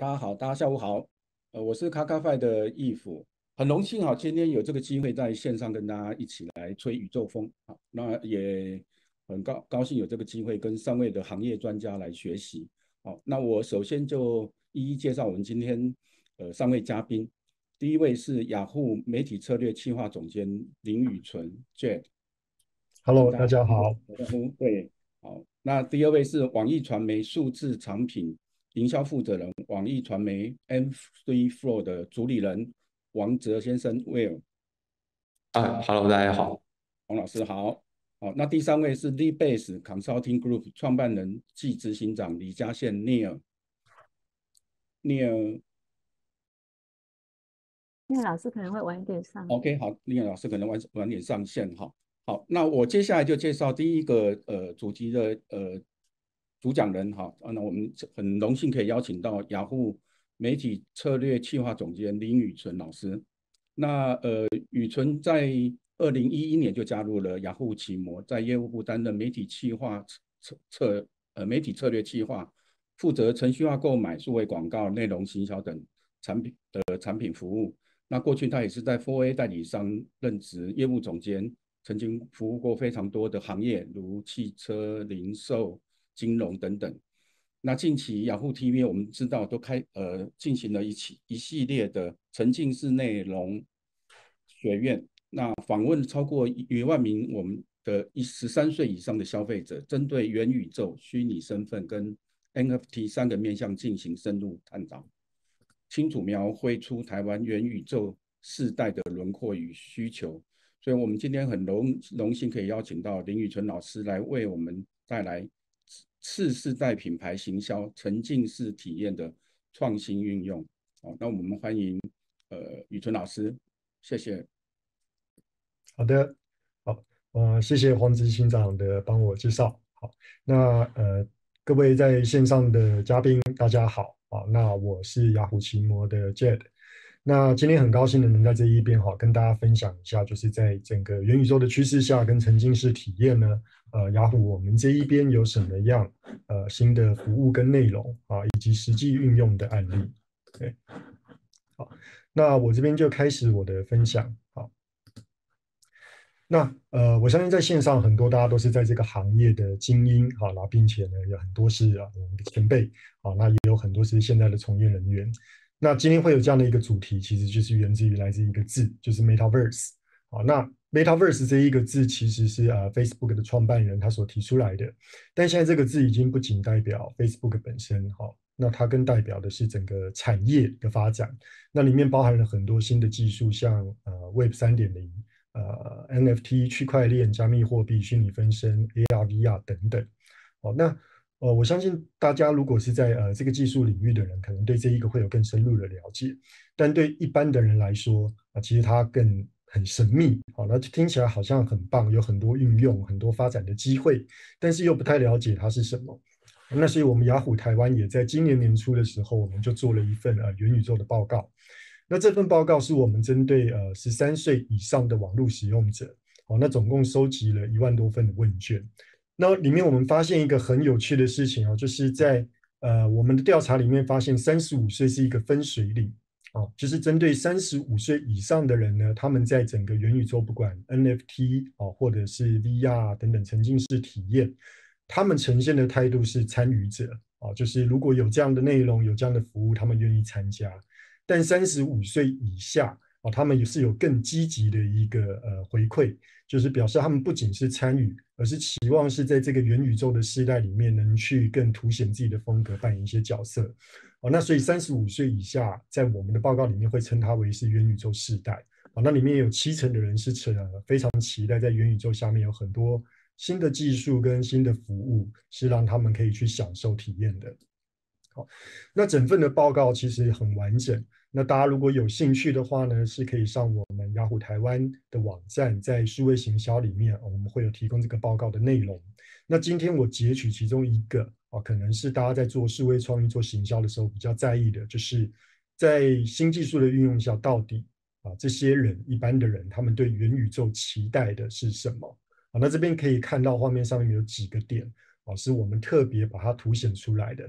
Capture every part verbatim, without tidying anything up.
大家好，大家下午好。呃，我是卡卡派的义父，很荣幸哈，今天有这个机会在线上跟大家一起来吹宇宙风啊。那也很高高兴有这个机会跟三位的行业专家来学习。好，那我首先就一一介绍我们今天呃三位嘉宾。第一位是雅虎媒体策略企划总监林宇纯 Jade，跟 Hello，大大家家好。 打招呼。对，好。那第二位是网易传媒数字产品营销负责人，网易传媒 M 三 Flow 的主理人王哲先生 Will。 啊，Hello，大家好。 王老师好。好，那第三位是 Leadbase Consulting Group 创办人暨执行长李嘉宪 Neil。Neil，OK， 那个老师可能会晚一点上。 好，Neil 老师可能晚晚点上线哈。好，那我接下来就介绍第一个呃主题的呃主讲人哈。那我们很荣幸可以邀请到雅虎媒体策略企划总监林宇纯老师。那呃，宇纯在二零一一年就加入了雅虎奇摩，在业务部担任媒体企划策策呃媒体策略企划，负责程序化购买、数位广告、内容行销等产品的产品服务。那过去他也是在 四 A 代理商任职业务总监，曾经服务过非常多的行业，如汽车、零售、金融等等。那近期雅虎 T V 我们知道都开呃进行了一起一系列的沉浸式内容学院，那访问超过一万名我们的十三岁以上的消费者，针对元宇宙、虚拟身份跟 N F T 三个面向进行深入探讨，清楚描绘出台湾元宇宙世代的轮廓与需求。所以我们今天很荣荣幸可以邀请到林宇纯老师来为我们带来次世代品牌行销沉浸式体验的创新运用。好，那我们欢迎呃宇纯老师，谢谢。 好的，好，呃，谢谢黄执行长的帮我介绍。好，那呃，各位在线上的嘉宾，大家好。好，那我是雅虎奇摩的 Jade。那今天很高兴的能在这一边哈，跟大家分享一下，就是在整个元宇宙的趋势下，跟沉浸式体验呢，呃，雅虎我们这一边有什么样呃新的服务跟内容啊，以及实际运用的案例。对，好，那我这边就开始我的分享。好。那呃，我相信在线上很多大家都是在这个行业的精英，好，那并且呢有很多是啊我们的前辈，好，那也有很多是现在的从业人员。那今天会有这样的一个主题，其实就是源自于来自一个字，就是 Metaverse。好，那 Metaverse 这一个字其实是啊 Facebook 的创办人他所提出来的，但现在这个字已经不仅代表 Facebook 本身，好，那它更代表的是整个产业的发展，那里面包含了很多新的技术，像呃 Web 三点零。呃 N F T、区块链、加密货币、虚拟分身、A R、V R 等等。哦，那呃，我相信大家如果是在呃这个技术领域的人，可能对这一个会有更深入的了解，但对一般的人来说啊、呃，其实它更很神秘。好、哦，那听起来好像很棒，有很多运用、很多发展的机会，但是又不太了解它是什么。那所以我们雅虎台湾也在今年年初的时候，我们就做了一份呃元宇宙的报告。那这份报告是我们针对呃十三岁以上的网络使用者，哦，那总共收集了一万多份的问卷。那里面我们发现一个很有趣的事情哦，就是在呃我们的调查里面发现，三十五岁是一个分水岭，哦，就是针对三十五岁以上的人呢，他们在整个元宇宙，不管 N F T 哦，或者是 V R 等等沉浸式体验，他们呈现的态度是参与者，哦，就是如果有这样的内容，有这样的服务，他们愿意参加。但三十五岁以下啊，他们也是有更积极的一个呃回馈，就是表示他们不仅是参与，而是期望是在这个元宇宙的时代里面，能去更凸显自己的风格，扮演一些角色。哦，那所以三十五岁以下，在我们的报告里面会称它为是元宇宙世代。哦，那里面有七成的人是非常期待在元宇宙下面有很多新的技术跟新的服务，是让他们可以去享受体验的。好，那整份的报告其实很完整。那大家如果有兴趣的话呢，是可以上我们雅虎台湾的网站，在数位行销里面，我们会有提供这个报告的内容。那今天我截取其中一个啊，可能是大家在做数位创意、做行销的时候比较在意的，就是在新技术的运用下，到底啊这些人一般的人，他们对元宇宙期待的是什么？啊，那这边可以看到画面上面有几个点啊，是我们特别把它凸显出来的。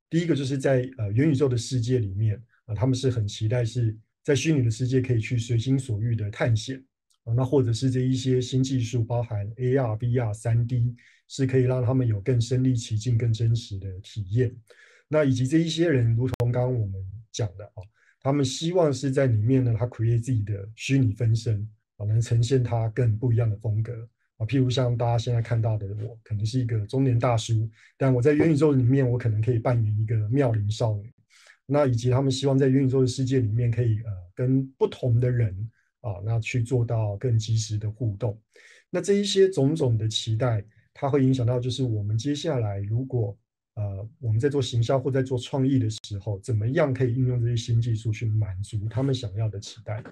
第一个就是在呃元宇宙的世界里面啊，他们是很期待是在虚拟的世界可以去随心所欲的探险啊，那或者是这一些新技术，包含 A R、V R、三 D， 是可以让他们有更身临其境、更真实的体验。那以及这一些人，如同刚刚我们讲的啊，他们希望是在里面呢，他 create 自己的虚拟分身啊，能呈现他更不一样的风格啊。譬如像大家现在看到的我，可能是一个中年大叔，但我在元宇宙里面，我可能可以扮演一个妙龄少女。那以及他们希望在元宇宙的世界里面，可以呃跟不同的人啊，那去做到更及时的互动。那这一些种种的期待，它会影响到就是我们接下来如果呃，我们在做行销或在做创意的时候，怎么样可以应用这些新技术去满足他们想要的期待？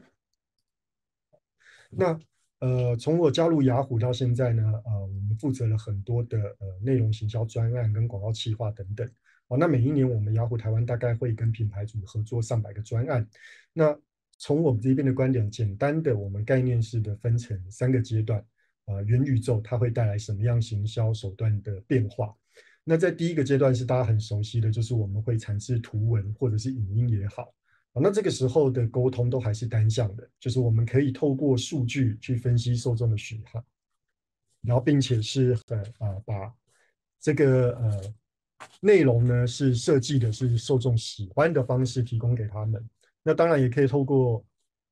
那呃，从我加入雅虎到现在呢，呃，我们负责了很多的呃内容行销专案跟广告企划等等。哦，那每一年我们雅虎台湾大概会跟品牌主合作上百个专案。那从我们这边的观点，简单的我们概念式的分成三个阶段。啊、呃，元宇宙它会带来什么样行销手段的变化？那在第一个阶段是大家很熟悉的，就是我们会产生图文或者是影音也好，那这个时候的沟通都还是单向的，就是我们可以透过数据去分析受众的喜好，然后并且是很啊、呃、把这个呃内容呢是设计的是受众喜欢的方式提供给他们。那当然也可以透过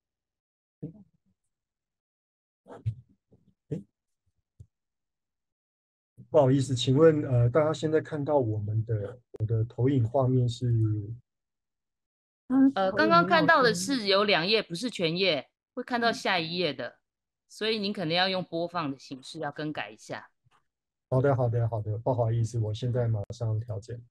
不好意思，请问呃，大家现在看到我们的我的投影画面是？ 呃， 刚刚看到的是有两页，不是全页，会看到下一页的，所以您可能要用播放的形式要更改一下。 好的，好的，好的，不好意思，我现在马上调整。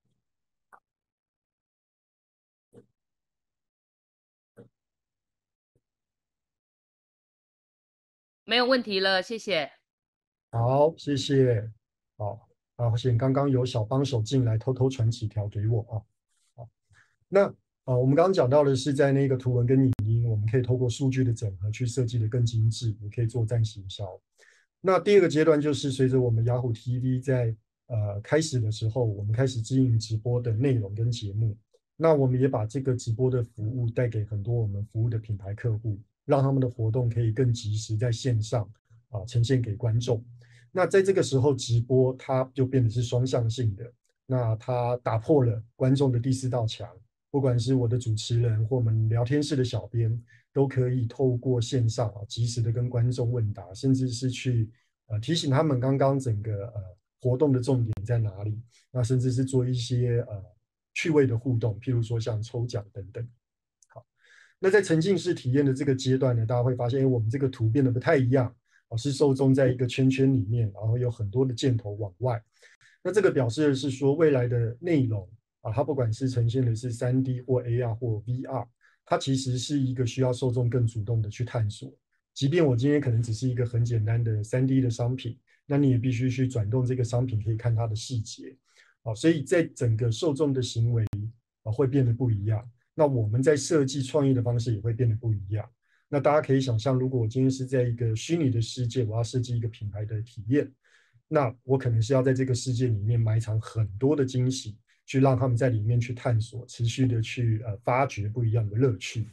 没有问题了，谢谢。 好，谢谢。好，啊，险刚刚有小帮手进来偷偷传纸条给我啊。好，那啊，我们刚刚讲到的是在那个图文跟影音，我们可以透过数据的整合去设计的更精致，也可以做站行销。那第二个阶段就是随着我们雅虎 T V 在呃开始的时候，我们开始经营直播的内容跟节目。那我们也把这个直播的服务带给很多我们服务的品牌客户，让他们的活动可以更及时在线上啊呈现给观众。那在这个时候，直播它就变得是双向性的，那它打破了观众的第四道墙，不管是我的主持人或我们聊天室的小编，都可以透过线上啊，及时的跟观众问答，甚至是去呃提醒他们刚刚整个呃活动的重点在哪里，那甚至是做一些呃趣味的互动，譬如说像抽奖等等。好，那在沉浸式体验的这个阶段呢，大家会发现，哎，我们这个图变得不太一样。是受众在一个圈圈里面，然后有很多的箭头往外。那这个表示的是说，未来的内容啊，它不管是呈现的是 三 D 或 A R 或 V R， 它其实是一个需要受众更主动的去探索。即便我今天可能只是一个很简单的 三 D 的商品，那你也必须去转动这个商品，可以看它的细节。啊，所以在整个受众的行为啊会变得不一样。那我们在设计创意的方式也会变得不一样。那大家可以想象，如果我今天是在一个虚拟的世界，我要设计一个品牌的体验，那我可能是要在这个世界里面埋藏很多的惊喜，去让他们在里面去探索，持续的去呃发掘不一样的乐趣。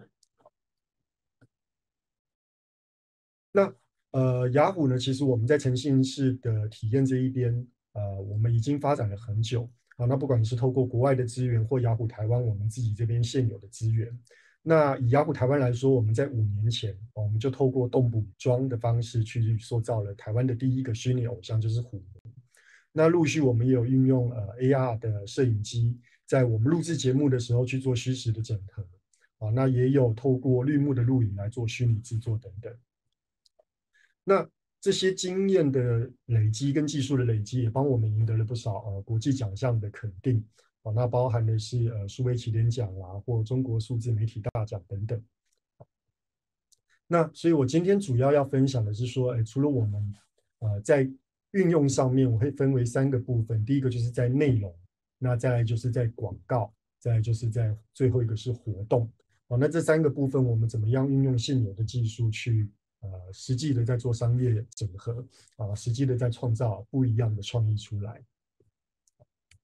那呃，雅虎呢，其实我们在沉浸式的体验这一边，呃，我们已经发展了很久啊。那不管是透过国外的资源或雅虎台湾我们自己这边现有的资源。那以雅虎台湾来说，我们在五年前，我们就透过动捕装的方式去塑造了台湾的第一个虚拟偶像，就是虎奴。那陆续我们也有运用呃 A R 的摄影机，在我们录制节目的时候去做虚实的整合啊，那也有透过绿幕的录影来做虚拟制作等等。那这些经验的累积跟技术的累积，也帮我们赢得了不少呃国际奖项的肯定。哦，那包含的是呃数位起点奖啊，或中国数字媒体大奖等等。那所以我今天主要要分享的是说，哎，除了我们呃在运用上面，我会分为三个部分。第一个就是在内容，那再来就是在广告，再来就是在最后一个是活动。哦，那这三个部分我们怎么样运用现有的技术去呃实际的在做商业整合啊，实际的在创造不一样的创意出来。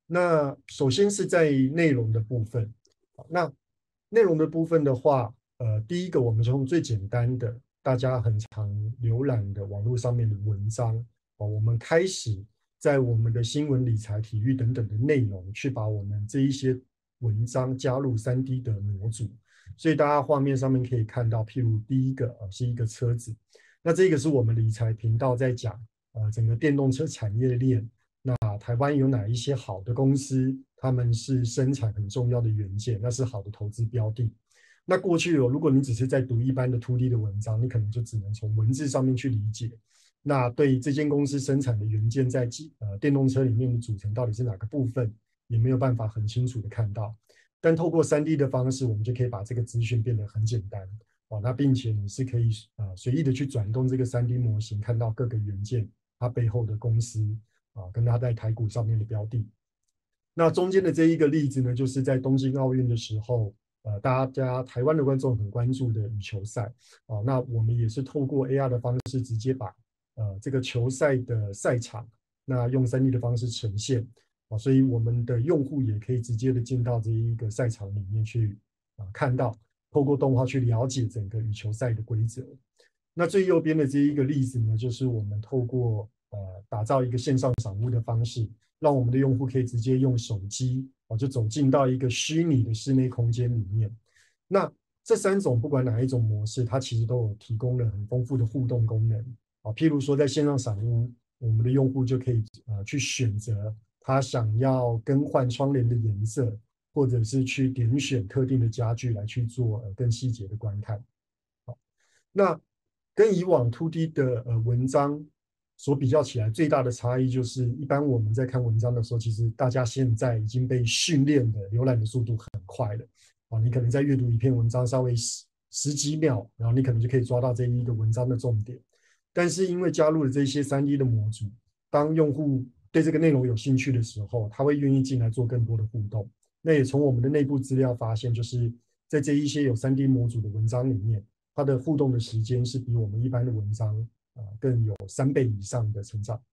那首先是在内容的部分，那内容的部分的话，呃，第一个我们从最简单的，大家很常浏览的网络上面的文章，哦，我们开始在我们的新闻、理财、体育等等的内容，去把我们这一些文章加入 三 D 的模组。所以大家画面上面可以看到，譬如第一个呃是一个车子，那这个是我们理财频道在讲，呃，整个电动车产业链。那台湾有哪一些好的公司，他们是生产很重要的元件，那是好的投资标的。那过去有，如果你只是在读一般的 二 D 的文章，你可能就只能从文字上面去理解。那对这间公司生产的元件在呃电动车里面的组成到底是哪个部分，也没有办法很清楚的看到。但透过 三 D 的方式，我们就可以把这个资讯变得很简单。哦，那并且你是可以呃随意的去转动这个 三 D 模型，看到各个元件它背后的公司。啊，跟它在台股上面的标的。那中间的这一个例子呢，就是在东京奥运的时候，呃，大家台湾的观众很关注的羽球赛。啊，那我们也是透过 A R 的方式，直接把呃这个球赛的赛场，那用 三 D 的方式呈现。啊，所以我们的用户也可以直接的进到这一个赛场里面去啊，看到，透过动画去了解整个羽球赛的规则。那最右边的这一个例子呢，就是我们透过呃，打造一个线上赏屋的方式，让我们的用户可以直接用手机啊，就走进到一个虚拟的室内空间里面。那这三种不管哪一种模式，它其实都有提供了很丰富的互动功能啊。譬如说，在线上赏屋，我们的用户就可以呃去选择他想要更换窗帘的颜色，或者是去点选特定的家具来去做呃更细节的观看。好，那跟以往 二 D 的呃文章所比较起来，最大的差异就是，一般我们在看文章的时候，其实大家现在已经被训练的浏览的速度很快了啊。你可能在阅读一篇文章稍微十十几秒，然后你可能就可以抓到这一个文章的重点。但是因为加入了这些 三 D 的模组，当用户对这个内容有兴趣的时候，他会愿意进来做更多的互动。那也从我们的内部资料发现，就是在这一些有 三 D 模组的文章里面，它的互动的时间是比我们一般的文章呃更有三倍以上的成长。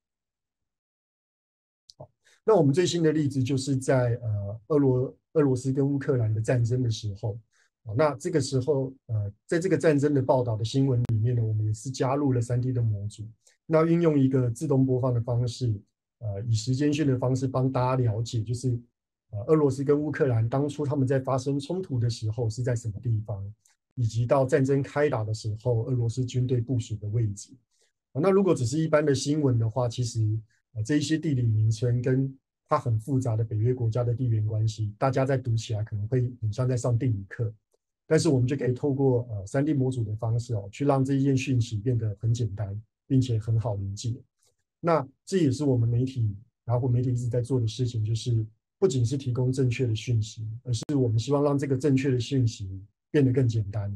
好，那我们最新的例子就是在呃俄罗俄罗斯跟乌克兰的战争的时候，那这个时候呃在这个战争的报道的新闻里面呢，我们也是加入了 三 D 的模组，那运用一个自动播放的方式，呃以时间线的方式帮大家了解，就是呃俄罗斯跟乌克兰当初他们在发生冲突的时候是在什么地方，以及到战争开打的时候俄罗斯军队部署的位置。那如果只是一般的新闻的话，其实呃这一些地理名称跟它很复杂的北约国家的地缘关系，大家在读起来可能会很像在上地理课。但是我们就可以透过呃 三 D 模组的方式哦，去让这一件讯息变得很简单，并且很好理解。那这也是我们媒体，然后媒体一直在做的事情，就是不仅是提供正确的讯息，而是我们希望让这个正确的讯息变得更简单。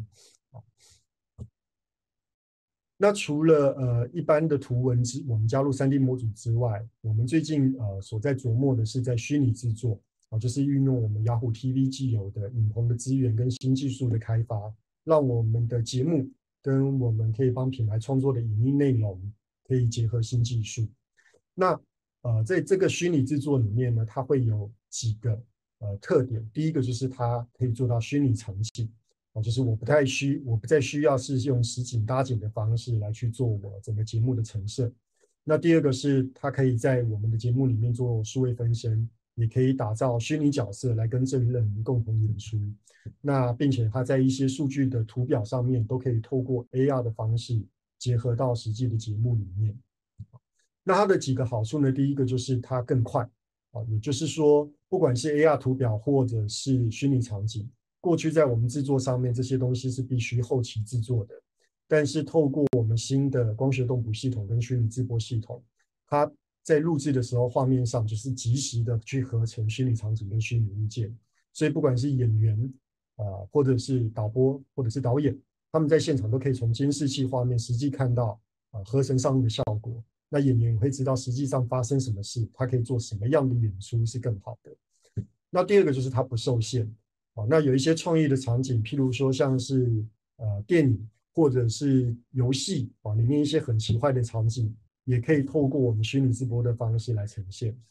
那除了呃一般的图文之，我们加入 三 D 模组之外，我们最近呃所在琢磨的是在虚拟制作啊，就是运用我们雅虎 T V 既有的影棚的资源跟新技术的开发，让我们的节目跟我们可以帮品牌创作的影音内容可以结合新技术。那呃在这个虚拟制作里面呢，它会有几个呃特点，第一个就是它可以做到虚拟场景。就是我不太需，我不再需要是用实景搭景的方式来去做我整个节目的陈设。那第二个是它可以在我们的节目里面做数位分身，也可以打造虚拟角色来跟这一人共同演出。那并且它在一些数据的图表上面都可以透过 A R 的方式结合到实际的节目里面。那它的几个好处呢，第一个就是它更快啊，也就是说，不管是 A R 图表或者是虚拟场景。过去在我们制作上面，这些东西是必须后期制作的，但是透过我们新的光学动捕系统跟虚拟直播系统，它在录制的时候，画面上就是及时的去合成虚拟场景跟虚拟物件，所以不管是演员啊、呃，或者是导播，或者是导演，他们在现场都可以从监视器画面实际看到啊、呃、合成上映的效果。那演员也会知道实际上发生什么事，他可以做什么样的演出是更好的。那第二个就是它不受限。那有一些创意的场景，譬如说像是呃电影或者是游戏啊，里面一些很奇怪的场景，也可以透过我们虚拟直播的方式来呈现。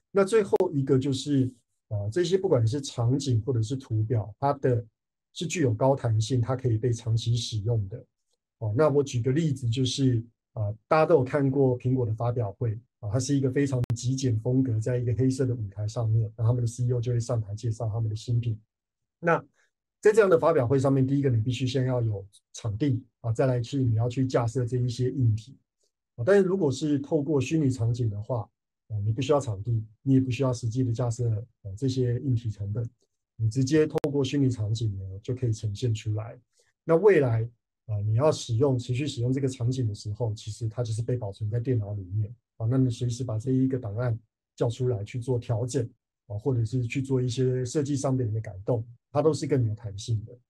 那最后一个就是啊、呃，这些不管是场景或者是图表，它的是具有高弹性，它可以被长期使用的。哦，那我举个例子，就是啊、呃，大家都有看过苹果的发表会啊，它是一个非常极简风格，在一个黑色的舞台上面，然后他们的 C E O 就会上台介绍他们的新品。那在这样的发表会上面，第一个你必须先要有场地啊，再来去你要去架设这一些硬体啊。但是如果是透过虚拟场景的话，啊，你不需要场地，你也不需要实际的架设啊这些硬体成本，你直接透过虚拟场景呢就可以呈现出来。那未来啊，你要使用持续使用这个场景的时候，其实它就是被保存在电脑里面啊，那你随时把这一个档案叫出来去做调整啊，或者是去做一些设计上面的改动，它都是更有弹性的。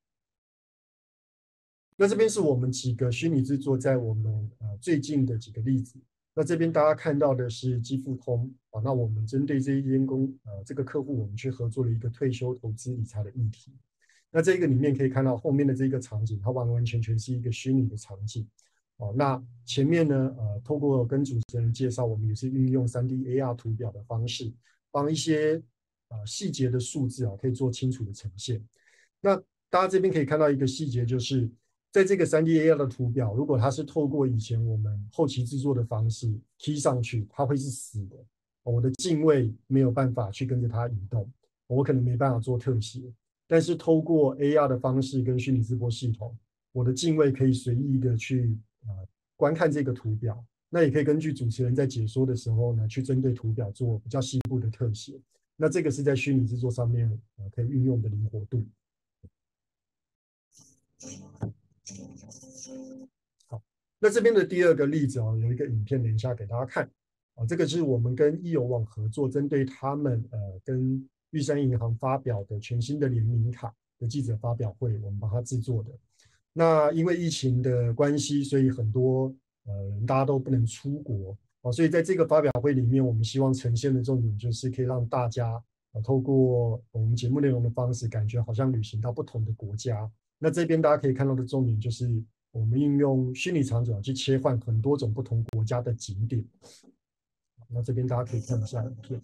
那这边是我们几个虚拟制作在我们呃最近的几个例子。那这边大家看到的是基富通啊，那我们针对这一间公呃这个客户，我们去合作了一个退休投资理财的议题。那这个里面可以看到后面的这个场景，它完完全全是一个虚拟的场景。哦，那前面呢，呃，透过跟主持人介绍，我们也是运用 三 D A R 图表的方式，帮一些呃细节的数字啊，可以做清楚的呈现。那大家这边可以看到一个细节，就是在这个 三 D A R 的图表，如果它是透过以前我们后期制作的方式 key 上去，它会是死的。我的镜位没有办法去跟着它移动，我可能没办法做特写。但是透过 A R 的方式跟虚拟直播系统，我的镜位可以随意的去呃观看这个图表，那也可以根据主持人在解说的时候呢，去针对图表做比较细部的特写。那这个是在虚拟制作上面呃可以运用的灵活度。好，那这边的第二个例子哦，有一个影片，等一下给大家看啊，这个是我们跟易游网合作，针对他们呃跟玉山银行发表的全新的联名卡的记者发表会，我们帮他制作的。那因为疫情的关系，所以很多呃大家都不能出国哦，所以在这个发表会里面，我们希望呈现的重点就是可以让大家呃透过我们节目内容的方式，感觉好像旅行到不同的国家。那这边大家可以看到的重点就是我们运用虚拟场景去切换很多种不同国家的景点。那这边大家可以看一下影片。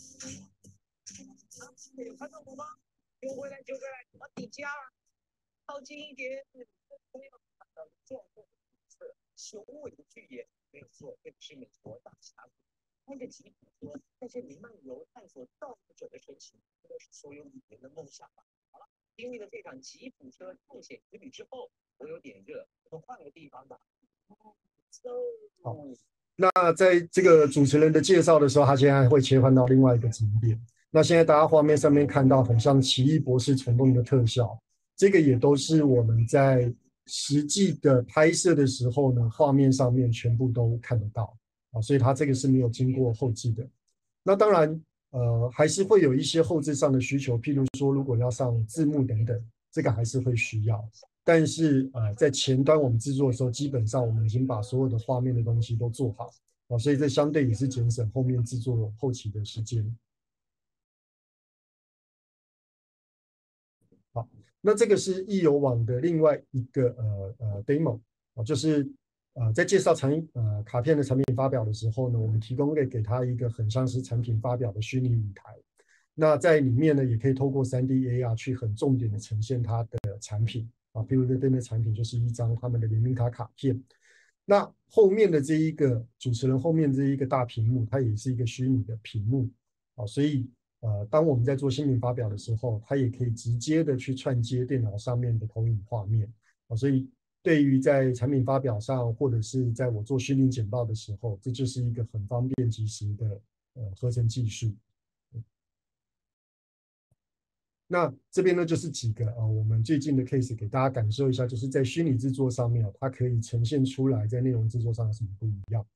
有看到我吗？救回来，救回来！我的家，靠近一点。没有看到壮阔的景色，雄伟的巨野，没有错，这是美国大峡谷。那个吉普车，那些弥漫油探索造物者的神情，应该是所有旅人的梦想吧。好了，经历了这场吉普车探险之旅之后，我有点热，我们换个地方吧。 好，那在这个主持人的介绍的时候，他现在会切换到另外一个景点。那现在大家画面上面看到很像奇异博士虫洞的特效，这个也都是我们在实际的拍摄的时候呢，画面上面全部都看得到啊，所以它这个是没有经过后置的。那当然，呃，还是会有一些后置上的需求，譬如说如果要上字幕等等，这个还是会需要。但是呃，在前端我们制作的时候，基本上我们已经把所有的画面的东西都做好啊，所以这相对也是节省后面制作后期的时间。好，那这个是易游网的另外一个呃呃 demo 啊，就是呃在介绍产品呃卡片的产品发表的时候呢，我们提供给给他一个很像是产品发表的虚拟舞台。那在里面呢，也可以透过 三 D A R 去很重点的呈现它的产品啊，譬如这边的产品就是一张他们的联名卡卡片。那后面的这一个主持人后面这一个大屏幕，它也是一个虚拟的屏幕啊，所以呃，当我们在做新品发表的时候，它也可以直接的去串接电脑上面的投影画面啊，所以对于在产品发表上，或者是在我做虚拟简报的时候，这就是一个很方便即时的呃合成技术。那这边呢，就是几个啊，我们最近的 case 给大家感受一下，就是在虚拟制作上面，它可以呈现出来在内容制作上有什么不一样。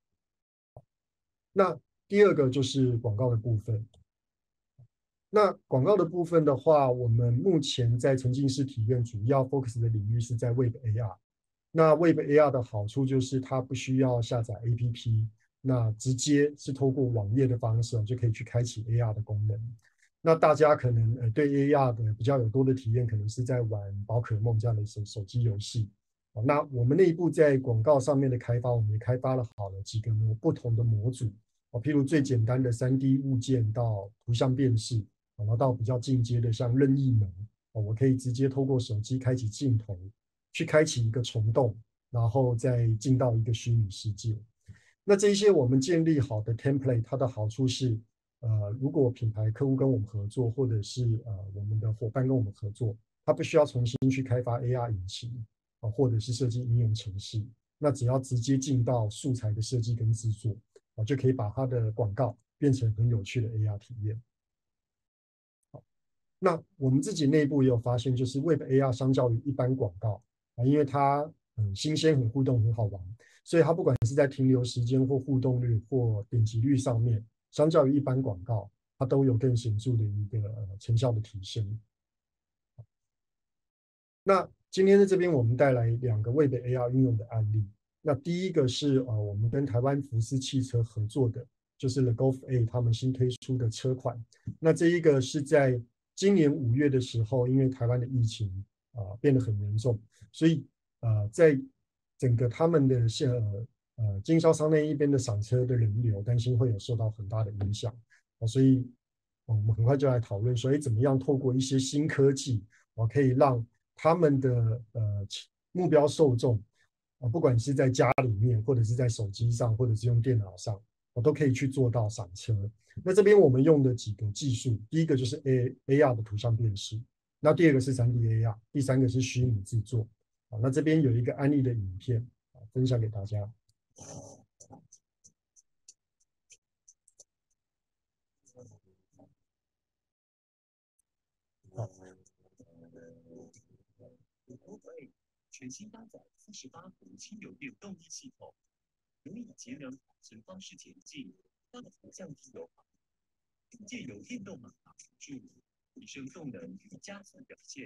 那第二个就是广告的部分。那广告的部分的话，我们目前在沉浸式体验主要 focus 的领域是在 Web A R。那 Web A R 的好处就是它不需要下载 A P P， 那直接是透过网页的方式就可以去开启 A R 的功能。那大家可能呃对 A R 的比较有多的体验，可能是在玩宝可梦这样的手手机游戏。那我们内部在广告上面的开发，我们也开发了好了几个模不同的模组哦，譬如最简单的 三 D 物件到图像辨识，然后到比较进阶的像任意门，哦，我可以直接透过手机开启镜头，去开启一个虫洞，然后再进到一个虚拟世界。那这一些我们建立好的 template， 它的好处是，呃，如果品牌客户跟我们合作，或者是呃我们的伙伴跟我们合作，他不需要重新去开发 A R 引擎啊、呃，或者是设计应用程式，那只要直接进到素材的设计跟制作啊、呃，就可以把它的广告变成很有趣的 A R 体验。好，那我们自己内部也有发现，就是 Web A R 相较于一般广告啊、呃，因为它很新鲜、很互动、很好玩。所以它不管是在停留时间或互动率或点击率上面，相较于一般广告，它都有更显著的一个、呃、成效的提升。那今天在这边我们带来两个 Web A R 运用的案例。那第一个是呃我们跟台湾福斯汽车合作的，就是 The Golf A 他们新推出的车款。那这一个是在今年五月的时候，因为台湾的疫情啊、呃、变得很严重，所以呃在整个他们的现呃呃经销商那一边的赏车的人流，担心会有受到很大的影响，哦、所以、哦、我们很快就来讨论说，哎，怎么样透过一些新科技，哦，可以让他们的呃目标受众，啊、呃，不管是在家里面，或者是在手机上，或者是用电脑上，我、哦、都可以去做到赏车。那这边我们用的几个技术，第一个就是 A A R 的图像辨识，那第二个是 三 D A R， 第三个是虚拟制作。好，那这边有一个案例的影片分享给大家。好， 全新搭载四十八伏轻油电动力系统，能以节能跑车方式前进，大幅降低油耗，并借由电动马达辅助，提升动能与加速表现。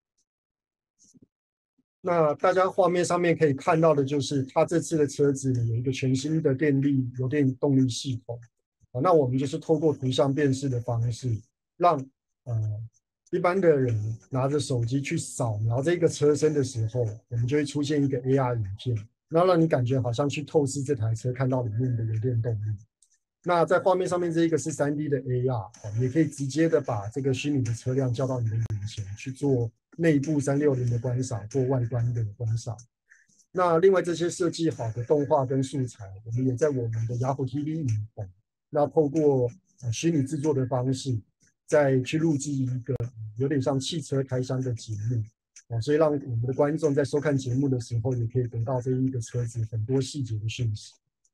那大家画面上面可以看到的就是，它这次的车子呢有一个全新的电力油电动力系统。好，那我们就是透过图像辨识的方式，让呃一般的人拿着手机去扫描这个车身的时候，我们就会出现一个 A R 影片，然后让你感觉好像去透视这台车，看到里面的油电动力。那在画面上面这一个是 三 D 的 A R， 也可以直接的把这个虚拟的车辆叫到你的眼前去做内部三六零的观赏或外观的观赏。那另外这些设计好的动画跟素材，我们也在我们的雅虎 T V 引红。那透过呃虚拟制作的方式，再去录制一个有点像汽车开箱的节目，哦，所以让我们的观众在收看节目的时候，也可以得到这一个车子很多细节的讯息。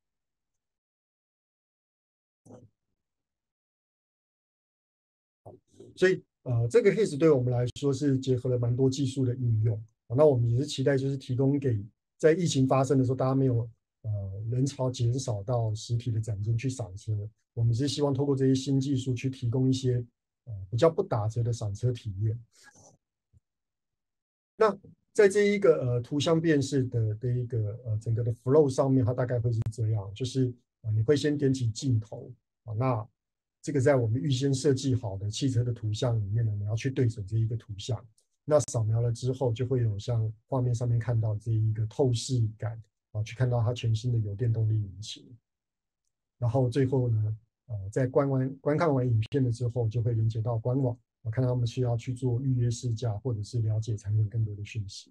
所以呃，这个 case 对我们来说是结合了蛮多技术的应用。那我们也是期待就是提供给在疫情发生的时候，大家没有呃人潮减少到实体的展间去赏车，我们是希望透过这些新技术去提供一些呃比较不打折的赏车体验。那在这一个呃图像辨识的这一个呃整个的 flow 上面，它大概会是这样，就是呃你会先点起镜头啊，那这个在我们预先设计好的汽车的图像里面呢，你要去对准这一个图像，那扫描了之后，就会有像画面上面看到这一个透视感啊，去看到它全新的油电动力引擎。然后最后呢，呃，在观完观看完影片了之后，就会连接到官网，我看到他们需要去做预约试驾，或者是了解产品更多的讯息。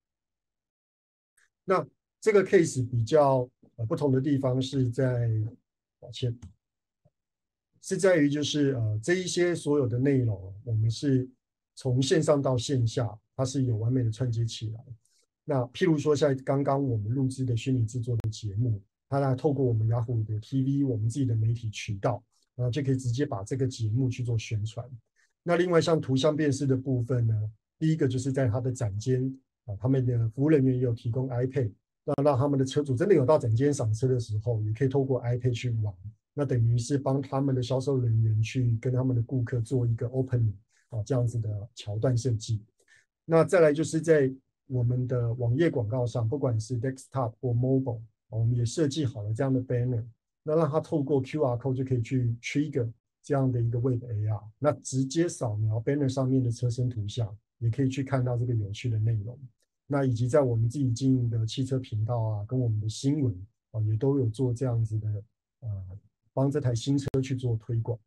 那这个 case 比较呃不同的地方是在，抱歉。是在于就是呃这一些所有的内容，我们是从线上到线下，它是有完美的串接起来。那譬如说像刚刚我们录制的虚拟制作的节目，它来透过我们雅虎的 T V， 我们自己的媒体渠道，然后就可以直接把这个节目去做宣传。那另外像图像辨识的部分呢，第一个就是在它的展间啊，他们的服务人员也有提供 iPad， 那让他们的车主真的有到展间赏车的时候，也可以透过 iPad 去玩。那等于是帮他们的销售人员去跟他们的顾客做一个 opening 啊，这样子的桥段设计。那再来就是在我们的网页广告上，不管是 desktop 或 mobile， 我们也设计好了这样的 banner， 那让它透过 Q R code 就可以去 trigger 这样的一个 Web A R， 那直接扫描 banner 上面的车身图像，也可以去看到这个有趣的内容。那以及在我们自己经营的汽车频道啊，跟我们的新闻啊，也都有做这样子的呃。 帮这台新车去做推广。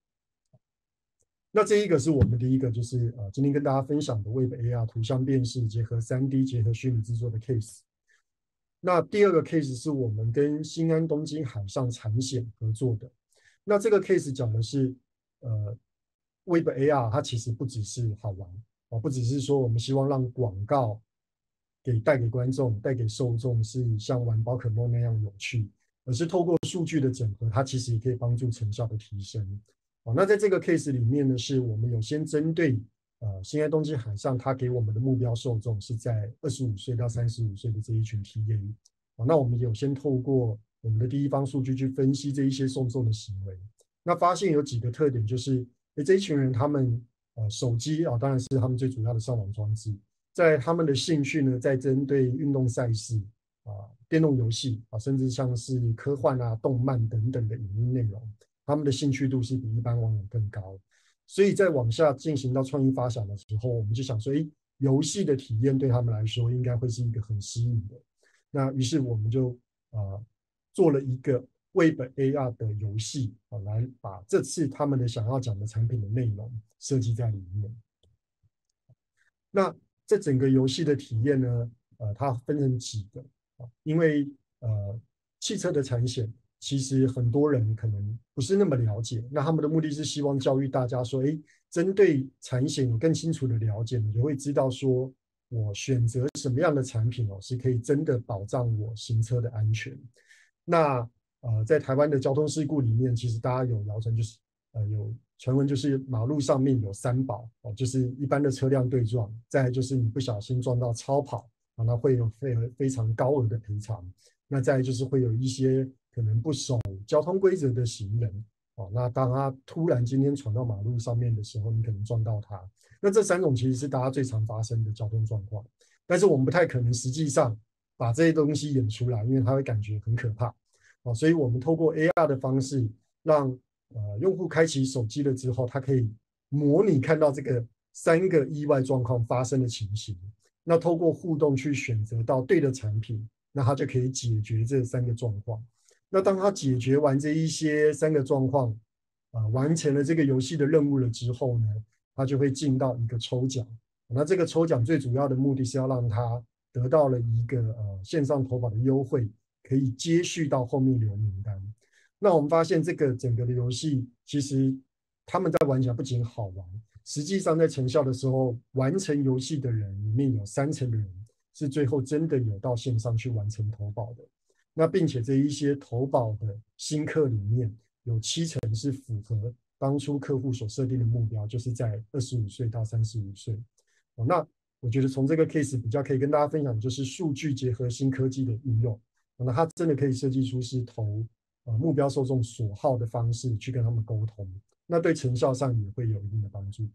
那这一个是我们第一个，就是呃今天跟大家分享的 Web A R 图像辨识结合 三 D 结合虚拟制作的 case。那第二个 case 是我们跟新安东京海上产险合作的。那这个 case 讲的是，呃 ，Web A R 它其实不只是好玩啊，不只是说我们希望让广告给带给观众、带给受众是像玩宝可梦那样有趣，而是透过数据的整合，它其实也可以帮助成效的提升。哦，那在这个 case 里面呢，是我们有先针对呃新安东京海上，它给我们的目标受众是在二十五岁到三十五岁的这一群 T A。哦，那我们有先透过我们的第一方数据去分析这一些受众的行为，那发现有几个特点，就是诶这一群人他们呃手机啊，当然是他们最主要的上网装置，在他们的兴趣呢，在针对运动赛事啊、电动游戏啊，甚至像是科幻啊、动漫等等的影音内容。他们的兴趣度是比一般网友更高，所以在往下进行到创意发想的时候，我们就想说，哎，游戏的体验对他们来说应该会是一个很吸引的。那于是我们就呃做了一个 Web A R 的游戏啊，来把这次他们的想要讲的产品的内容设计在里面。那这整个游戏的体验呢，呃，它分成几个啊，因为呃汽车的产险。其实很多人可能不是那么了解，那他们的目的是希望教育大家说，哎，针对产险有更清楚的了解，你就会知道说，我选择什么样的产品哦，是可以真的保障我行车的安全。那呃，在台湾的交通事故里面，其实大家有谣传，就是呃有传闻，就是马路上面有三宝哦，就是一般的车辆对撞，再来就是你不小心撞到超跑，啊，那会有非非常高额的赔偿。那再来就是会有一些可能不守交通规则的行人，哦，那当他突然今天闯到马路上面的时候，你可能撞到他。那这三种其实是大家最常发生的交通状况，但是我们不太可能实际上把这些东西演出来，因为他会感觉很可怕，哦，所以我们透过 A R 的方式，让呃用户开启手机了之后，他可以模拟看到这个三个意外状况发生的情形，那透过互动去选择到对的产品。那他就可以解决这三个状况。那当他解决完这一些三个状况，啊、呃，完成了这个游戏的任务了之后呢，他就会进到一个抽奖。那这个抽奖最主要的目的是要让他得到了一个呃线上投保的优惠，可以接续到后面留名单。那我们发现这个整个的游戏，其实他们在玩起来不仅好玩，实际上在成效的时候，完成游戏的人里面有三成的人。是最后真的有到线上去完成投保的，那并且这一些投保的新客里面有七成是符合当初客户所设定的目标，就是在二十五岁到三十五岁。哦，那我觉得从这个 case 比较可以跟大家分享，就是数据结合新科技的应用，那它真的可以设计出是投呃目标受众所好的方式去跟他们沟通，那对成效上也会有一定的帮助。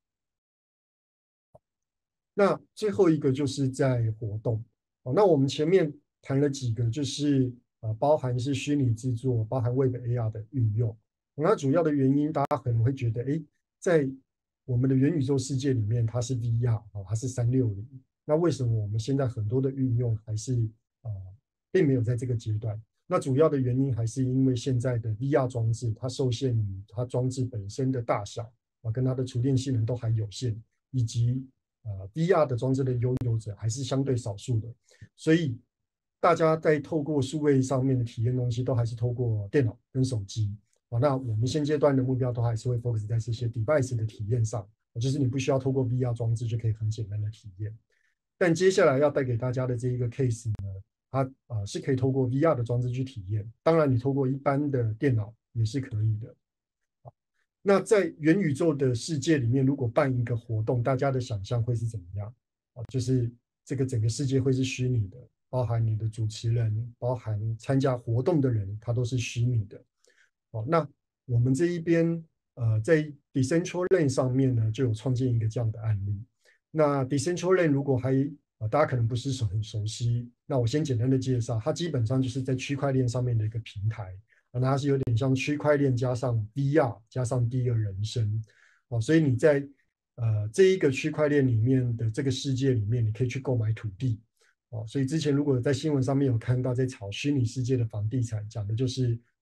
那最后一个就是在活动，哦，那我们前面谈了几个，就是呃包含是虚拟制作，包含 Web A R 的运用。那主要的原因，大家可能会觉得，哎，在我们的元宇宙世界里面，它是 V R 啊，哦，它是三六零。那为什么我们现在很多的运用还是呃并没有在这个阶段？那主要的原因还是因为现在的 V R 装置，它受限于它装置本身的大小啊，跟它的厨电性能都还有限，以及呃 V R 的装置的拥有者还是相对少数的，所以大家在透过数位上面的体验东西，都还是透过电脑跟手机啊。那我们现阶段的目标都还是会 focus 在这些 device 的体验上，就是你不需要透过 V R 装置就可以很简单的体验。但接下来要带给大家的这一个 case 呢，它呃是可以透过 V R 的装置去体验，当然你透过一般的电脑也是可以的。那在元宇宙的世界里面，如果办一个活动，大家的想象会是怎么样？啊，就是这个整个世界会是虚拟的，包含你的主持人，包含参加活动的人，它都是虚拟的。哦，那我们这一边呃，在 Decentraland 上面呢，就有创建一个这样的案例。那 Decentraland 如果还呃大家可能不是很熟悉，那我先简单的介绍，它基本上就是在区块链上面的一个平台。那它是有点像区块链加上 V R 加上第二人生，哦，所以你在呃这一个区块链里面的这个世界里面，你可以去购买土地，哦，所以之前如果在新闻上面有看到在炒虚拟世界的房地产，讲的就是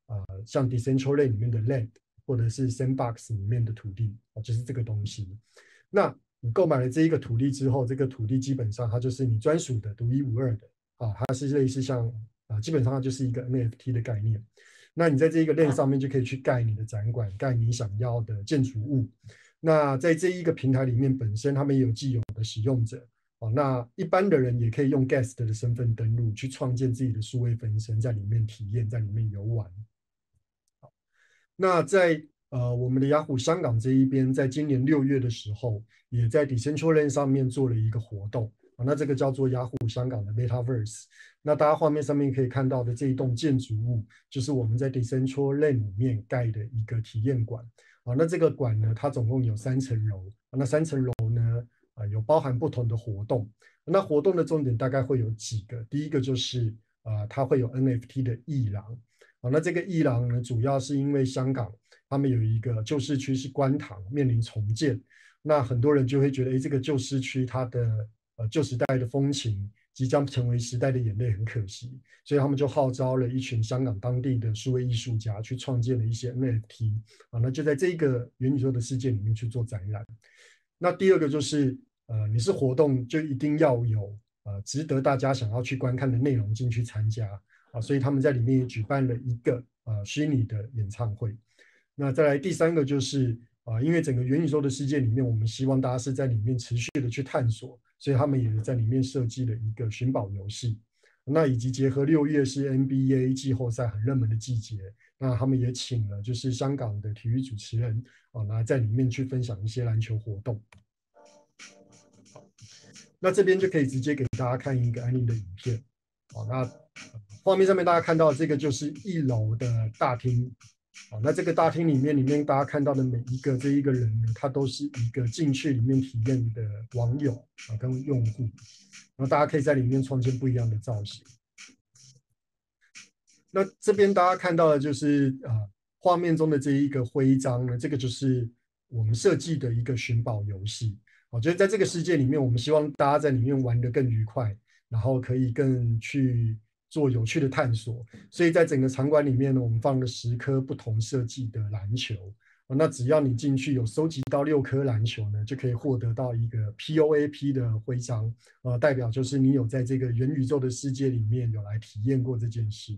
呃像 Decentraland 里面的 land 或者是 Sandbox 里面的土地啊，就是这个东西。那你购买了这一个土地之后，这个土地基本上它就是你专属的、独一无二的啊，它是类似像啊，基本上它就是一个 N F T 的概念。那你在这一个链上面就可以去盖你的展馆，盖你想要的建筑物。那在这一个平台里面，本身他们也有既有的使用者，哦，那一般的人也可以用 guest 的身份登录，去创建自己的数位分身，在里面体验，在里面游玩。那在呃我们的雅虎香港这一边，在今年六月的时候，也在 Decentraland 上面做了一个活动。那这个叫做雅虎香港的 Metaverse。那大家画面上面可以看到的这一栋建筑物，就是我们在 Decentraland 里面盖的一个体验馆。啊，那这个馆呢，它总共有三层楼。那三层楼呢，啊，有包含不同的活动。那活动的重点大概会有几个。第一个就是啊，它会有 N F T 的艺廊。啊，那这个艺廊呢，主要是因为香港他们有一个旧市区是观塘，面临重建。那很多人就会觉得，哎，这个旧市区它的呃旧时代的风情即将成为时代的眼泪，很可惜。所以他们就号召了一群香港当地的数位艺术家，去创建了一些 N F T 啊，那就在这个元宇宙的世界里面去做展览。那第二个就是，呃，你是活动就一定要有呃值得大家想要去观看的内容进去参加啊，所以他们在里面也举办了一个呃虚拟的演唱会。那再来第三个就是啊，因为整个元宇宙的世界里面，我们希望大家是在里面持续的去探索，所以他们也在里面设计了一个寻宝游戏。那以及结合六月是 N B A 季后赛很热门的季节，那他们也请了就是香港的体育主持人啊，那在里面去分享一些篮球活动。那这边就可以直接给大家看一个安利的影片。啊，那画面上面大家看到这个就是一楼的大厅。啊，那这个大厅里面，里面大家看到的每一个这一个人呢，他都是一个进去里面体验的网友啊跟用户，然后大家可以在里面创建不一样的造型。那这边大家看到的就是啊，画面中的这一个徽章呢，这个就是我们设计的一个寻宝游戏。我觉得在这个世界里面，我们希望大家在里面玩得更愉快，然后可以更去做有趣的探索。所以在整个场馆里面呢，我们放了十颗不同设计的篮球。那只要你进去有收集到六颗篮球呢，就可以获得到一个 P O A P 的徽章，呃，代表就是你有在这个元宇宙的世界里面有来体验过这件事。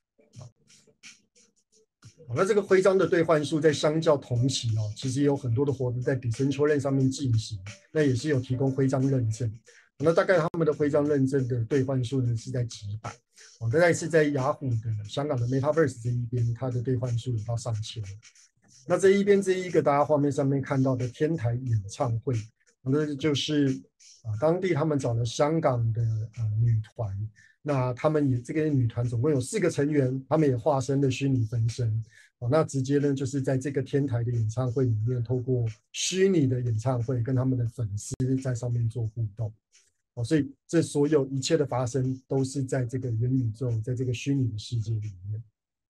那这个徽章的兑换数在相较同期哦，其实也有很多的活动在 Decentraland 上面进行，那也是有提供徽章认证。那大概他们的徽章认证的兑换数呢是在几百，哦，大概是在雅虎的香港的 Metaverse 这一边，它的兑换数有到上千。那这一边这一个大家画面上面看到的天台演唱会，那就是啊当地他们找了香港的呃女团。那他们也这个女团总共有四个成员，他们也化身了虚拟分身。哦，那直接呢就是在这个天台的演唱会里面，透过虚拟的演唱会跟他们的粉丝在上面做互动。哦，所以这所有一切的发生都是在这个元宇宙，在这个虚拟的世界里面。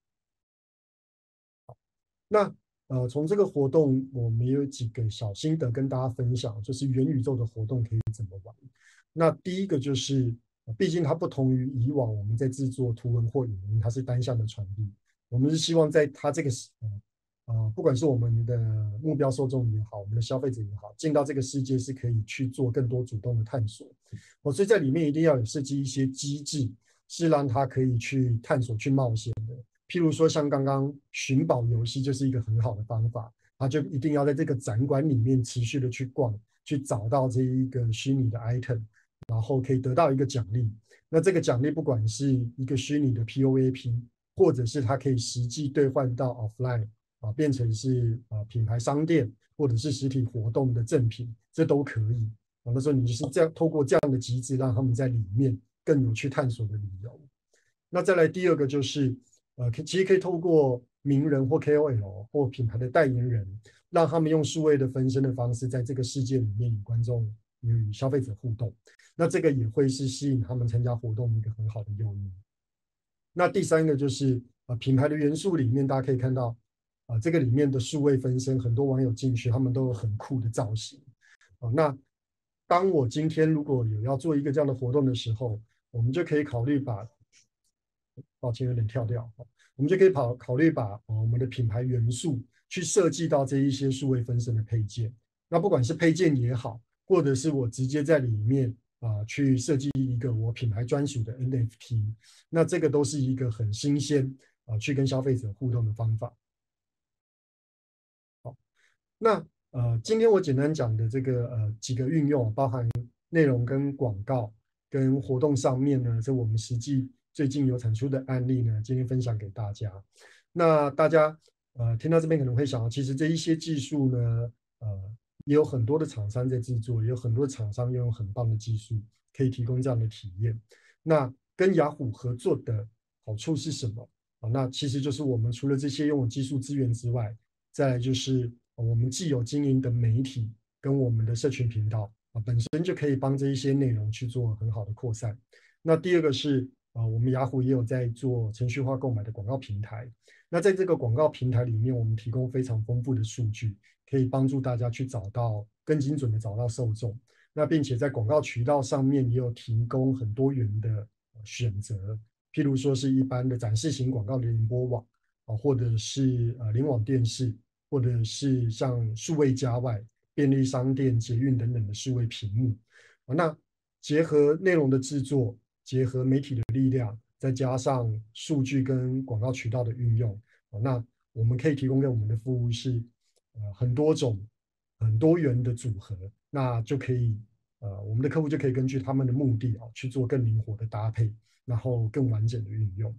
那呃，从这个活动我们有几个小心得跟大家分享，就是元宇宙的活动可以怎么玩。那第一个就是。毕竟它不同于以往我们在制作图文或影音，它是单向的传递。我们是希望在它这个呃呃，不管是我们的目标受众也好，我们的消费者也好，进到这个世界是可以去做更多主动的探索。哦，所以在里面一定要有设计一些机制，是让它可以去探索、去冒险的。譬如说，像刚刚寻宝游戏就是一个很好的方法，它就一定要在这个展馆里面持续的去逛，去找到这一个虚拟的 item。然后可以得到一个奖励，那这个奖励不管是一个虚拟的 P O A P， 或者是它可以实际兑换到 offline 啊，变成是啊品牌商店或者是实体活动的赠品，这都可以。啊，那时候你就是这样透过这样的机制，让他们在里面更有去探索的理由。那再来第二个就是，呃，其实可以透过名人或 K O L 或品牌的代言人，让他们用数位的分身的方式，在这个世界里面与观众与消费者互动。那这个也会是吸引他们参加活动的一个很好的诱因。那第三个就是呃品牌的元素里面，大家可以看到啊、呃、这个里面的数位分身，很多网友进去他们都有很酷的造型。哦，那当我今天如果有要做一个这样的活动的时候，我们就可以考虑把抱歉有点跳掉，我们就可以考考虑把我们的品牌元素去设计到这一些数位分身的配件。那不管是配件也好，或者是我直接在里面啊、呃、去设计一个我品牌专属的 N F T， 那这个都是一个很新鲜啊、呃、去跟消费者互动的方法。好，那呃今天我简单讲的这个呃几个运用，包含内容跟广告跟活动上面呢，这我们实际最近有产出的案例呢，今天分享给大家。那大家呃听到这边可能会想到，其实这一些技术呢，呃也有很多的厂商在制作，也有很多厂商拥有很棒的技术，可以提供这样的体验。那跟雅虎合作的好处是什么？啊，那其实就是我们除了这些拥有技术资源之外，再来就是我们既有经营的媒体跟我们的社群频道啊，本身就可以帮这一些内容去做很好的扩散。那第二个是啊，我们雅虎也有在做程序化购买的广告平台。那在这个广告平台里面，我们提供非常丰富的数据，可以帮助大家去找到更精准的找到受众。那并且在广告渠道上面也有提供很多元的选择，譬如说是一般的展示型广告的联播网啊，或者是呃联网电视，或者是像数位家外、便利商店、捷运等等的数位屏幕。啊，那结合内容的制作，结合媒体的力量，再加上数据跟广告渠道的运用，啊，那我们可以提供给我们的服务是呃很多种、很多元的组合，那就可以呃我们的客户就可以根据他们的目的啊去做更灵活的搭配，然后更完整的运用。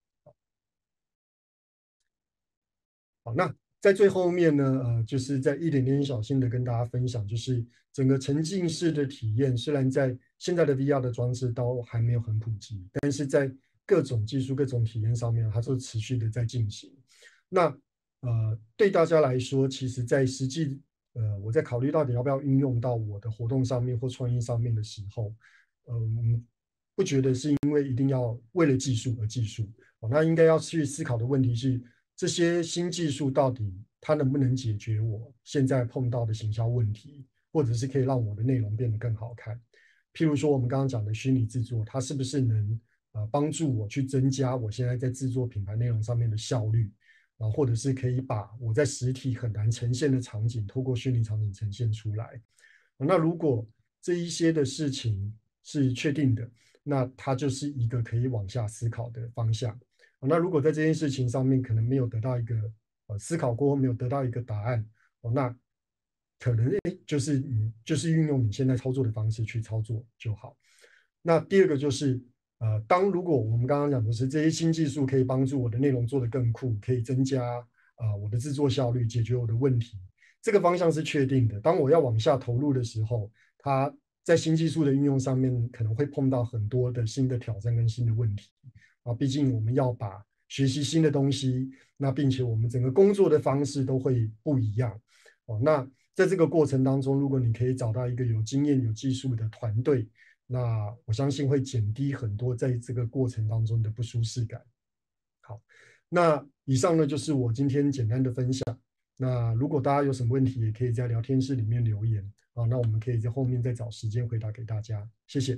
好，那在最后面呢，呃，就是在一点点小心的跟大家分享，就是整个沉浸式的体验，虽然在现在的 V R 的装置都还没有很普及，但是在各种技术、各种体验上面，它都持续的在进行。那呃，对大家来说，其实在实际呃我在考虑到底要不要运用到我的活动上面或创意上面的时候，嗯，不觉得是因为一定要为了技术而技术，哦，那应该要去思考的问题是，这些新技术到底它能不能解决我现在碰到的行销问题，或者是可以让我的内容变得更好看。譬如说我们刚刚讲的虚拟制作，它是不是能呃帮助我去增加我现在在制作品牌内容上面的效率啊，或者是可以把我在实体很难呈现的场景，透过虚拟场景呈现出来。那如果这一些的事情是确定的，那它就是一个可以往下思考的方向。那如果在这件事情上面可能没有得到一个呃思考过，没有得到一个答案，哦，那可能诶就是你就是运用你现在操作的方式去操作就好。那第二个就是呃，当如果我们刚刚讲的是这些新技术可以帮助我的内容做得更酷，可以增加啊、呃、我的制作效率，解决我的问题，这个方向是确定的。当我要往下投入的时候，它在新技术的运用上面可能会碰到很多的新的挑战跟新的问题啊，毕竟我们要把学习新的东西，那并且我们整个工作的方式都会不一样哦。那在这个过程当中，如果你可以找到一个有经验、有技术的团队，那我相信会减低很多在这个过程当中的不舒适感。好，那以上呢就是我今天简单的分享。那如果大家有什么问题，也可以在聊天室里面留言啊，那我们可以在后面再找时间回答给大家。谢谢。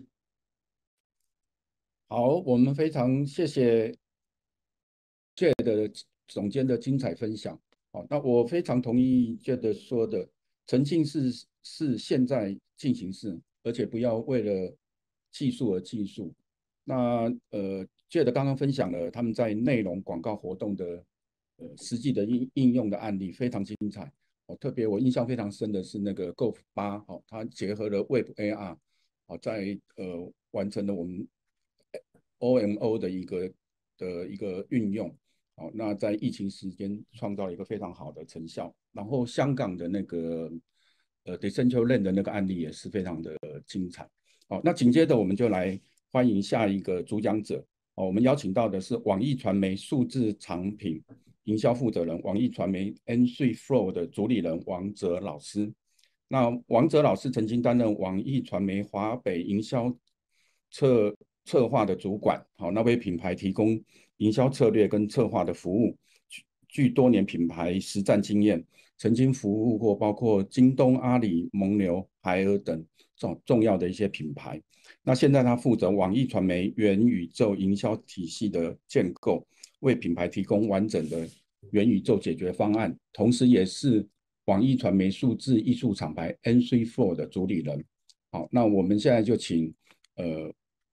好，我们非常谢谢 Jade 的总监的精彩分享。好，那我非常同意 Jade 说的，沉浸式是现在进行式，而且不要为了技术而技术。那呃 Jade 刚刚分享了他们在内容广告活动的呃实际的应应用的案例，非常精彩。哦，特别我印象非常深的是那个 Golf 八，哦，它结合了 Web A R， 哦，在呃完成了我们 O M O 的一个的一个运用。哦，那在疫情时间创造了一个非常好的成效。然后香港的那个呃 Decentraland 的那个案例也是非常的精彩。好，那紧接着我们就来欢迎下一个主讲者。哦，我们邀请到的是网易传媒数字产品营销负责人，网易传媒 N 三 Flow 的主理人王哲老师。那王哲老师曾经担任网易传媒华北营销策策划的主管，好，那为品牌提供营销策略跟策划的服务，具多年品牌实战经验，曾经服务过包括京东、阿里、蒙牛、海尔等重重要的一些品牌。那现在他负责网易传媒元宇宙营销体系的建构，为品牌提供完整的元宇宙解决方案，同时也是网易传媒数字艺术厂牌 N 三 四 的主理人。好，那我们现在就请呃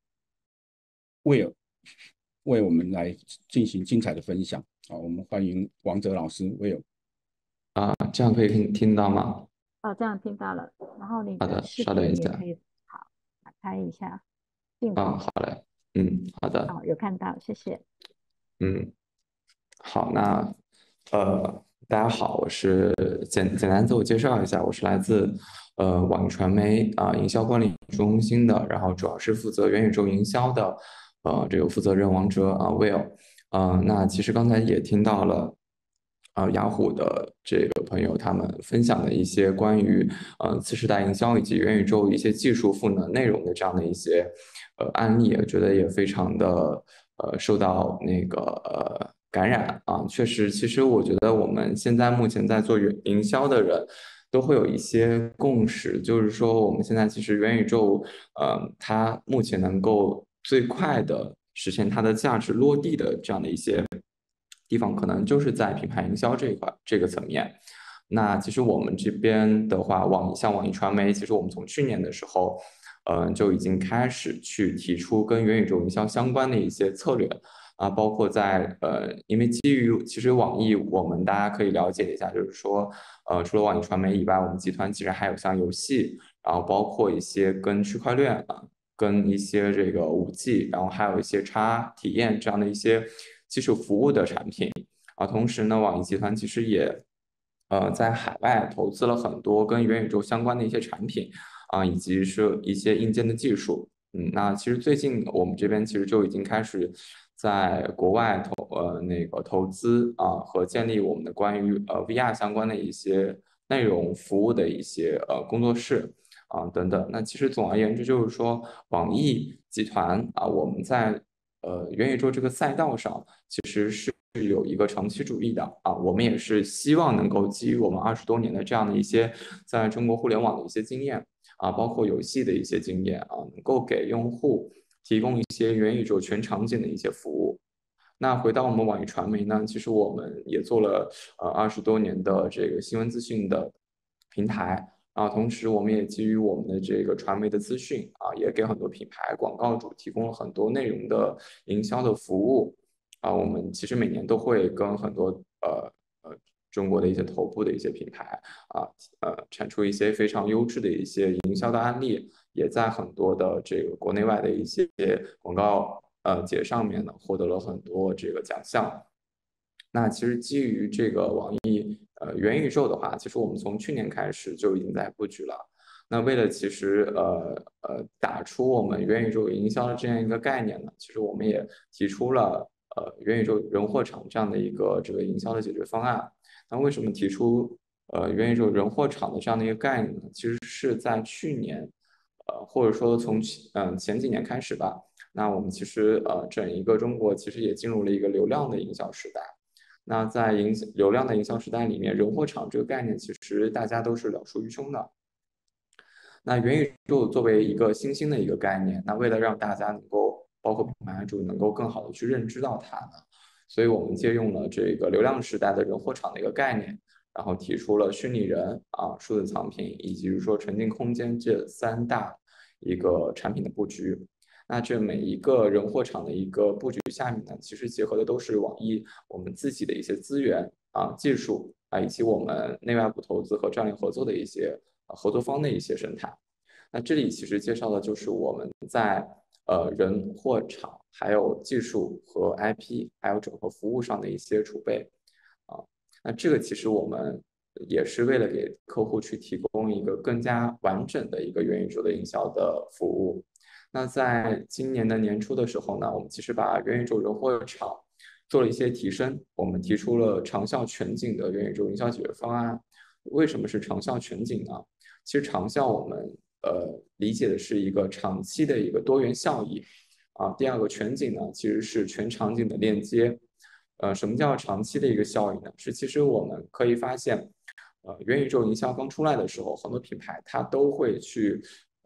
Will 为我们来进行精彩的分享。好，我们欢迎王哲老师 Will。 啊，这样可以听听到吗？ 哦，这样听到了。然后你好的， 的视稍等一下。 频也可以好打开一下镜啊， 头。 好嘞，嗯，好的。 哦，有看到，谢谢。 嗯，好，那呃，大家好，我是简简单自我介绍一下，我是来自呃网易传媒啊、营销管理中心的，然后主要是负责元宇宙营销的呃这个负责人王哲啊 Will。呃，那其实刚才也听到了。呃，雅虎的这个朋友他们分享的一些关于呃次世代营销以及元宇宙一些技术赋能内容的这样的一些呃案例，我觉得也非常的呃受到那个呃感染啊。确实，其实我觉得我们现在目前在做元营销的人都会有一些共识，就是说我们现在其实元宇宙呃它目前能够最快的实现它的价值落地的这样的一些地方，可能就是在品牌营销这一块这个层面。那其实我们这边的话，网易像网易传媒，其实我们从去年的时候，嗯、呃，就已经开始去提出跟元宇宙营销相关的一些策略啊，包括在呃，因为基于其实网易，我们大家可以了解一下，就是说，呃，除了网易传媒以外，我们集团其实还有像游戏，然后包括一些跟区块链啊。跟一些这个五 G，然后还有一些叉体验这样的一些技术服务的产品啊。同时呢，网易集团其实也呃在海外投资了很多跟元宇宙相关的一些产品啊，以及是一些硬件的技术。嗯，那其实最近我们这边其实就已经开始在国外投呃那个投资啊和建立我们的关于呃 V R 相关的一些内容服务的一些呃工作室。啊等等。那其实总而言之就是说，网易集团啊，我们在呃元宇宙这个赛道上其实是有一个长期主义的啊，我们也是希望能够基于我们二十多年的这样的一些在中国互联网的一些经验啊，包括游戏的一些经验啊，能够给用户提供一些元宇宙全场景的一些服务。那回到我们网易传媒呢，其实我们也做了呃二十多年的这个新闻资讯的平台。啊，同时我们也基于我们的这个传媒的资讯啊，也给很多品牌广告主提供了很多内容的营销的服务啊。我们其实每年都会跟很多呃呃中国的一些头部的一些品牌啊呃产出一些非常优质的一些营销的案例，也在很多的这个国内外的一些广告呃节上面呢获得了很多这个奖项。那其实基于这个网易呃元宇宙的话，其实我们从去年开始就已经在布局了。那为了其实呃呃打出我们元宇宙营销的这样一个概念呢，其实我们也提出了呃元宇宙人货场这样的一个这个营销的解决方案。那为什么提出呃元宇宙人货场的这样的一个概念呢？其实是在去年，呃或者说从嗯、呃、前几年开始吧。那我们其实呃整一个中国其实也进入了一个流量的营销时代。那在营流量的营销时代里面，人货场这个概念其实大家都是了熟于胸的。那元宇宙作为一个新兴的一个概念，那为了让大家能够包括品牌主能够更好的去认知到它呢，所以我们借用了这个流量时代的人货场的一个概念，然后提出了虚拟人啊、数字藏品以及说沉浸空间这三大一个产品的布局。那这每一个人货场的一个布局下面呢，其实结合的都是网易我们自己的一些资源啊、技术啊，以及我们内外部投资和战略合作的一些合作方的一些生态。那这里其实介绍的就是我们在呃人货场、还有技术和 I P， 还有整合服务上的一些储备啊。那这个其实我们也是为了给客户去提供一个更加完整的一个元宇宙的营销的服务。那在今年的年初的时候呢，我们其实把元宇宙人货场做了一些提升，我们提出了长效全景的元宇宙营销解决方案。为什么是长效全景呢？其实长效我们呃理解的是一个长期的一个多元效益啊。第二个全景呢，其实是全场景的链接。呃，什么叫长期的一个效益呢？是其实我们可以发现，呃，元宇宙营销刚出来的时候，很多品牌它都会去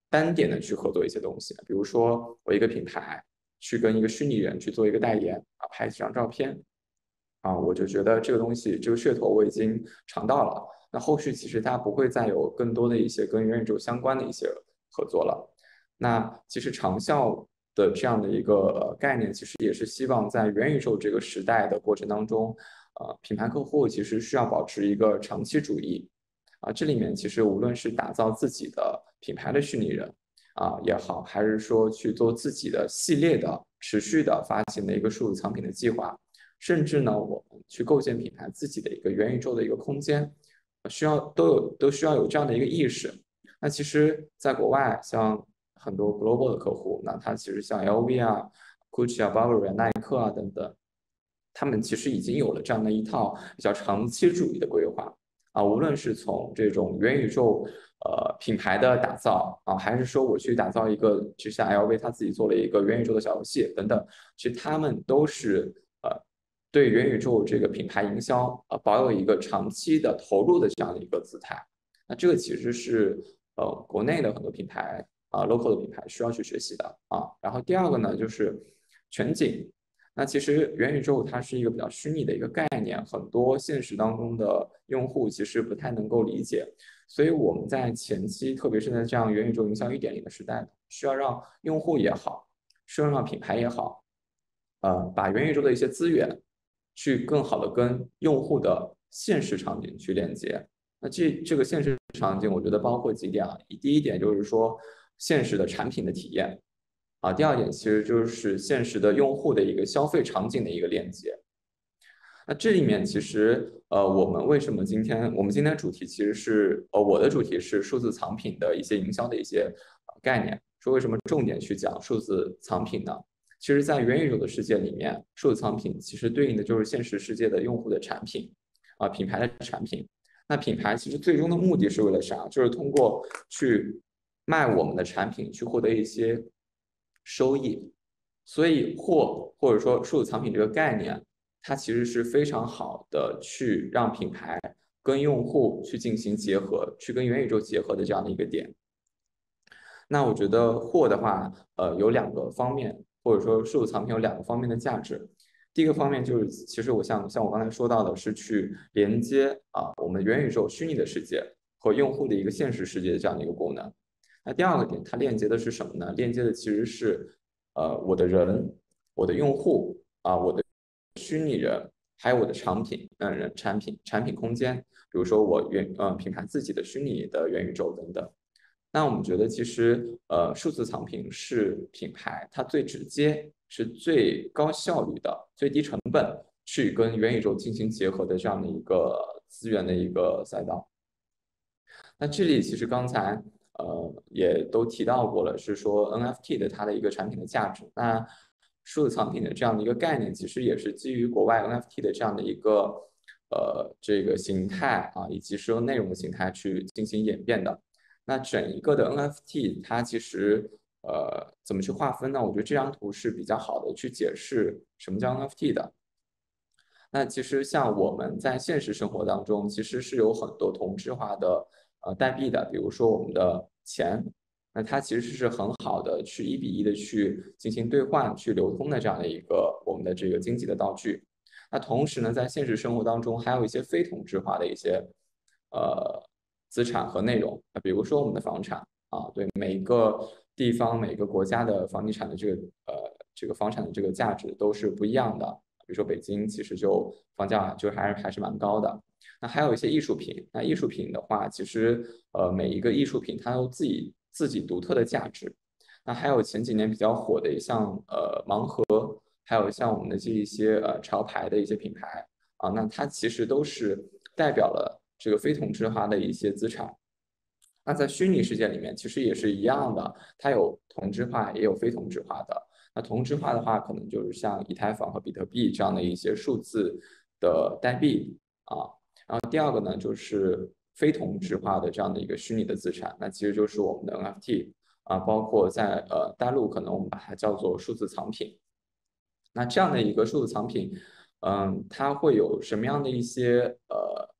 单点的去合作一些东西，比如说我一个品牌去跟一个虚拟人去做一个代言啊，拍几张照片啊，我就觉得这个东西这个噱头我已经尝到了。那后续其实它不会再有更多的一些跟元宇宙相关的一些合作了。那其实长效的这样的一个概念，其实也是希望在元宇宙这个时代的过程当中，呃，品牌客户其实需要保持一个长期主义啊。这里面其实无论是打造自己的品牌的虚拟人啊也好，还是说去做自己的系列的持续的发行的一个数字藏品的计划，甚至呢，我们去构建品牌自己的一个元宇宙的一个空间，需要都有都需要有这样的一个意识。那其实，在国外，像很多 global 的客户，那他其实像 L V 啊、Gucci 啊、Burberry 啊、耐克啊等等，他们其实已经有了这样的一套比较长期主义的规划啊，无论是从这种元宇宙呃品牌的打造啊，还是说我去打造一个，就像 L V 他自己做了一个元宇宙的小游戏等等，其实他们都是呃对元宇宙这个品牌营销呃保有一个长期的投入的这样的一个姿态。那这个其实是呃国内的很多品牌啊、呃、local 的品牌需要去学习的啊。然后第二个呢就是全景。那其实元宇宙它是一个比较虚拟的一个概念，很多现实当中的用户其实不太能够理解，所以我们在前期，特别是在这样元宇宙营销一点零的时代，需要让用户也好，需要让品牌也好，呃，把元宇宙的一些资源去更好的跟用户的现实场景去连接。那这这个现实场景，我觉得包括几点啊，第一点就是说现实的产品的体验。啊，第二点其实就是现实的用户的一个消费场景的一个链接。那这里面其实呃，我们为什么今天我们今天主题其实是呃，我的主题是数字藏品的一些营销的一些概念。说为什么重点去讲数字藏品呢？其实，在元宇宙的世界里面，数字藏品其实对应的就是现实世界的用户的产品啊，品牌的产品。那品牌其实最终的目的是为了啥？就是通过去卖我们的产品，去获得一些收益。所以或或者说数字藏品这个概念，它其实是非常好的去让品牌跟用户去进行结合，去跟元宇宙结合的这样的一个点。那我觉得货的话，呃，有两个方面，或者说数字藏品有两个方面的价值。第一个方面就是，其实我像像我刚才说到的，是去连接啊我们元宇宙虚拟的世界和用户的一个现实世界的这样的一个功能。那第二个点，它链接的是什么呢？链接的其实是呃我的人、我的用户啊、我的虚拟人，还有我的产品，嗯，产品产品空间，比如说我元呃品牌自己的虚拟的元宇宙等等。那我们觉得其实呃数字藏品是品牌它最直接、是最高效率的、最低成本去跟元宇宙进行结合的这样的一个资源的一个赛道。那这里其实刚才呃也都提到过了，是说 N F T 的它的一个产品的价值。那数字藏品的这样的一个概念，其实也是基于国外 N F T 的这样的一个呃这个形态啊，以及说内容的形态去进行演变的。那整一个的 N F T 它其实呃怎么去划分呢？我觉得这张图是比较好的去解释什么叫 N F T 的。那其实像我们在现实生活当中，其实是有很多同质化的呃代币的，比如说我们的钱，那它其实是很好的去一比一的去进行兑换、去流通的这样的一个我们的这个经济的道具。那同时呢，在现实生活当中还有一些非同质化的一些呃资产和内容，比如说我们的房产啊，对每个地方、每个国家的房地产的这个呃这个房产的这个价值都是不一样的。比如说北京其实就房价就还是还是蛮高的。那还有一些艺术品，那艺术品的话，其实呃每一个艺术品它有自己自己独特的价值。那还有前几年比较火的像呃盲盒，还有像我们的这一些呃潮牌的一些品牌啊，那它其实都是代表了这个非同质化的一些资产。那在虚拟世界里面其实也是一样的，它有同质化也有非同质化的。那同质化的话，可能就是像以太坊和比特币这样的一些数字的代币啊。然后第二个呢，就是非同质化的这样的一个虚拟的资产，那其实就是我们的 N F T 啊，包括在呃大陆可能我们把它叫做数字藏品。那这样的一个数字藏品，嗯，它会有什么样的一些呃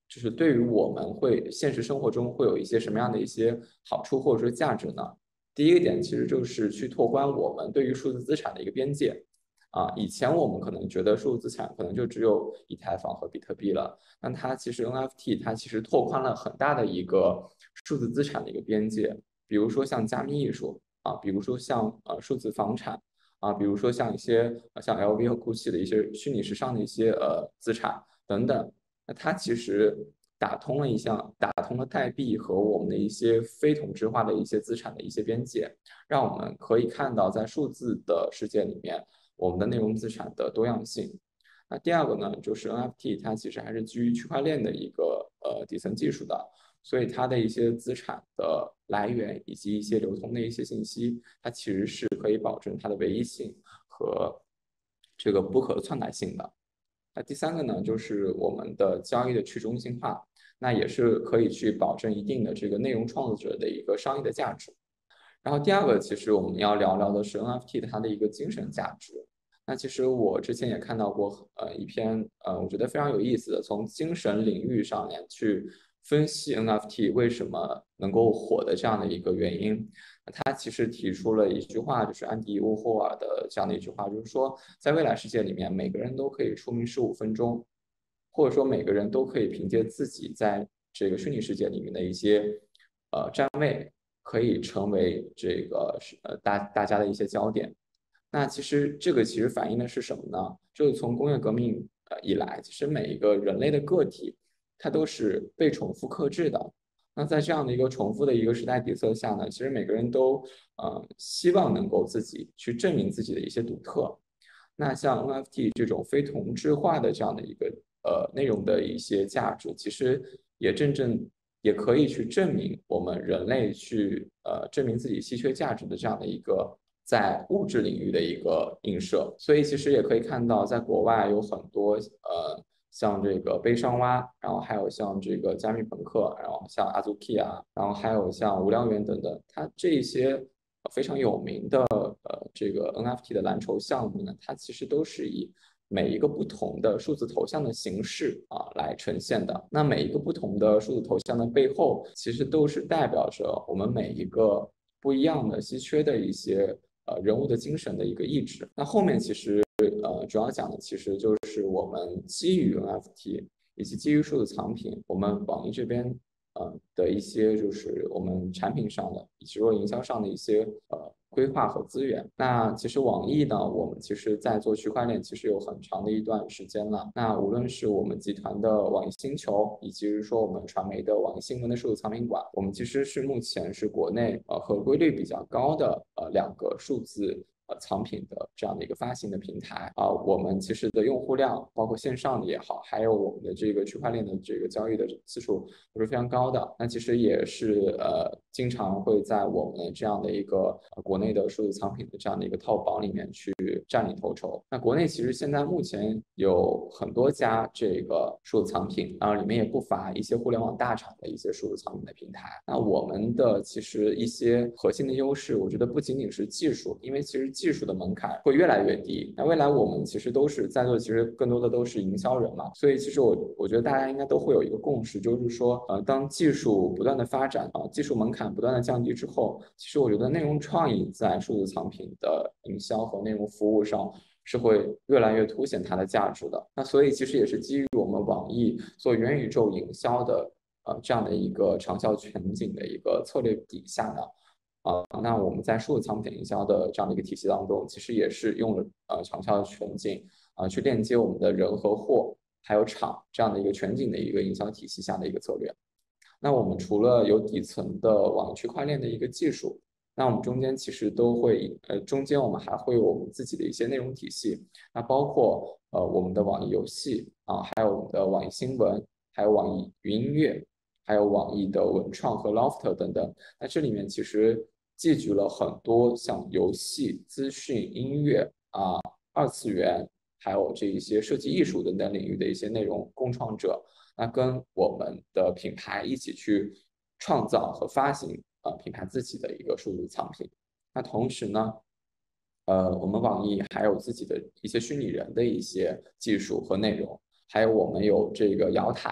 就是对于我们会现实生活中会有一些什么样的一些好处或者说价值呢？第一个点其实就是去拓宽我们对于数字资产的一个边界。啊，以前我们可能觉得数字资产可能就只有以太坊和比特币了，那它其实 N F T 它其实拓宽了很大的一个数字资产的一个边界，比如说像加密艺术啊，比如说像呃数字房产啊，比如说像一些像 L V 和 GUCCI 的一些虚拟时尚的一些呃资产等等，那它其实打通了一项打通了代币和我们的一些非同质化的一些资产的一些边界，让我们可以看到在数字的世界里面我们的内容资产的多样性。那第二个呢，就是 N F T 它其实还是基于区块链的一个呃底层技术的，所以它的一些资产的来源以及一些流通的一些信息，它其实是可以保证它的唯一性和这个不可篡改性的。那第三个呢，就是我们的交易的去中心化，那也是可以去保证一定的这个内容创作者的一个商业的价值。然后第二个，其实我们要聊聊的是 N F T 它的一个精神价值。那其实我之前也看到过呃一篇呃我觉得非常有意思的，从精神领域上面去分析 N F T 为什么能够火的这样的一个原因。他其实提出了一句话，就是安迪沃霍尔的这样的一句话，就是说在未来世界里面，每个人都可以出名十五分钟，或者说每个人都可以凭借自己在这个虚拟世界里面的一些呃站位，可以成为这个呃大大家的一些焦点。那其实这个其实反映的是什么呢？就是从工业革命呃以来，其实每一个人类的个体，它都是被重复克制的。那在这样的一个重复的一个时代底色下呢，其实每个人都呃希望能够自己去证明自己的一些独特。那像 N F T 这种非同质化的这样的一个呃内容的一些价值，其实也真正也可以去证明我们人类去呃证明自己稀缺价值的这样的一个在物质领域的一个映射。所以其实也可以看到，在国外有很多呃像这个悲伤蛙，然后还有像这个加密朋克，然后像 Azuki 啊，然后还有像无聊猿等等，它这些非常有名的呃这个 N F T 的蓝筹项目呢，它其实都是以每一个不同的数字头像的形式啊来呈现的。那每一个不同的数字头像的背后，其实都是代表着我们每一个不一样的稀缺的一些呃人物的精神的一个意志。那后面其实呃主要讲的其实就是我们基于 N F T 以及基于数字藏品，我们网易这边呃的一些就是我们产品上的以及说营销上的一些呃规划和资源。那其实网易呢，我们其实在做区块链其实有很长的一段时间了。那无论是我们集团的网易星球，以及是说我们传媒的网易新闻的数字藏品馆，我们其实是目前是国内呃合规率比较高的呃两个数字呃藏品的这样的一个发行的平台啊、呃，我们其实的用户量，包括线上的也好，还有我们的这个区块链的这个交易的次数都是非常高的。那其实也是呃经常会在我们这样的一个、呃、国内的数字藏品的这样的一个套榜里面去占领头筹。那国内其实现在目前有很多家这个数字藏品，然后里面也不乏一些互联网大厂的一些数字藏品的平台。那我们的其实一些核心的优势，我觉得不仅仅是技术，因为其实技术的门槛会越来越低。那未来我们其实都是在座，其实更多的都是营销人嘛，所以其实我我觉得大家应该都会有一个共识，就是说，呃，当技术不断的发展啊，技术门槛不断的降低之后，其实我觉得内容创意在数字藏品的营销和内容服务上是会越来越凸显它的价值的。那所以其实也是基于我们网易做元宇宙营销的呃这样的一个长效全景的一个策略底下呢。啊、呃，那我们在数字藏品营销的这样的一个体系当中，其实也是用了呃长效全景啊、呃、去链接我们的人和货还有场这样的一个全景的一个营销体系下的一个策略。那我们除了有底层的网区块链的一个技术，那我们中间其实都会呃中间我们还会有我们自己的一些内容体系，那包括呃我们的网易游戏啊，还有我们的网易新闻，还有网易云音乐，还有网易的文创和 Loft 等等。那这里面其实寄居了很多像游戏、资讯、音乐啊、二次元，还有这一些设计艺术等等领域的一些内容共创者，那跟我们的品牌一起去创造和发行呃品牌自己的一个数字藏品。那同时呢，呃，我们网易还有自己的一些虚拟人的一些技术和内容，还有我们有这个瑶台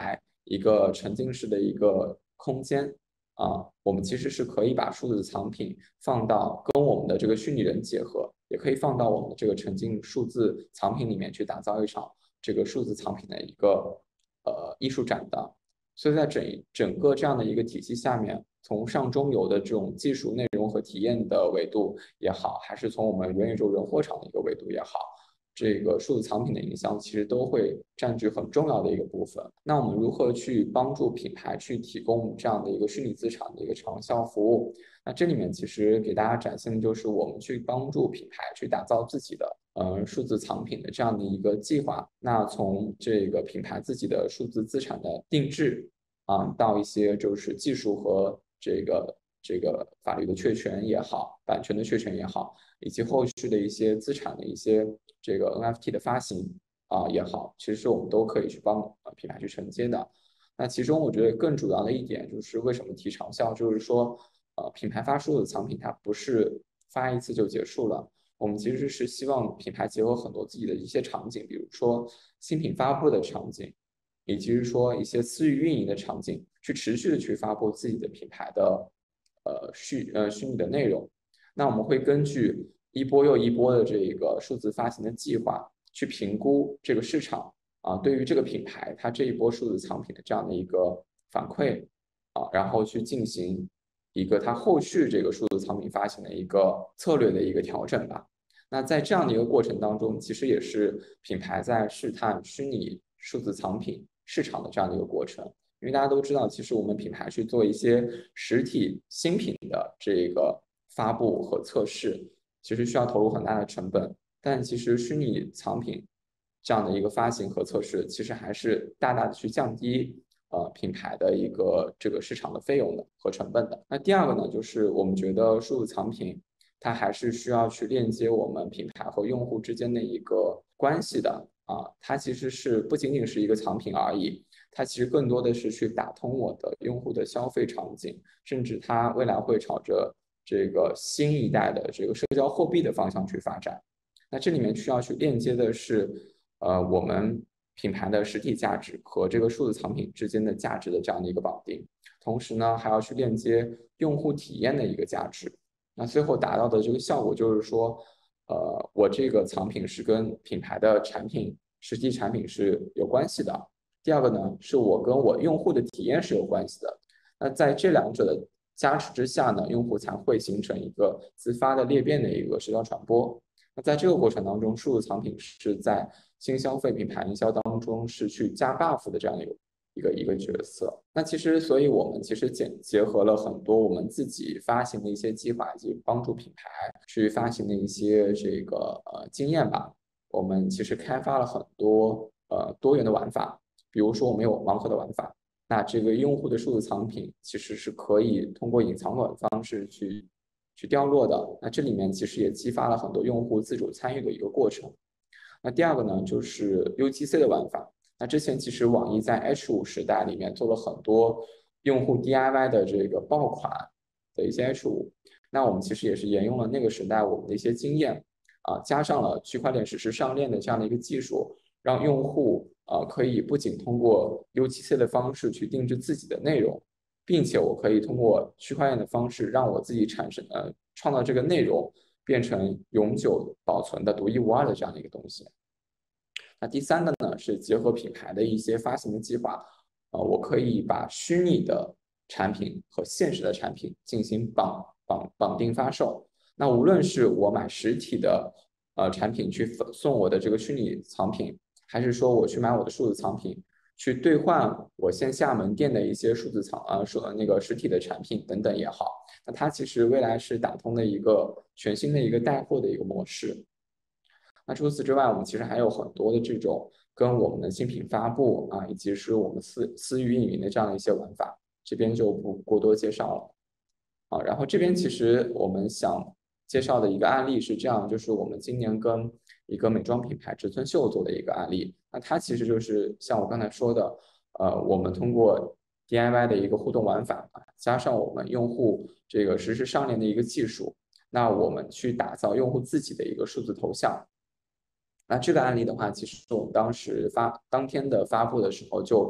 一个沉浸式的一个空间啊，我们其实是可以把数字藏品放到跟我们的这个虚拟人结合，也可以放到我们的这个沉浸数字藏品里面去打造一场这个数字藏品的一个呃艺术展的。所以在整整个这样的一个体系下面，从上中游的这种技术内容和体验的维度也好，还是从我们元宇宙人货场的一个维度也好，这个数字藏品的营销其实都会占据很重要的一个部分。那我们如何去帮助品牌去提供这样的一个虚拟资产的一个长效服务？那这里面其实给大家展现的就是我们去帮助品牌去打造自己的呃数字藏品的这样的一个计划。那从这个品牌自己的数字资产的定制啊，到一些就是技术和这个这个法律的确权也好，版权的确权也好，以及后续的一些资产的一些这个 N F T 的发行啊也好，其实我们都可以去帮呃品牌去承接的。那其中我觉得更主要的一点就是为什么提长效，就是说呃品牌发数字藏品它不是发一次就结束了，我们其实是希望品牌结合很多自己的一些场景，比如说新品发布的场景，以及是说一些私域运营的场景，去持续的去发布自己的品牌的呃虚呃虚拟的内容。那我们会根据一波又一波的这个数字发行的计划，去评估这个市场啊对于这个品牌它这一波数字藏品的这样的一个反馈啊，然后去进行一个它后续这个数字藏品发行的一个策略的一个调整吧。那在这样的一个过程当中，其实也是品牌在试探虚拟数字藏品市场的这样的一个过程。因为大家都知道，其实我们品牌去做一些实体新品的这个发布和测试，其实需要投入很大的成本。但其实虚拟藏品这样的一个发行和测试，其实还是大大的去降低呃品牌的一个这个市场的费用的和成本的。那第二个呢，就是我们觉得数字藏品它还是需要去链接我们品牌和用户之间的一个关系的啊，它其实是不仅仅是一个藏品而已。它其实更多的是去打通我的用户的消费场景，甚至它未来会朝着这个新一代的这个社交货币的方向去发展。那这里面需要去链接的是，呃，我们品牌的实体价值和这个数字藏品之间的价值的这样的一个绑定，同时呢，还要去链接用户体验的一个价值。那最后达到的这个效果就是说，呃，我这个藏品是跟品牌的产品、实际产品是有关系的。第二个呢，是我跟我用户的体验是有关系的。那在这两者的加持之下呢，用户才会形成一个自发的裂变的一个社交传播。那在这个过程当中，数字藏品是在新消费品牌营销当中是去加 buff 的这样一个一个一个角色。那其实，所以我们其实结结合了很多我们自己发行的一些计划，以及帮助品牌去发行的一些这个呃经验吧。我们其实开发了很多呃多元的玩法。比如说我们有盲盒的玩法，那这个用户的数字藏品其实是可以通过隐藏的方式去去掉落的。那这里面其实也激发了很多用户自主参与的一个过程。那第二个呢，就是 U G C 的玩法。那之前其实网易在 H 五时代里面做了很多用户 D I Y 的这个爆款的一些 H 五，那我们其实也是沿用了那个时代我们的一些经验啊，加上了区块链实时上链的这样的一个技术，让用户呃可以不仅通过 U G C 的方式去定制自己的内容，并且我可以通过区块链的方式让我自己产生呃创造这个内容变成永久保存的独一无二的这样的一个东西。那第三个呢，是结合品牌的一些发行的计划，呃，我可以把虚拟的产品和现实的产品进行绑绑绑定发售。那无论是我买实体的呃产品去送我的这个虚拟藏品，还是说我去买我的数字藏品，去兑换我线下门店的一些数字藏呃数那个实体的产品等等也好，那它其实未来是打通的一个全新的一个带货的一个模式。那除此之外，我们其实还有很多的这种跟我们的新品发布啊，以及是我们私私域运营的这样的一些玩法，这边就不过多介绍了啊。然后这边其实我们想介绍的一个案例是这样，就是我们今年跟一个美妆品牌植村秀做的一个案例。那它其实就是像我刚才说的，呃，我们通过 D I Y 的一个互动玩法，加上我们用户这个实时上链的一个技术，那我们去打造用户自己的一个数字头像。那这个案例的话，其实我们当时发当天的发布的时候就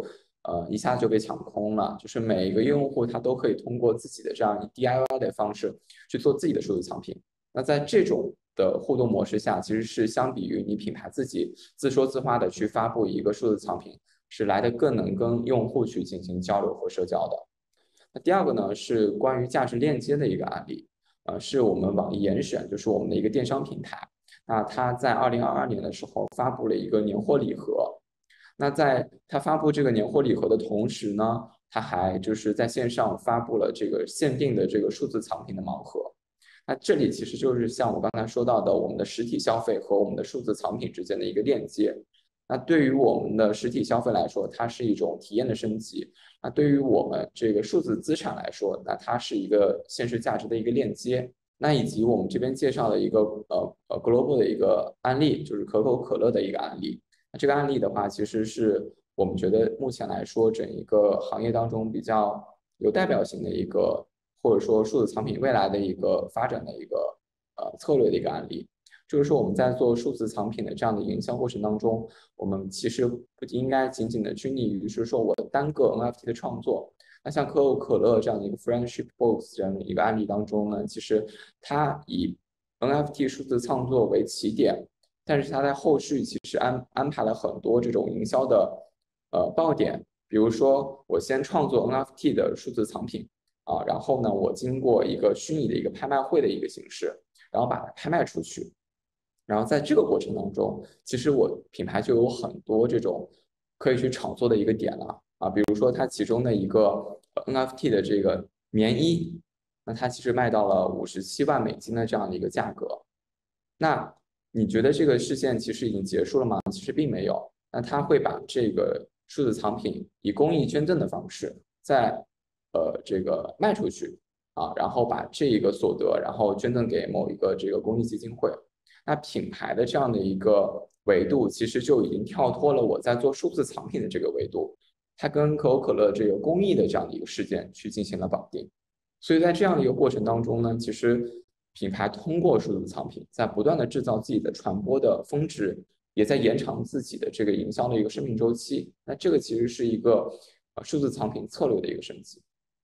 呃一下就被抢空了，就是每一个用户他都可以通过自己的这样 D I Y 的方式去做自己的数字藏品。那在这种的互动模式下，其实是相比于你品牌自己自说自话的去发布一个数字藏品，是来的更能跟用户去进行交流和社交的。那第二个呢，是关于价值链接的一个案例，呃，是我们网易严选，就是我们的一个电商平台。那它在二零二二年的时候发布了一个年货礼盒。那在它发布这个年货礼盒的同时呢，它还就是在线上发布了这个限定的这个数字藏品的盲盒。那这里其实就是像我刚才说到的，我们的实体消费和我们的数字藏品之间的一个链接。那对于我们的实体消费来说，它是一种体验的升级；那对于我们这个数字资产来说，那它是一个现实价值的一个链接。那以及我们这边介绍的一个呃呃 global 的一个案例，就是可口可乐的一个案例。那这个案例的话，其实是我们觉得目前来说，整一个行业当中比较有代表性的一个，或者说数字藏品未来的一个发展的一个呃策略的一个案例。就是说我们在做数字藏品的这样的营销过程当中，我们其实不应该仅仅的拘泥于是说我的单个 N F T 的创作。那像可口可乐这样的一个 friendship box 这样的一个案例当中呢，其实它以 N F T 数字创作为起点，但是它在后续其实安安排了很多这种营销的呃爆点，比如说我先创作 N F T 的数字藏品啊，然后呢我经过一个虚拟的一个拍卖会的一个形式，然后把它拍卖出去，然后在这个过程当中，其实我品牌就有很多这种可以去炒作的一个点了。啊，比如说它其中的一个 N F T 的这个棉衣，那它其实卖到了五十七万美金的这样的一个价格。那你觉得这个事件其实已经结束了吗？其实并没有。那它会把这个数字藏品以公益捐赠的方式再呃这个卖出去啊，然后把这一个所得然后捐赠给某一个这个公益基金会。那品牌的这样的一个维度，其实就已经跳脱了我在做数字藏品的这个维度。它跟可口可乐这个公益的这样的一个事件去进行了绑定，所以在这样的一个过程当中呢，其实品牌通过数字藏品在不断的制造自己的传播的峰值，也在延长自己的这个营销的一个生命周期。那这个其实是一个呃数字藏品策略的一个升级。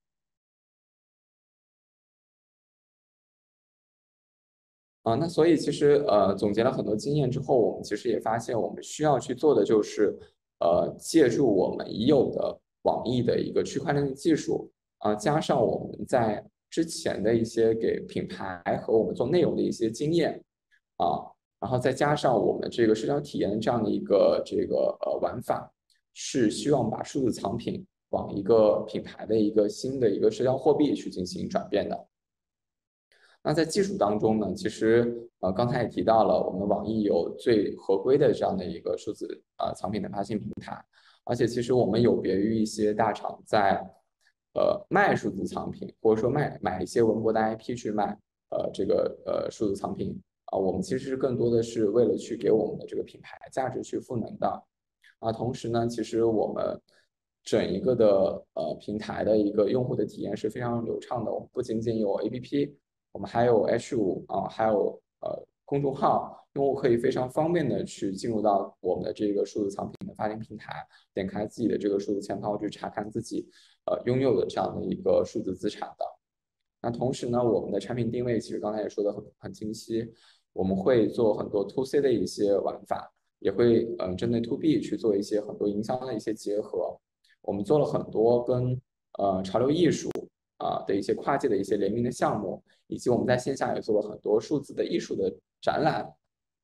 啊，那所以其实呃总结了很多经验之后，我们其实也发现我们需要去做的就是，呃借助我们已有的网易的一个区块链的技术啊，加上我们在之前的一些给品牌和我们做内容的一些经验啊，然后再加上我们这个社交体验这样的一个这个呃玩法，是希望把数字藏品往一个品牌的一个新的一个社交货币去进行转变的。那在技术当中呢，其实呃刚才也提到了，我们网易有最合规的这样的一个数字呃藏品的发行平台，而且其实我们有别于一些大厂在呃卖数字藏品，或者说卖买一些文博的 I P 去卖呃这个呃数字藏品啊，我们其实更多的是为了去给我们的这个品牌价值去赋能的啊，同时呢，其实我们整一个的呃平台的一个用户的体验是非常流畅的，我们不仅仅有 A P P。我们还有 H 五啊，还有呃公众号，用户可以非常方便的去进入到我们的这个数字藏品的发行平台，点开自己的这个数字钱包去查看自己呃拥有的这样的一个数字资产的。那同时呢，我们的产品定位其实刚才也说的很很清晰，我们会做很多 to C 的一些玩法，也会嗯、呃、针对 to B 去做一些很多营销的一些结合。我们做了很多跟呃潮流艺术啊的一些跨界的一些联名的项目。以及我们在线下也做了很多数字的艺术的展览。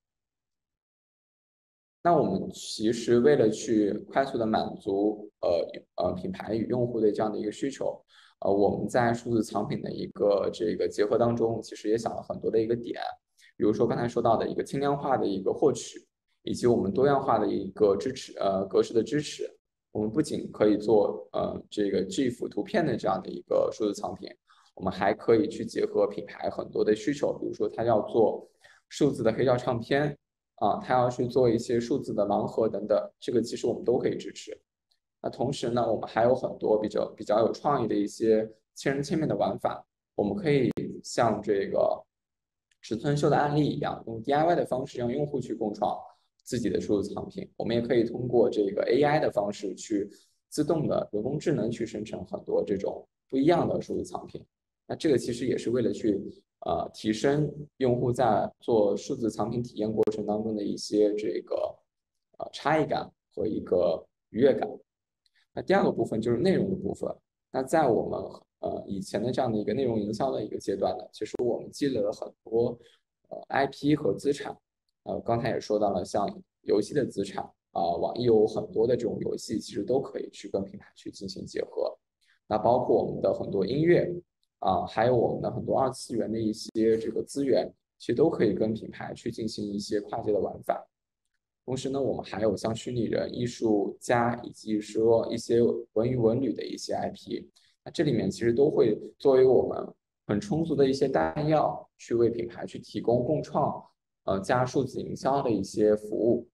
那我们其实为了去快速的满足呃呃品牌与用户的这样的一个需求，呃我们在数字藏品的一个这个结合当中，其实也想了很多的一个点，比如说刚才说到的一个轻量化的一个获取，以及我们多样化的一个支持呃格式的支持。我们不仅可以做呃这个 GIF 图片的这样的一个数字藏品。我们还可以去结合品牌很多的需求，比如说它要做数字的黑胶唱片啊，它要去做一些数字的盲盒等等，这个其实我们都可以支持。那同时呢，我们还有很多比较比较有创意的一些千人千面的玩法，我们可以像这个尺寸秀的案例一样，用 D I Y 的方式让用户去共创自己的数字藏品。我们也可以通过这个 A I 的方式去自动的人工智能去生成很多这种不一样的数字藏品。那这个其实也是为了去呃提升用户在做数字藏品体验过程当中的一些这个呃差异感和一个愉悦感。那第二个部分就是内容的部分。那在我们呃以前的这样的一个内容营销的一个阶段呢，其实我们积累了很多呃 I P 和资产。呃，刚才也说到了，像游戏的资产啊、呃，网易有很多的这种游戏，其实都可以去跟品牌去进行结合。那包括我们的很多音乐啊、呃，还有我们的很多二次元的一些这个资源，其实都可以跟品牌去进行一些跨界的玩法。同时呢，我们还有像虚拟人、艺术家以及说一些文娱文旅的一些 I P， 那这里面其实都会作为我们很充足的一些弹药，去为品牌去提供共创。呃，加数字营销的一些服务。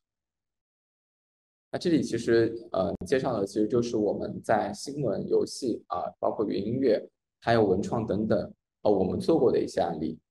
那这里其实呃介绍的其实就是我们在新闻、游戏啊，包括云音乐，还有文创等等，呃，我们做过的一些案例。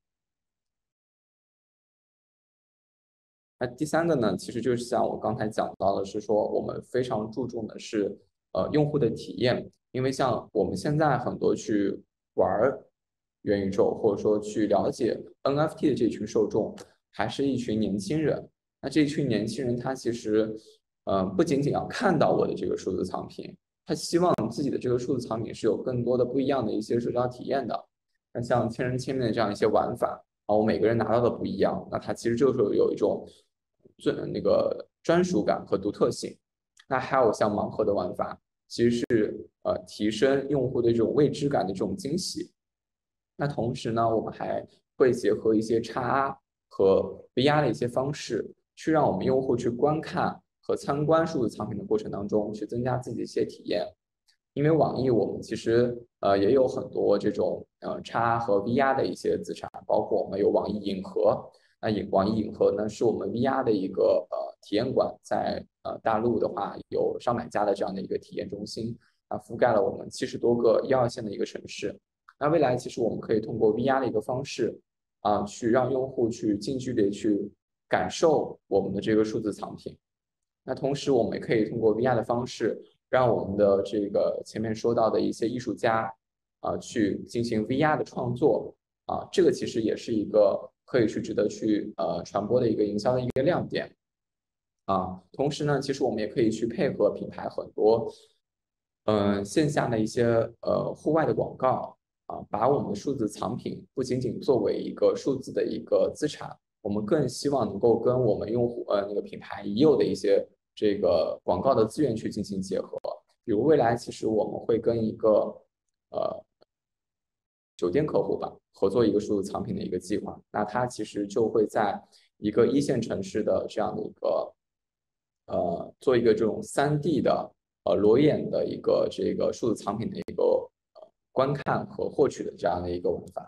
那第三个呢，其实就是像我刚才讲到的，是说我们非常注重的是呃用户的体验，因为像我们现在很多去玩元宇宙，或者说去了解 N F T 的这群受众。还是一群年轻人，那这一群年轻人，他其实，呃，不仅仅要看到我的这个数字藏品，他希望自己的这个数字藏品是有更多的不一样的一些社交体验的。那像千人千面的这样一些玩法啊，我每个人拿到的不一样，那它其实就是有一种最那个专属感和独特性。那还有像盲盒的玩法，其实是呃提升用户的这种未知感的这种惊喜。那同时呢，我们还会结合一些 X R。和 V R 的一些方式，去让我们用户去观看和参观数字藏品的过程当中，去增加自己的一些体验。因为网易我们其实呃也有很多这种呃 X R 和 V R 的一些资产，包括我们有网易影盒。那影网易影盒呢，是我们 V R 的一个呃体验馆，在呃大陆的话有上百家的这样的一个体验中心，啊，覆盖了我们七十多个一二线的一个城市。那未来其实我们可以通过 V R 的一个方式。啊，去让用户去近距离去感受我们的这个数字藏品。那同时，我们也可以通过 V R 的方式，让我们的这个前面说到的一些艺术家啊，去进行 V R 的创作啊，这个其实也是一个可以去值得去呃传播的一个营销的一个亮点啊。同时呢，其实我们也可以去配合品牌很多嗯、呃、线下的一些呃户外的广告。啊，把我们的数字藏品不仅仅作为一个数字的一个资产，我们更希望能够跟我们用户呃那个品牌已有的一些这个广告的资源去进行结合。比如未来其实我们会跟一个呃酒店客户吧合作一个数字藏品的一个计划，那它其实就会在一个一线城市的这样的一个呃做一个这种三 D 的呃裸眼的一个这个数字藏品的一个。观看和获取的这样的一个玩法。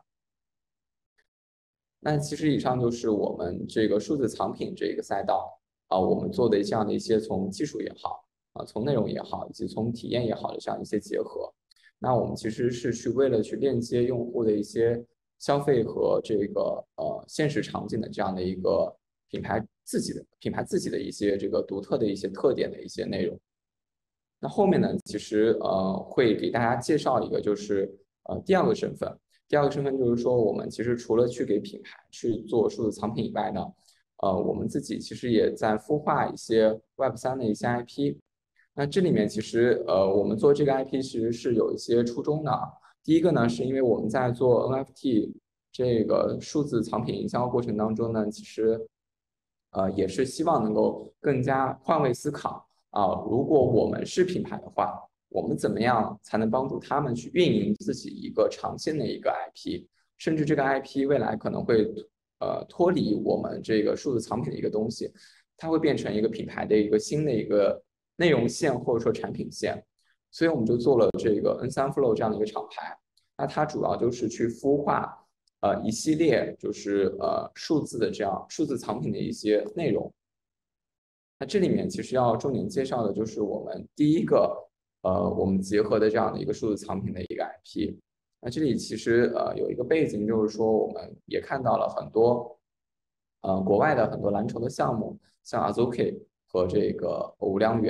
那其实以上就是我们这个数字藏品这个赛道啊，我们做的这样的一些从技术也好啊，从内容也好，以及从体验也好的这样一些结合。那我们其实是去为了去链接用户的一些消费和这个呃现实场景的这样的一个品牌自己的品牌自己的一些这个独特的一些特点的一些内容。那后面呢，其实呃会给大家介绍一个，就是呃第二个身份。第二个身份就是说，我们其实除了去给品牌去做数字藏品以外呢，呃我们自己其实也在孵化一些 Web 三的一些 I P。那这里面其实呃我们做这个 I P 其实是有一些初衷的。第一个呢，是因为我们在做 N F T 这个数字藏品营销过程当中呢，其实呃也是希望能够更加换位思考。啊，如果我们是品牌的话，我们怎么样才能帮助他们去运营自己一个长线的一个 I P， 甚至这个 I P 未来可能会呃脱离我们这个数字藏品的一个东西，它会变成一个品牌的一个新的一个内容线或者说产品线。所以我们就做了这个 N 三 Flow 这样的一个厂牌，那它主要就是去孵化呃一系列就是呃数字的这样数字藏品的一些内容。那这里面其实要重点介绍的就是我们第一个，呃，我们结合的这样的一个数字藏品的一个 I P。那这里其实呃有一个背景，就是说我们也看到了很多，呃，国外的很多蓝筹的项目，像 Azuki 和这个无良猿，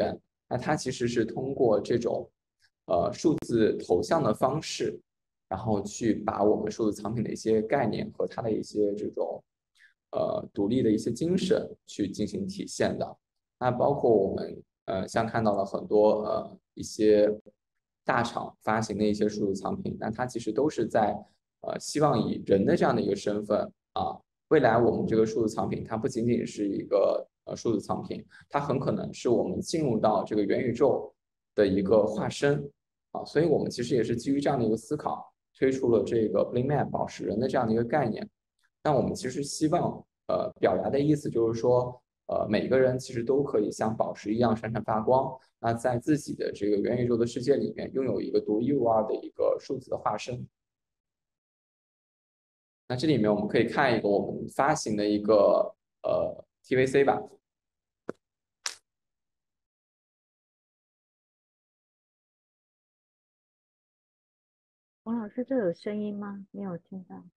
那它其实是通过这种呃数字头像的方式，然后去把我们数字藏品的一些概念和它的一些这种呃独立的一些精神去进行体现的。那包括我们呃像看到了很多呃一些大厂发行的一些数字藏品，那它其实都是在呃希望以人的这样的一个身份啊，未来我们这个数字藏品它不仅仅是一个呃数字藏品，它很可能是我们进入到这个元宇宙的一个化身啊，所以我们其实也是基于这样的一个思考，推出了这个 Bling Map 宝石人的这样的一个概念。那我们其实希望呃表达的意思就是说，呃每个人其实都可以像宝石一样闪闪发光。那在自己的这个元宇宙的世界里面，拥有一个独一无二的一个数字的化身。那这里面我们可以看一个我们发行的一个呃 T V C 吧。 王老师，这有声音吗？没有听到。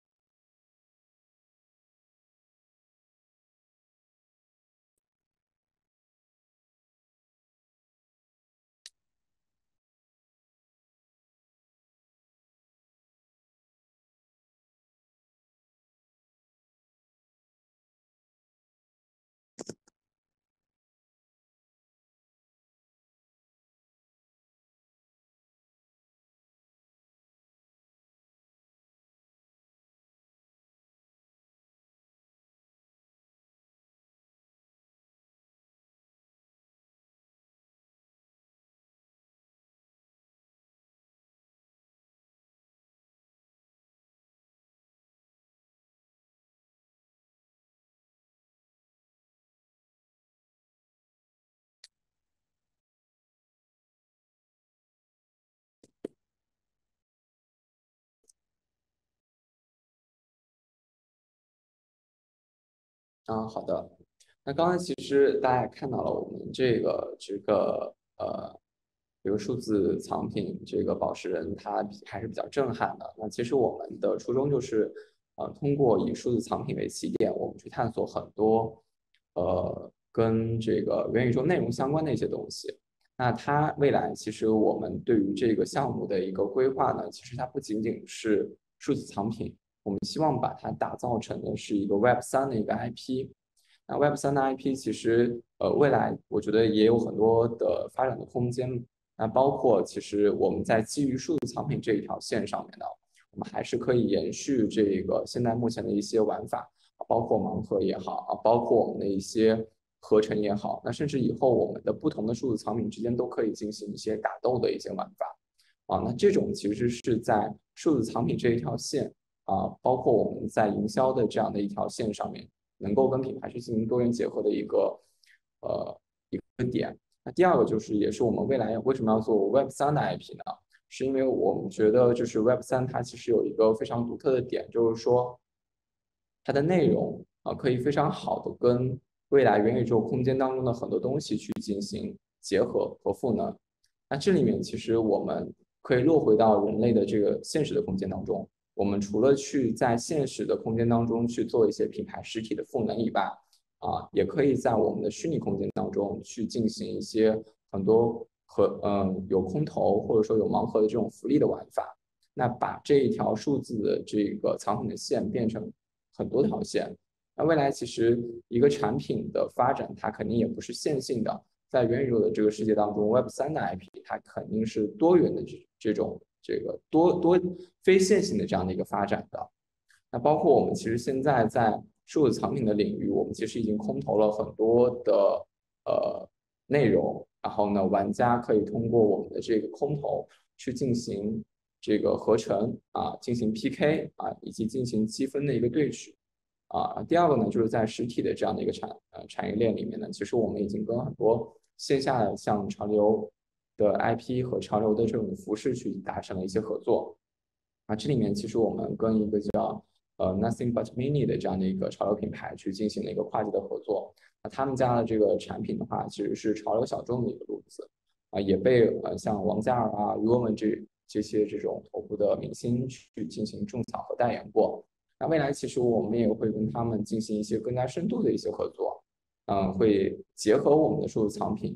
啊，好的。那刚才其实大家也看到了，我们这个这个呃，这个数字藏品这个宝石人，它还是比较震撼的。那其实我们的初衷就是，呃，通过以数字藏品为起点，我们去探索很多呃跟这个元宇宙内容相关的一些东西。那它未来其实我们对于这个项目的一个规划呢，其实它不仅仅是数字藏品。我们希望把它打造成的是一个 Web 三的一个 I P。那 Web 三的 I P 其实呃未来我觉得也有很多的发展的空间。那包括其实我们在基于数字藏品这一条线上面呢，我们还是可以延续这个现在目前的一些玩法，包括盲盒也好啊，包括我们的一些合成也好，那甚至以后我们的不同的数字藏品之间都可以进行一些打斗的一些玩法啊。那这种其实是在数字藏品这一条线。啊，包括我们在营销的这样的一条线上面，能够跟品牌去进行多元结合的一个呃一个点。那第二个就是，也是我们未来为什么要做 Web 三的 I P 呢？是因为我们觉得就是 Web 三它其实有一个非常独特的点，就是说它的内容啊可以非常好的跟未来元宇宙空间当中的很多东西去进行结合和赋能。那这里面其实我们可以落回到人类的这个现实的空间当中。我们除了去在现实的空间当中去做一些品牌实体的赋能以外，啊，也可以在我们的虚拟空间当中去进行一些很多和嗯有空投或者说有盲盒的这种福利的玩法。那把这一条数字的这个藏品的线变成很多条线。那未来其实一个产品的发展，它肯定也不是线性的，在元宇宙的这个世界当中 ，Web 三的 I P 它肯定是多元的这这种。这个多多非线性的这样的一个发展的。那包括我们其实现在在数字藏品的领域，我们其实已经空投了很多的呃内容，然后呢，玩家可以通过我们的这个空投去进行这个合成啊，进行 P K 啊，以及进行积分的一个对取啊。第二个呢，就是在实体的这样的一个产呃产业链里面呢，其实我们已经跟很多线下的像潮流的 I P 和潮流的这种服饰去达成了一些合作啊，这里面其实我们跟一个叫呃 Nothing But Mini 的这样的一个潮流品牌去进行了一个跨界的合作。那他们家的这个产品的话，其实是潮流小众的一个路子啊，也被呃像王嘉尔啊、余文文这这些这种头部的明星去进行种草和代言过。那未来其实我们也会跟他们进行一些更加深度的一些合作，嗯，会结合我们的数字藏品。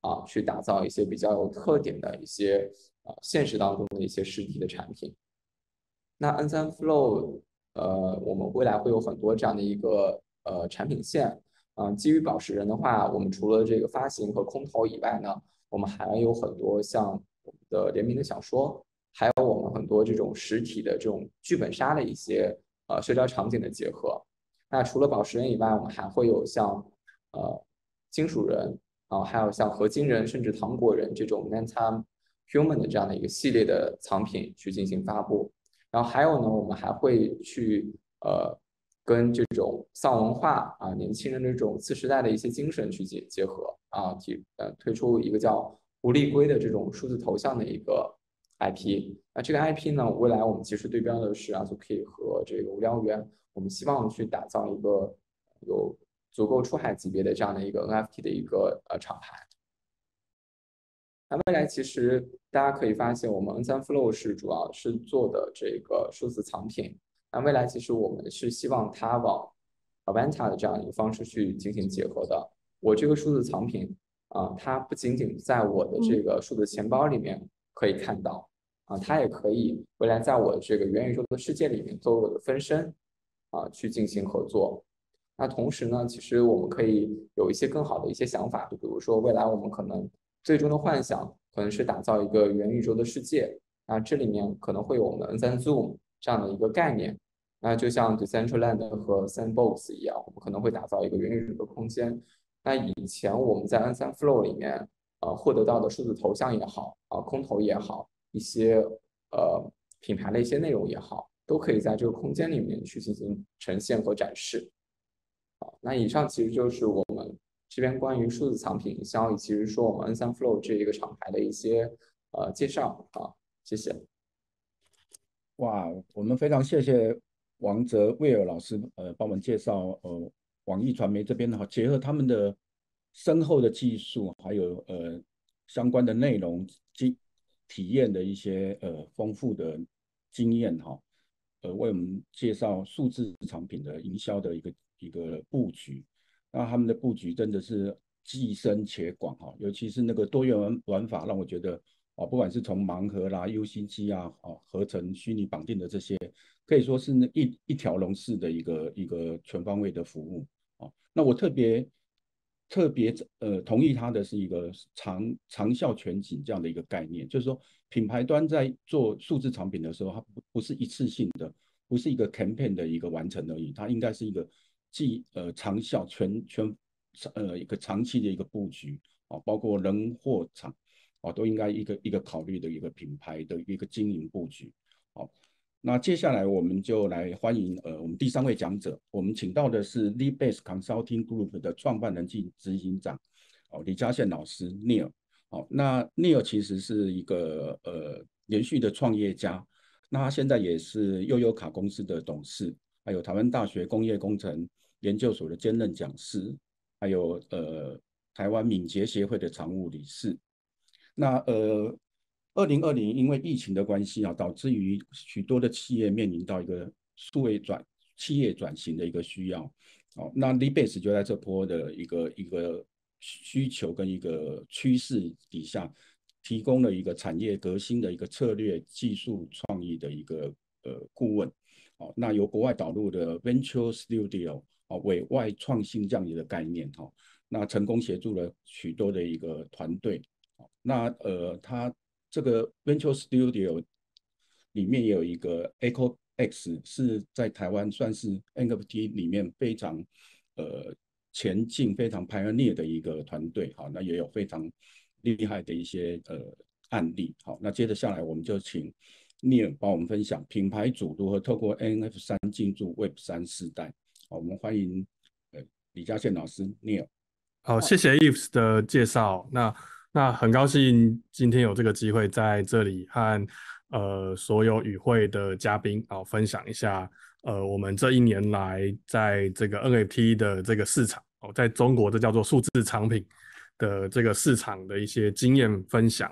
啊，去打造一些比较有特点的一些呃现实当中的一些实体的产品。那 N 三 Flow 呃，我们未来会有很多这样的一个呃产品线，嗯、呃，基于宝石人的话，我们除了这个发行和空投以外呢，我们还有很多像我们的联名的小说，还有我们很多这种实体的这种剧本杀的一些呃社交场景的结合。那除了宝石人以外，我们还会有像呃金属人啊、呃，还有像合金人，甚至糖果人这种 Manta Human 的这样的一个系列的藏品去进行发布。然后还有呢，我们还会去呃跟这种丧文化啊、年轻人的这种次时代的一些精神去结结合啊，提呃推出一个叫狐狸龟的这种数字头像的一个 I P。那这个 I P 呢，未来我们其实对标的是 Azuki 和这个无聊猿，我们希望去打造一个有足够出海级别的这样的一个 N F T 的一个呃厂牌。那未来其实大家可以发现，我们 N 三 Flow 是主要是做的这个数字藏品。那未来其实我们是希望它往 Avanta 的这样一个方式去进行结合的。我这个数字藏品啊、呃，它不仅仅在我的这个数字钱包里面可以看到啊、呃，它也可以未来在我的这个元宇宙的世界里面作为我的分身啊、呃、去进行合作。那同时呢，其实我们可以有一些更好的一些想法，就比如说未来我们可能最终的幻想可能是打造一个元宇宙的世界，那这里面可能会有我们 N 三 Zoom 这样的一个概念，那就像 Decentraland 和 Sandbox 一样，我们可能会打造一个元宇宙的空间。那以前我们在 N 三 Flow 里面呃获得到的数字头像也好啊、呃，空投也好，一些呃品牌的一些内容也好，都可以在这个空间里面去进行呈现和展示。好，那以上其实就是我们这边关于数字藏品营销，以及是说我们 N 三 Flow 这一个厂牌的一些呃介绍啊，谢谢。 哇，我们非常谢谢王哲魏尔老师，呃，帮我们介绍呃网易传媒这边哈，结合他们的深厚的技术，还有呃相关的内容经体验的一些呃丰富的经验哈，呃，为我们介绍数字产品的营销的一个一个布局。那他们的布局真的是既深且广哈，尤其是那个多元玩玩法，让我觉得哦，不管是从盲盒啦、U C G 啊、哦合成、虚拟绑定的这些，可以说是那一一条龙式的一个一个全方位的服务哦。那我特别特别呃同意他的是一个长长效全景这样的一个概念，就是说品牌端在做数字产品的时候，它不不是一次性的，不是一个 campaign 的一个完成而已，它应该是一个既呃长效全全呃一个长期的一个布局啊、哦，包括人货场哦，都应该一个一个考虑的一个品牌的一个经营布局。好、哦，那接下来我们就来欢迎呃我们第三位讲者，我们请到的是 Leadbase Consulting Group 的创办人暨执行长哦李嘉宪老师 Neil。好、哦，那 Neil 其实是一个呃连续的创业家，那他现在也是悠游卡公司的董事，还有台湾大学工业工程研究所的兼任讲师，还有呃台湾敏捷协会的常务理事。那呃，二零二零因为疫情的关系啊，导致于许多的企业面临到一个数位转企业转型的一个需要。哦，那 Leadbase 就在这波的一个一个需求跟一个趋势底下，提供了一个产业革新的一个策略、技术创意的一个呃顾问。哦，那由国外导入的 Venture Studio 哦委外创新这样的概念哈、哦，那成功协助了许多的一个团队。那呃，它这个 Venture Studio 里面也有一个 Echo X， 是在台湾算是 N F T 里面非常呃前进、非常 pioneer 的一个团队。好，那也有非常厉害的一些呃案例。好，那接着下来我们就请 Neil 帮我们分享品牌主如何透过 N F 三进驻 Web 三时代。好，我们欢迎呃李嘉宪老师 Neil。 好，谢谢 Yves 的介绍。那那很高兴今天有这个机会在这里和呃所有与会的嘉宾啊、哦、分享一下呃我们这一年来在这个 N F T 的这个市场哦，在中国这叫做数字藏品的这个市场的一些经验分享。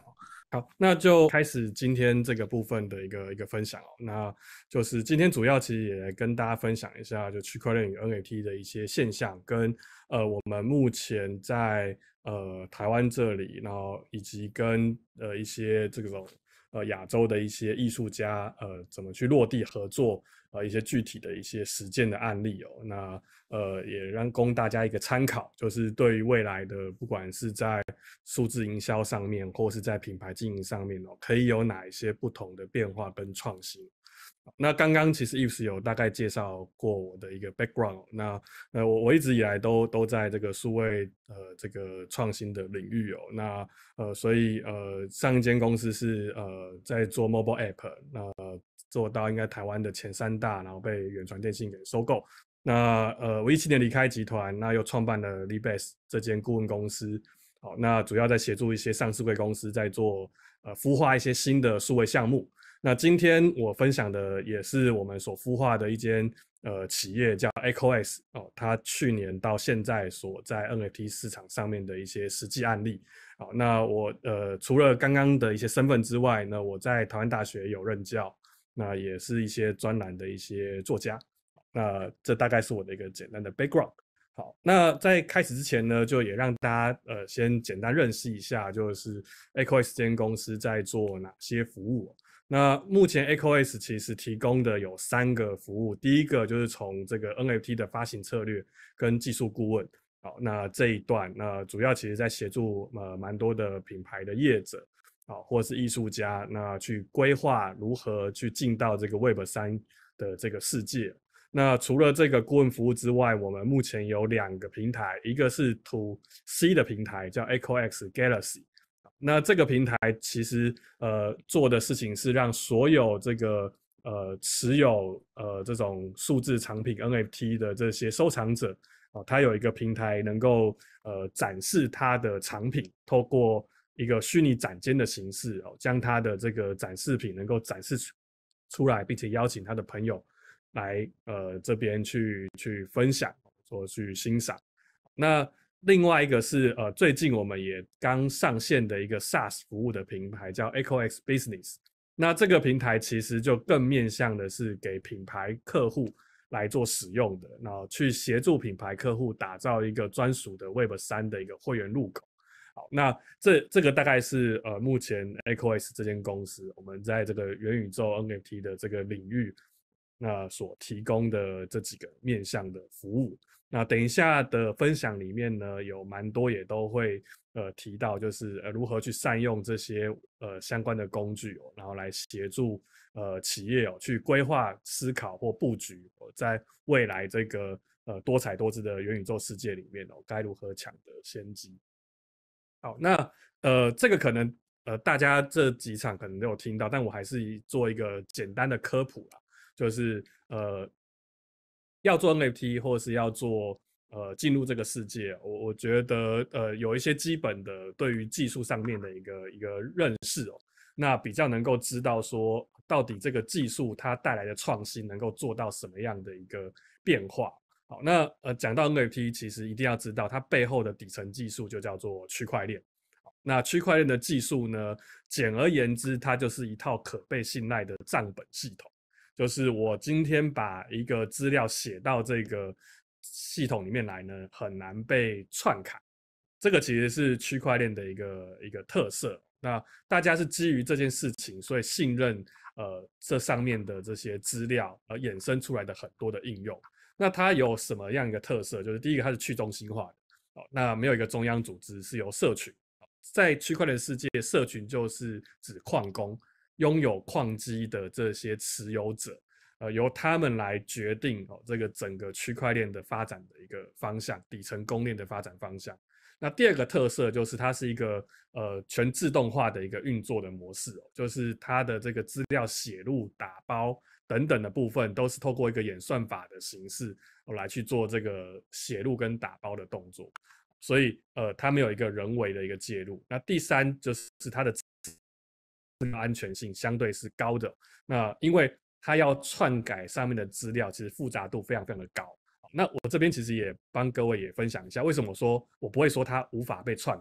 好，那就开始今天这个部分的一个一个分享哦。那就是今天主要其实也来跟大家分享一下，就区块链与 N F T 的一些现象，跟呃我们目前在呃台湾这里，然后以及跟呃一些这种呃亚洲的一些艺术家呃怎么去落地合作，呃一些具体的一些实践的案例哦。那呃也让供大家一个参考，就是对于未来的不管是在数字营销上面，或是在品牌经营上面哦，可以有哪一些不同的变化跟创新。那刚刚其实 Yves 有大概介绍过我的一个 background， 那呃我我一直以来都都在这个数位呃这个创新的领域哦，那呃所以呃上一间公司是呃在做 mobile app， 那、呃、做到应该台湾的前三大，然后被远传电信给收购。那呃我一七年离开集团，那又创办了 Libase 这间顾问公司。好，那主要在协助一些上市柜公司在做呃孵化一些新的数位项目。那今天我分享的也是我们所孵化的一间呃企业叫 EchoX 哦，它去年到现在所在 N F T 市场上面的一些实际案例。好，那我呃除了刚刚的一些身份之外呢，我在台湾大学有任教，那也是一些专栏的一些作家。那这大概是我的一个简单的 background。好，那在开始之前呢，就也让大家呃先简单认识一下，就是 EchoX 这间公司在做哪些服务哦。那目前 EchoX 其实提供的有三个服务，第一个就是从这个 N F T 的发行策略跟技术顾问。好，那这一段那主要其实在协助呃蛮多的品牌的业者，好，或是艺术家，那去规划如何去进到这个 Web 三 的这个世界。那除了这个顾问服务之外，我们目前有两个平台，一个是 to C 的平台叫 EchoX Galaxy。那这个平台其实呃做的事情是让所有这个呃持有呃这种数字藏品 N F T 的这些收藏者哦，它有一个平台能够呃展示它的藏品，透过一个虚拟展间的形式哦，将它的这个展示品能够展示出来，并且邀请他的朋友来呃这边去去分享或去欣赏。那另外一个是呃最近我们也刚上线的一个 SaaS 服务的平台叫 EchoX Business。那这个平台其实就更面向的是给品牌客户来做使用的，然后去协助品牌客户打造一个专属的 Web 三 的一个会员入口。好，那这这个大概是呃目前 EchoX 这间公司我们在这个元宇宙 N F T 的这个领域那所提供的这几个面向的服务。那等一下的分享里面呢，有蛮多也都会呃提到，就是呃如何去善用这些呃相关的工具哦，然后来协助呃企业哦去规划、思考或布局哦，在未来这个呃多彩多姿的元宇宙世界里面哦，该如何抢得先机。好，那呃这个可能呃大家这几场可能都有听到，但我还是做一个简单的科普啦，就是呃。要做 N F T 或是要做呃进入这个世界，我我觉得呃有一些基本的对于技术上面的一个一个认识哦，那比较能够知道说到底这个技术它带来的创新能够做到什么样的一个变化。好，那呃讲到 N F T， 其实一定要知道它背后的底层技术就叫做区块链。那区块链的技术呢，简而言之，它就是一套可被信赖的账本系统。就是我今天把一个资料写到这个系统里面来呢，很难被篡改。这个其实是区块链的一个一个特色。那大家是基于这件事情，所以信任呃这上面的这些资料而衍生出来的很多的应用。那它有什么样一个特色？就是第一个，它是去中心化的。哦，那没有一个中央组织，是由社群。在区块链世界，社群就是指矿工。拥有矿机的这些持有者，呃，由他们来决定哦，这个整个区块链的发展的一个方向，底层公链的发展方向。那第二个特色就是它是一个呃全自动化的一个运作的模式哦，就是它的这个资料写入、打包等等的部分，都是透过一个演算法的形式哦来去做这个写入跟打包的动作，所以呃它没有一个人为的一个介入。那第三就是它的安全性相对是高的，那因为它要篡改上面的资料，其实复杂度非常非常的高。那我这边其实也帮各位也分享一下，为什么说我不会说它无法被篡改，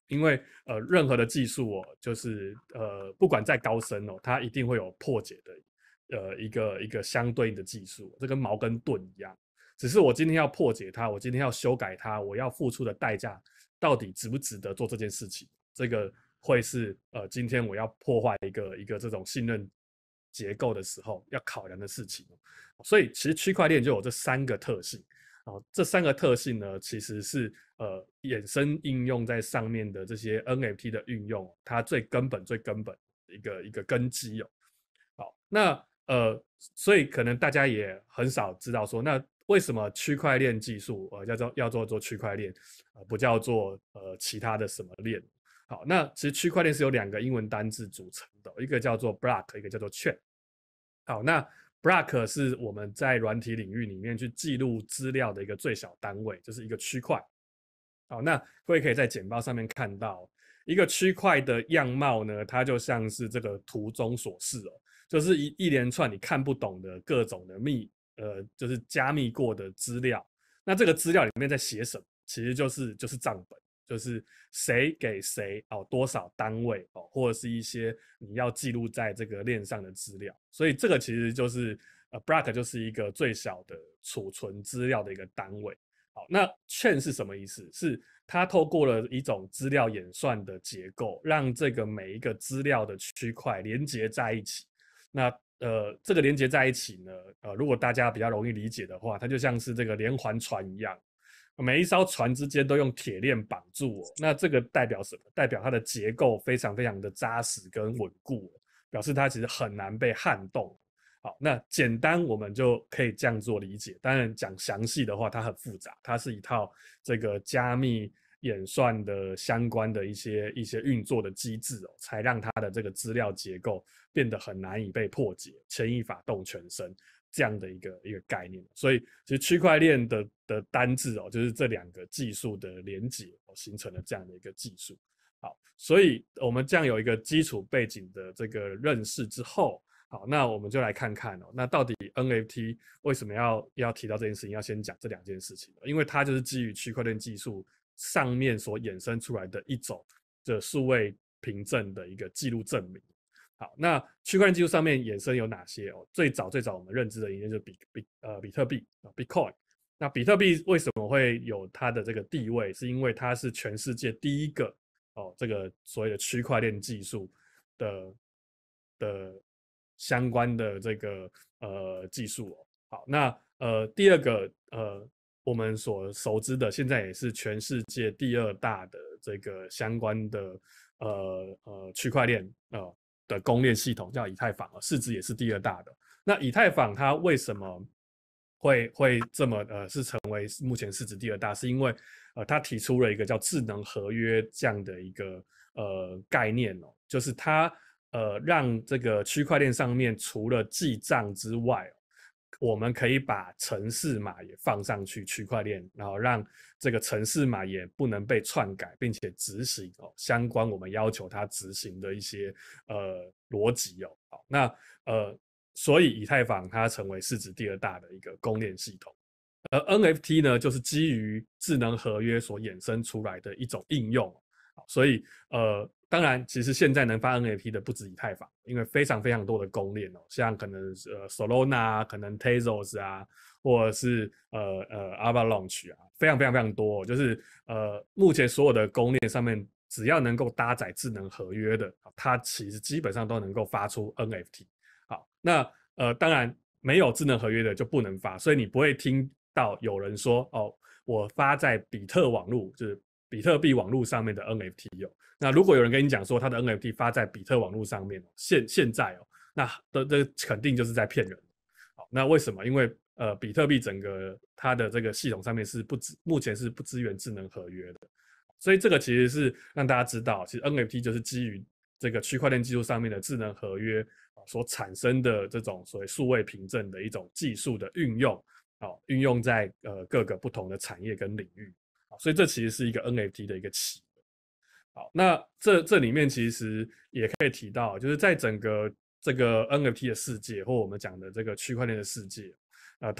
因为呃任何的技术哦，就是呃不管再高深哦，它一定会有破解的呃一个一个相对应的技术，这跟矛跟盾一样。只是我今天要破解它，我今天要修改它，我要付出的代价到底值不值得做这件事情？这个会是呃今天我要破坏一个一个这种信任结构的时候要考量的事情。所以其实区块链就有这三个特性。哦，这三个特性呢，其实是呃衍生应用在上面的这些 N F T 的运用，它最根本、最根本的一个一个根基哦。好，那呃，所以可能大家也很少知道说，那为什么区块链技术呃叫做要做做区块链，呃不叫做呃其他的什么链？好，那其实区块链是由两个英文单字组成的，一个叫做 block， 一个叫做 chain。好，那 block 是我们在软体领域里面去记录资料的一个最小单位，就是一个区块。好，那各位可以在简报上面看到一个区块的样貌呢，它就像是这个图中所示哦，就是一一连串你看不懂的各种的密，呃，就是加密过的资料。那这个资料里面在写什么？其实就是就是账本。就是谁给谁哦，多少单位哦，或者是一些你要记录在这个链上的资料，所以这个其实就是呃 block 就是一个最小的储存资料的一个单位。好，那 chain 是什么意思？是它透过了一种资料演算的结构，让这个每一个资料的区块连接在一起。那呃，这个连接在一起呢，呃，如果大家比较容易理解的话，它就像是这个连环船一样。每一艘船之间都用铁链绑住哦，那这个代表什么？代表它的结构非常非常的扎实跟稳固哦，表示它其实很难被撼动。好，那简单我们就可以这样做理解。当然讲详细的话，它很复杂，它是一套这个加密演算的相关的一些一些运作的机制哦，才让它的这个资料结构变得很难以被破解，牵一发动全身。这样的一个一个概念，所以其实区块链的的单字哦，就是这两个技术的连结哦，形成了这样的一个技术。好，所以我们这样有一个基础背景的这个认识之后，好，那我们就来看看哦，那到底 N F T 为什么要要提到这件事情，要先讲这两件事情，因为它就是基于区块链技术上面所衍生出来的一种的数位凭证的一个记录证明。好，那区块链技术上面衍生有哪些哦？最早最早我们认知的应该就是比比呃比特币啊 ，Bitcoin。那比特币为什么会有它的这个地位？是因为它是全世界第一个哦，这个所谓的区块链技术的的相关的这个呃技术哦。好，那呃第二个呃我们所熟知的，现在也是全世界第二大的这个相关的呃呃区块链呃。的公链系统叫以太坊，市值也是第二大的。那以太坊它为什么会会这么呃是成为目前市值第二大？是因为呃它提出了一个叫智能合约这样的一个呃概念哦，就是它呃让这个区块链上面除了记账之外，我们可以把程式码也放上去区块链，然后让这个程式码也不能被篡改，并且执行哦相关我们要求它执行的一些呃逻辑哦。好，那呃，所以以太坊它成为市值第二大的一个公链系统，而 N F T 呢，就是基于智能合约所衍生出来的一种应用。好，所以呃。当然，其实现在能发 N F T 的不止以太坊，因为非常非常多的公链哦，像可能呃 Solana 啊，可能 Tezos 啊，或者是呃呃 Avalanche 啊，非常非常非常多、哦，就是呃目前所有的公链上面，只要能够搭载智能合约的，它其实基本上都能够发出 N F T。好，那呃当然没有智能合约的就不能发，所以你不会听到有人说哦，我发在比特网络，就是比特币网络上面的 N F T 哦。那如果有人跟你讲说他的 N F T 发在比特网络上面，现现在哦，那这这肯定就是在骗人。好，那为什么？因为呃，比特币整个它的这个系统上面是不支，目前是不支援智能合约的，所以这个其实是让大家知道，其实 N F T 就是基于这个区块链技术上面的智能合约所产生的这种所谓数位凭证的一种技术的运用，好，运用在呃各个不同的产业跟领域，所以这其实是一个 N F T 的一个起。好，那这这里面其实也可以提到，就是在整个这个 N F T 的世界，或我们讲的这个区块链的世界，呃，它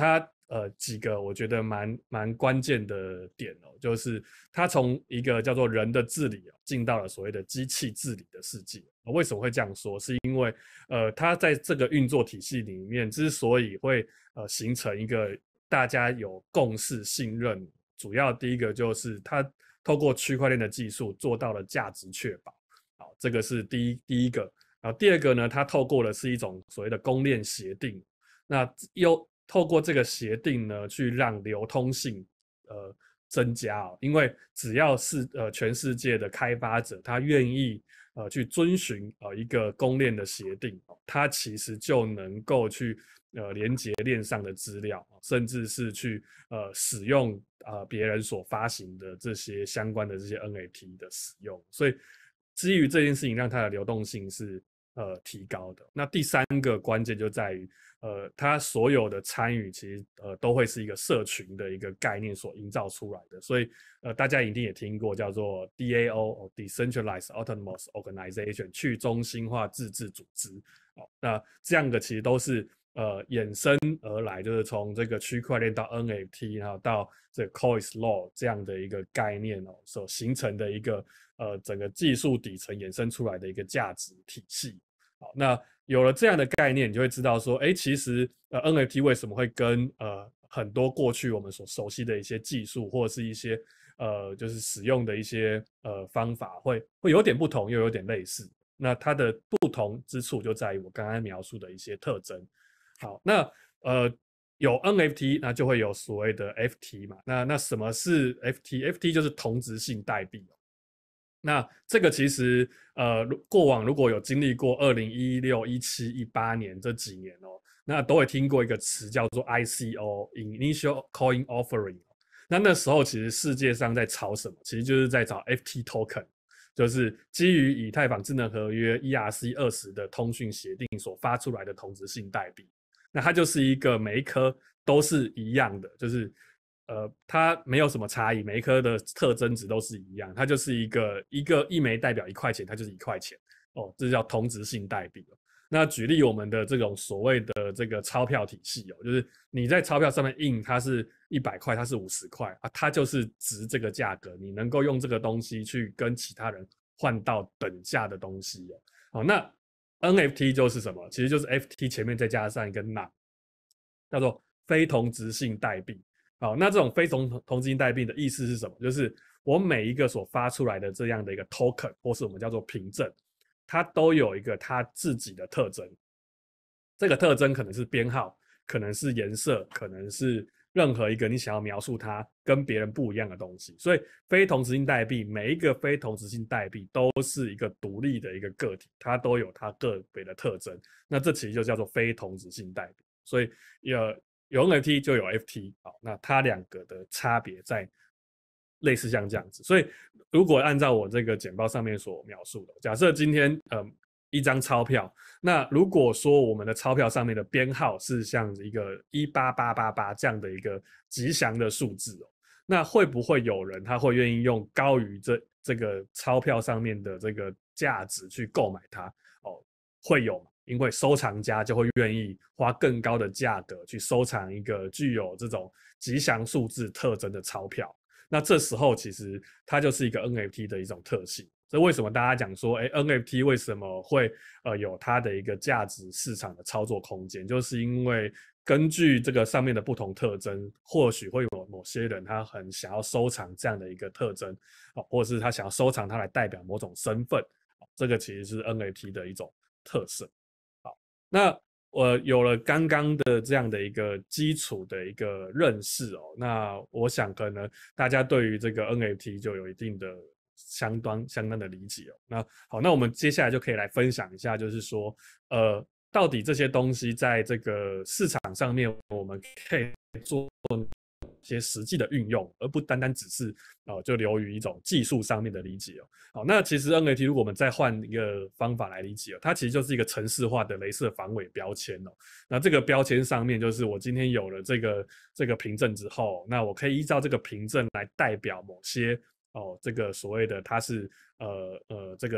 呃几个我觉得蛮蛮关键的点哦，就是它从一个叫做人的治理进到了所谓的机器治理的世界。为什么会这样说？是因为呃它在这个运作体系里面之所以会呃形成一个大家有共识信任，主要第一个就是它透过区块链的技术做到了价值确保，好，这个是第一第一个。然后第二个呢，它透过的是一种所谓的公链协定，那又透过这个协定呢，去让流通性呃增加哦，因为只要是呃全世界的开发者，他愿意呃去遵循呃一个公链的协定，它其实就能够去呃连接链上的资料，甚至是去呃使用呃别人所发行的这些相关的这些 N F T 的使用，所以基于这件事情，让它的流动性是呃提高的。那第三个关键就在于，呃，它所有的参与其实呃都会是一个社群的一个概念所营造出来的。所以呃大家一定也听过叫做 D A O、Decentralized Autonomous Organization 去中心化自治组织。哦，那这样的其实都是呃衍生而来，就是从这个区块链到 N F T， 然后到这个 Coase Law 这样的一个概念哦，所形成的一个呃整个技术底层衍生出来的一个价值体系。好，那有了这样的概念，你就会知道说，哎，其实呃 N F T 为什么会跟呃很多过去我们所熟悉的一些技术或者是一些呃就是使用的一些呃方法会会有点不同，又有点类似。那它的不同之处就在于我刚刚描述的一些特征。好，那呃有 N F T， 那就会有所谓的 F T 嘛。那那什么是 F T？F T 就是同质性代币。那这个其实呃过往如果有经历过二零一六、一七、一八年这几年哦，那都会听过一个词叫做 I C O（Initial Coin Offering）。那那时候其实世界上在炒什么？其实就是在炒 F T Token。就是基于以太坊智能合约 E R C 二十的通讯协定所发出来的同质性代币，那它就是一个每一颗都是一样的，就是呃它没有什么差异，每一颗的特征值都是一样，它就是一个一个一枚代表一块钱，它就是一块钱哦，这叫同质性代币。那举例我们的这种所谓的这个钞票体系哦，就是你在钞票上面印它是一百块，它是五十块啊，它就是值这个价格，你能够用这个东西去跟其他人换到等价的东西哦。好，那 N F T 就是什么？其实就是 F T 前面再加上一个 non， 叫做非同质性代币。好，那这种非同同质性代币的意思是什么？就是我每一个所发出来的这样的一个 token， 或是我们叫做凭证，它都有一个它自己的特征。这个特征可能是编号，可能是颜色，可能是任何一个你想要描述它跟别人不一样的东西。所以非同质性代币，每一个非同质性代币都是一个独立的一个个体，它都有它个别的特征。那这其实就叫做非同质性代币。所以有有 N F T 就有 F T， 好，那它两个的差别在类似像这样子。所以如果按照我这个简报上面所描述的，假设今天呃一张钞票，那如果说我们的钞票上面的编号是像一个一八八八八这样的一个吉祥的数字哦，那会不会有人他会愿意用高于这这个钞票上面的这个价值去购买它？哦，会有，因为收藏家就会愿意花更高的价格去收藏一个具有这种吉祥数字特征的钞票。那这时候其实它就是一个 N F T 的一种特性。所以为什么大家讲说，哎 ，N F T 为什么会呃有它的一个价值市场的操作空间？就是因为根据这个上面的不同特征，或许会有某些人他很想要收藏这样的一个特征，哦，或者是他想要收藏它来代表某种身份，哦，这个其实是 N F T 的一种特色。好，那我有了刚刚的这样的一个基础的一个认识哦，那我想可能大家对于这个 N F T 就有一定的相当相当的理解哦。那好，那我们接下来就可以来分享一下，就是说，呃，到底这些东西在这个市场上面，我们可以做一些实际的运用，而不单单只是呃就流于一种技术上面的理解哦。好，那其实 N F T 如果我们再换一个方法来理解哦，它其实就是一个程式化的雷射防伪标签哦。那这个标签上面就是我今天有了这个这个凭证之后，那我可以依照这个凭证来代表某些哦，这个所谓的它是呃呃这个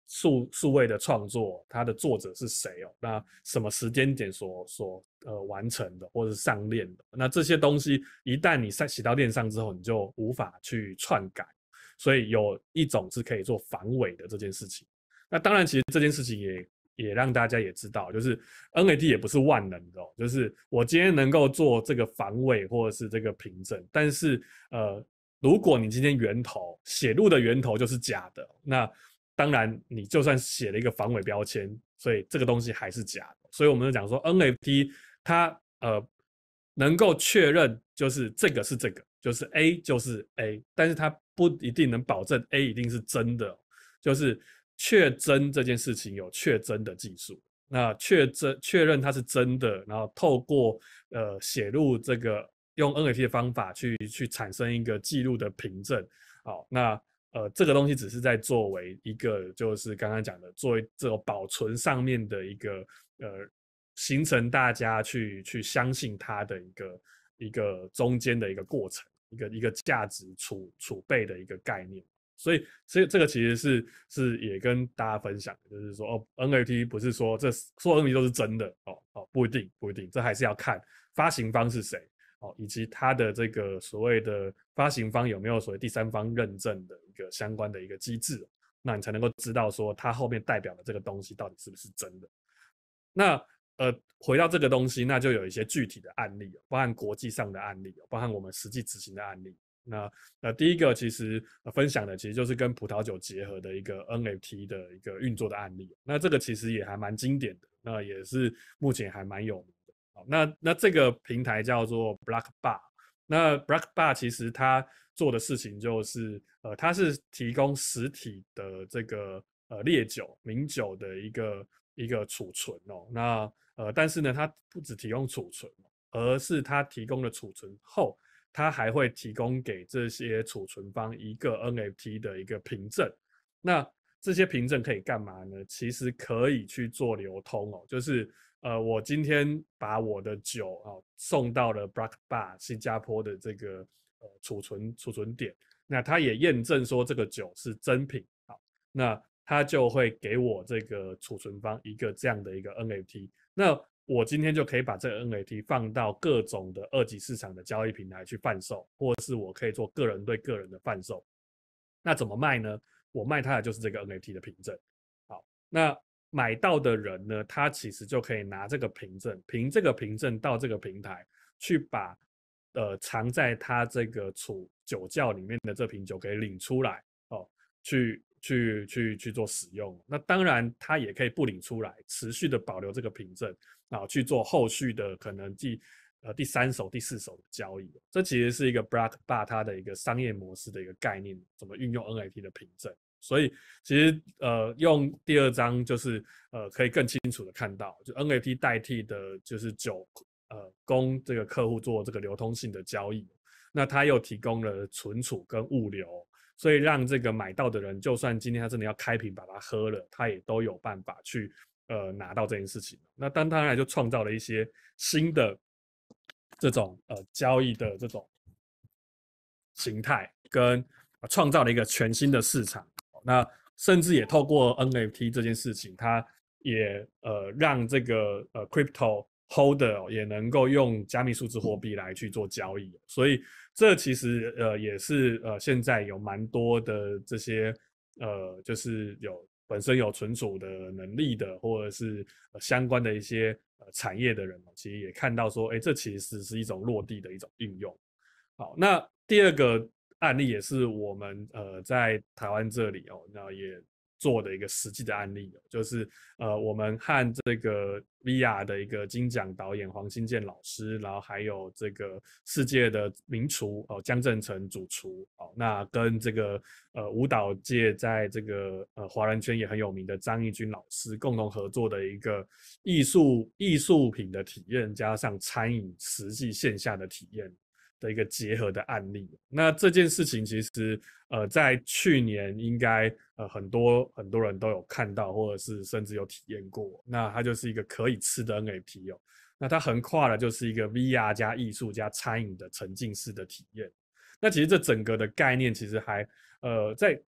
数数位的创作，它的作者是谁哦？那什么时间点所所呃完成的，或者是上链的？那这些东西一旦你洗到链上之后，你就无法去篡改。所以有一种是可以做防伪的这件事情。那当然，其实这件事情也也让大家也知道，就是 N F T 也不是万能的哦。就是我今天能够做这个防伪或者是这个凭证，但是呃，如果你今天源头写入的源头就是假的，那当然你就算写了一个防伪标签，所以这个东西还是假的。所以我们就讲说 N F T 它呃能够确认就是这个是这个，就是 A 就是 A， 但是它不一定能保证 A 一定是真的，就是确真这件事情有确真的技术。那确真确认它是真的，然后透过呃写入这个用 N F T 的方法去去产生一个记录的凭证。好，那呃这个东西只是在作为一个就是刚刚讲的作为这个保存上面的一个呃形成大家去去相信它的一个一个中间的一个过程，一个一个价值储储备的一个概念。所以这这个其实是是也跟大家分享的，就是说哦 N F T 不是说这所有 N F T 都是真的哦哦不一定不一定，这还是要看发行方是谁哦，以及它的这个所谓的发行方有没有所谓第三方认证的一个相关的一个机制，那你才能够知道说它后面代表的这个东西到底是不是真的。那呃回到这个东西，那就有一些具体的案例，包含国际上的案例，包含我们实际执行的案例。那呃，第一个其实、呃、分享的其实就是跟葡萄酒结合的一个 N F T 的一个运作的案例。那这个其实也还蛮经典的，那也是目前还蛮有名的。好，那那这个平台叫做 Black Bar。那 Black Bar 其实它做的事情就是，呃，它是提供实体的这个呃烈酒、名酒的一个一个储存哦。那呃，但是呢，它不只提供储存，而是它提供了储存后。它还会提供给这些储存方一个 N F T 的一个凭证。那这些凭证可以干嘛呢？其实可以去做流通哦，就是呃，我今天把我的酒啊、哦、送到了 Black Bar 新加坡的这个呃储存储存点，那它也验证说这个酒是真品，好，那它就会给我这个储存方一个这样的一个 N F T。那我今天就可以把这个 N F T 放到各种的二级市场的交易平台去贩售，或是我可以做个人对个人的贩售。那怎么卖呢？我卖它的就是这个 N F T 的凭证。好，那买到的人呢，他其实就可以拿这个凭证，凭这个凭证到这个平台去把呃藏在他这个储酒窖里面的这瓶酒给领出来哦，去。去去去做使用，那当然它也可以不领出来，持续的保留这个凭证，啊，去做后续的可能第呃第三手、第四手的交易。这其实是一个 Black Bar 它的一个商业模式的一个概念，怎么运用 N F T 的凭证。所以其实呃用第二章就是呃可以更清楚的看到，就 N F T 代替的就是酒呃供这个客户做这个流通性的交易，那它又提供了存储跟物流。所以让这个买到的人，就算今天他真的要开瓶把它喝了，他也都有办法去呃拿到这件事情。那当当然就创造了一些新的这种呃交易的这种形态，跟创造了一个全新的市场。那甚至也透过 N F T 这件事情，它也呃让这个呃 crypto holder 也能够用加密数字货币来去做交易。所以这其实呃也是呃现在有蛮多的这些呃就是有本身有存储的能力的，或者是、呃、相关的一些、呃、产业的人，其实也看到说，哎，这其实是一种落地的一种应用。好，那第二个案例也是我们呃在台湾这里哦，那也做的一个实际的案例，就是呃我们和这个 V R 的一个金奖导演黄新建老师，然后还有这个世界的名厨哦江正成主厨哦，那跟这个呃舞蹈界在这个呃华人圈也很有名的张义军老师共同合作的一个艺术艺术品的体验，加上餐饮实际线下的体验的一个结合的案例。那这件事情其实呃在去年应该呃很多很多人都有看到，或者是甚至有体验过。那它就是一个可以吃的 N F T 哦，那它横跨了就是一个 V R 加艺术加餐饮的沉浸式的体验。那其实这整个的概念其实还呃在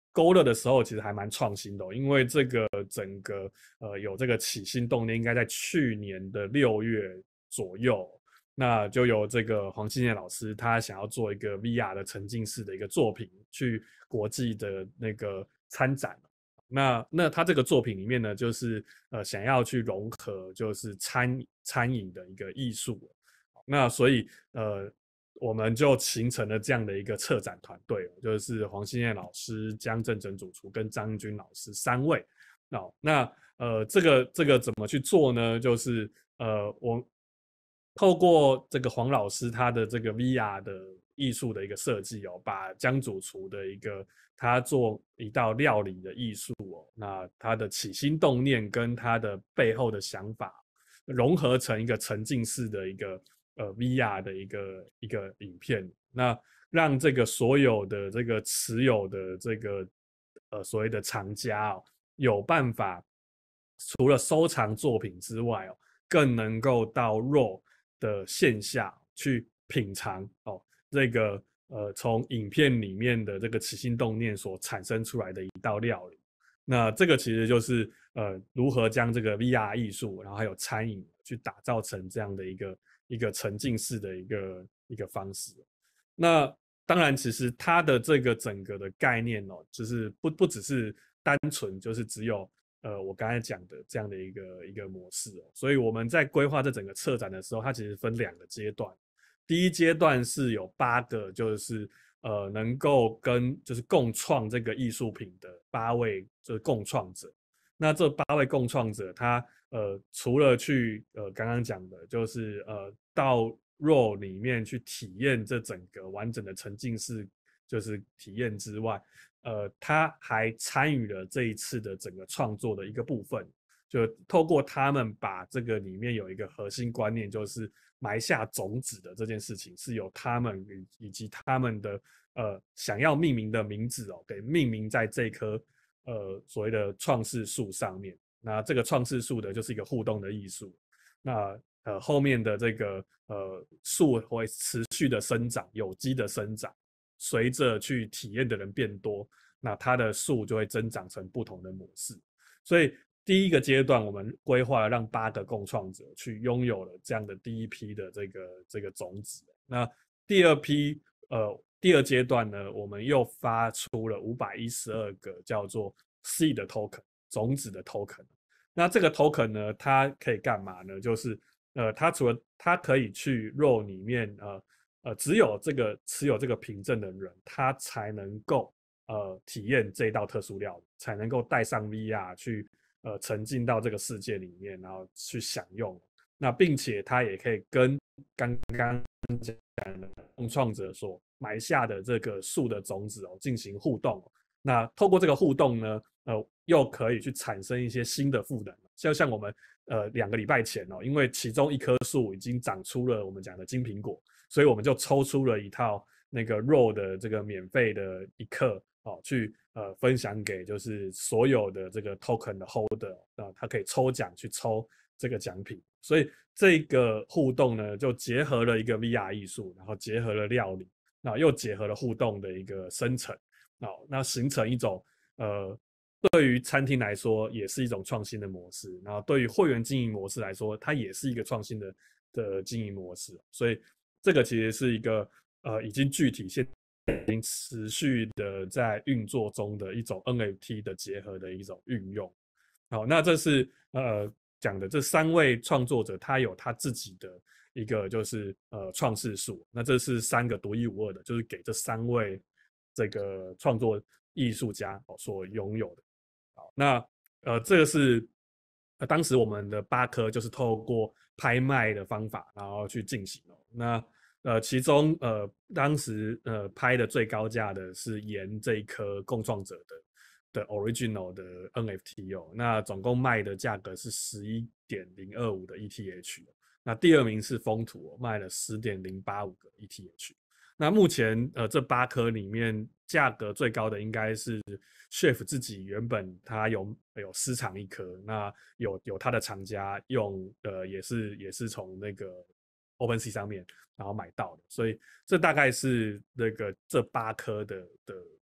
勾勒的时候其实还蛮创新的、哦，因为这个整个呃有这个起心动念，应该在去年的六月左右，那就有这个黄信念老师他想要做一个 V R 的沉浸式的一个作品，去国际的那个参展。那那他这个作品里面呢，就是呃想要去融合就是餐餐饮的一个艺术，那所以呃我们就形成了这样的一个策展团队，就是黄信念老师、江正整主厨跟张军老师三位。哦，那呃这个这个怎么去做呢？就是呃我透过这个黄老师他的这个 V R 的艺术的一个设计哦，把江主厨的一个他做一道料理的艺术哦，那他的起心动念跟他的背后的想法融合成一个沉浸式的一个呃 V R 的一个一个影片，那让这个所有的这个持有的这个呃所谓的藏家哦，有办法除了收藏作品之外哦，更能够到 RAW 的线下去品尝哦，这个呃从影片里面的这个起心动念所产生出来的一道料理。那这个其实就是呃如何将这个 V R 艺术，然后还有餐饮去打造成这样的一个一个沉浸式的一个一个方式。那当然，其实它的这个整个的概念哦，就是不不只是单纯就是只有呃我刚才讲的这样的一个一个模式哦，所以我们在规划这整个策展的时候，它其实分两个阶段。第一阶段是有八个，就是呃能够跟就是共创这个艺术品的八位就是共创者。那这八位共创者，他呃除了去呃刚刚讲的，就是呃到 RAW 里面去体验这整个完整的沉浸式就是体验之外，呃他还参与了这一次的整个创作的一个部分。就透过他们把这个里面有一个核心观念，就是埋下种子的这件事情，是由他们以及他们的呃想要命名的名字哦，给命名在这棵呃所谓的创世树上面。那这个创世树的就是一个互动的艺术。那呃后面的这个呃树会持续的生长，有机的生长，随着去体验的人变多，那它的树就会增长成不同的模式。所以第一个阶段，我们规划了让八个共创者去拥有了这样的第一批的这个这个种子。那第二批，呃，第二阶段呢，我们又发出了五百一十二个叫做 seed token 种子的 token。那这个 token 呢，它可以干嘛呢？就是呃，它除了它可以去 RAW 里面，呃呃，只有这个持有这个凭证的人，他才能够呃体验这一道特殊料理，才能够带上 V R 去。呃，沉浸到这个世界里面，然后去享用。那并且它也可以跟刚刚讲的共创者所埋下的这个树的种子哦进行互动。那透过这个互动呢，呃，又可以去产生一些新的赋能。就像我们呃两个礼拜前哦，因为其中一棵树已经长出了我们讲的金苹果，所以我们就抽出了一套那个 RAW 的这个免费的一课哦，去呃分享给就是所有的这个 token 的 holder 啊、呃，他可以抽奖去抽这个奖品。所以这个互动呢，就结合了一个 V R 艺术，然后结合了料理，那又结合了互动的一个生成，哦，那形成一种呃对于餐厅来说也是一种创新的模式，然后对于会员经营模式来说，它也是一个创新的的经营模式。所以这个其实是一个呃已经具体现已经持续的在运作中的一种 N F T 的结合的一种运用。好，那这是呃讲的这三位创作者，他有他自己的一个就是呃创世树，那这是三个独一无二的，就是给这三位这个创作艺术家所拥有的。好，那呃这个是呃当时我们的八颗就是透过拍卖的方法，然后去进行哦。那呃其中呃当时呃拍的最高价的是沿这一颗共创者的。的 original 的 N F T 哦，那总共卖的价格是十一点零二五的 E T H， 那第二名是风土、哦、卖了十点零八五个 E T H。那目前呃这八颗里面价格最高的应该是 Chef 自己原本他有有私藏一颗，那有有他的厂家用呃也是也是从那个 OpenSea 上面然后买到的，所以这大概是那个这八颗的的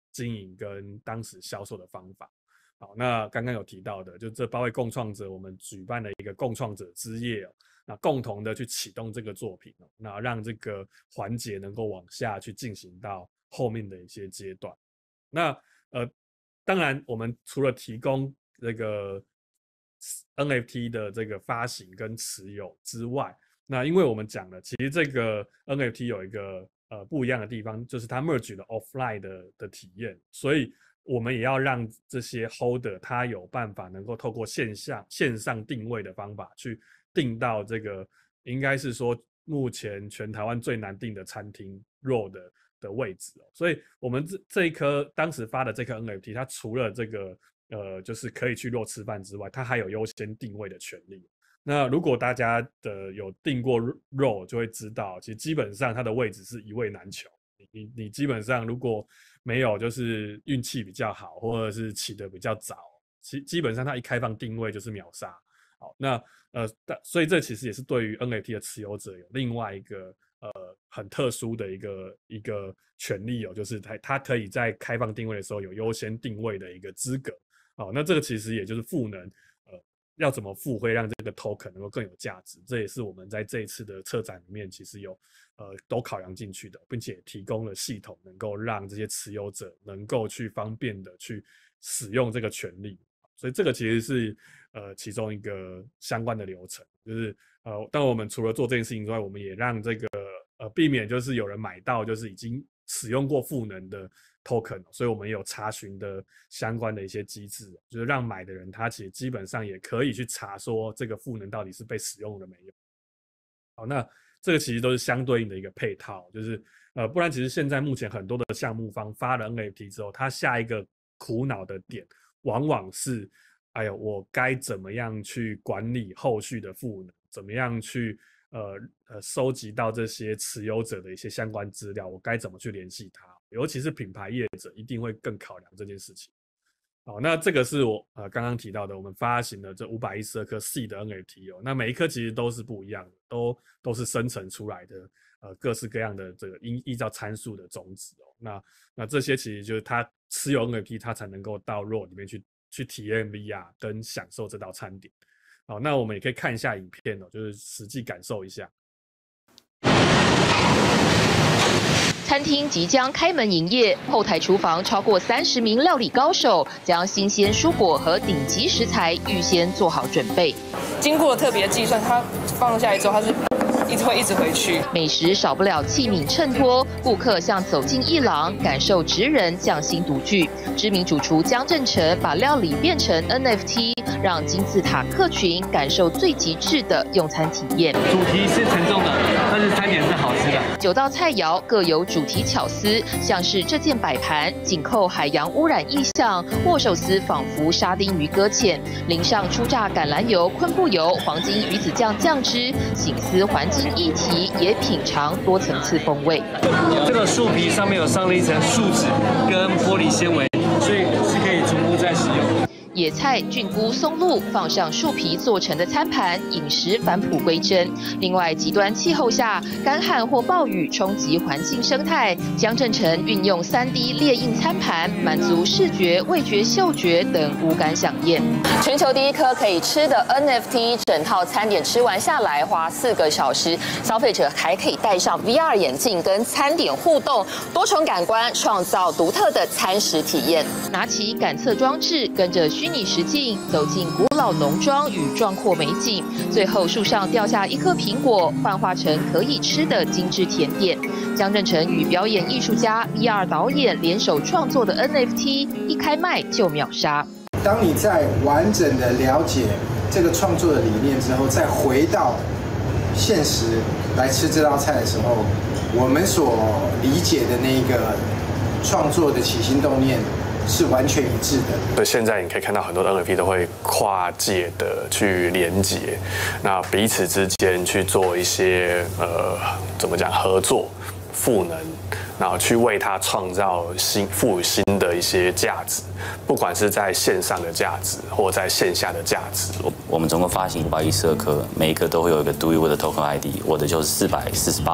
经营跟当时销售的方法。好，那刚刚有提到的，就这八位共创者，我们举办了一个共创者之夜哦，那共同的去启动这个作品哦，那让这个环节能够往下去进行到后面的一些阶段。那呃，当然我们除了提供这个 N F T 的这个发行跟持有之外，那因为我们讲了，其实这个 N F T 有一个呃不一样的地方，就是它 merge 了 offline 的的体验，所以我们也要让这些 holder 他有办法能够透过线下线上定位的方法去定到这个应该是说目前全台湾最难定的餐厅 row 的的位置哦，所以我们这这一颗当时发的这颗 N F T， 它除了这个呃就是可以去 row 吃饭之外，它还有优先定位的权利。那如果大家的有订过 row 就会知道，其实基本上它的位置是一位难求。你你基本上如果没有就是运气比较好，或者是起得比较早，基基本上它一开放定位就是秒杀。好，那呃，所以这其实也是对于 N F T 的持有者有另外一个呃很特殊的一个一个权利哦，就是它它可以在开放定位的时候有优先定位的一个资格。好，那这个其实也就是赋能呃要怎么付会让这个 token 能够更有价值，这也是我们在这一次的策展里面其实有呃都考量进去的，并且提供了系统能够让这些持有者能够去方便的去使用这个权利。所以这个其实是呃其中一个相关的流程，就是呃当我们除了做这件事情之外，我们也让这个呃避免就是有人买到就是已经使用过赋能的 token， 所以我们也有查询的相关的一些机制，就是让买的人他其实基本上也可以去查说这个赋能到底是被使用了没有。好，那这个其实都是相对应的一个配套，就是呃不然其实现在目前很多的项目方发了 N F T 之后，他下一个苦恼的点往往是，哎呦，我该怎么样去管理后续的赋能，怎么样去呃呃收集到这些持有者的一些相关资料，我该怎么去联系他？尤其是品牌业者一定会更考量这件事情。好，那这个是我呃刚刚提到的，我们发行的这五百一十二颗 C 的 N F T 哦，那每一颗其实都是不一样的，都都是生成出来的，呃各式各样的这个依依照参数的种子哦。那那这些其实就是他持有 N F T， 他才能够到 row 里面去去体验 V R 跟享受这道餐点。好，那我们也可以看一下影片哦，就是实际感受一下。 餐厅即将开门营业，后台厨房超过三十名料理高手将新鲜蔬果和顶级食材预先做好准备。 经过特别计算，它放下来之后，它是一直会一直回去。 美食少不了器皿衬托，顾客像走进一廊，感受职人匠心独具。知名主厨江振成把料理变成 N F T， 让金字塔客群感受最极致的用餐体验。 主题是沉重的，但是餐点是好吃的。 九道菜肴各有主题巧思，像是这件摆盘紧扣海洋污染意象，握寿司仿佛沙丁鱼搁浅，淋上初榨橄榄油、昆布油、黄金鱼子酱酱汁，省思环境议题，也品尝多层次风味。 这个树皮上面有上了一层树脂跟玻璃纤维，所以是可以重复再使用。 野菜、菌菇、松露放上树皮做成的餐盘，饮食返璞归真。另外，极端气候下，干旱或暴雨冲击环境生态，江振成运用 三 D 列印餐盘，满足视觉、味觉、嗅觉等五感享宴。全球第一颗可以吃的 N F T， 整套餐点吃完下来花四个小时，消费者还可以戴上 V R 眼镜跟餐点互动，多重感官创造独特的餐食体验。拿起感测装置，跟着虚拟实境走进古老农庄与壮阔美景，最后树上掉下一颗苹果，幻化成可以吃的精致甜点。江振成与表演艺术家、V R 导演联手创作的 N F T， 一开卖就秒杀。 当你在完整的了解这个创作的理念之后，再回到现实来吃这道菜的时候，我们所理解的那个创作的起心动念是完全一致的。 所以现在你可以看到很多的 N F T 都会跨界的去连接，那彼此之间去做一些呃怎么讲合作、赋能，然后去为它创造新赋予新的一些价值，不管是在线上的价值或在线下的价值。 我们总共发行五百一十二颗，每一颗都会有一个独一无二的 token I D， 我的就是四百四十八号。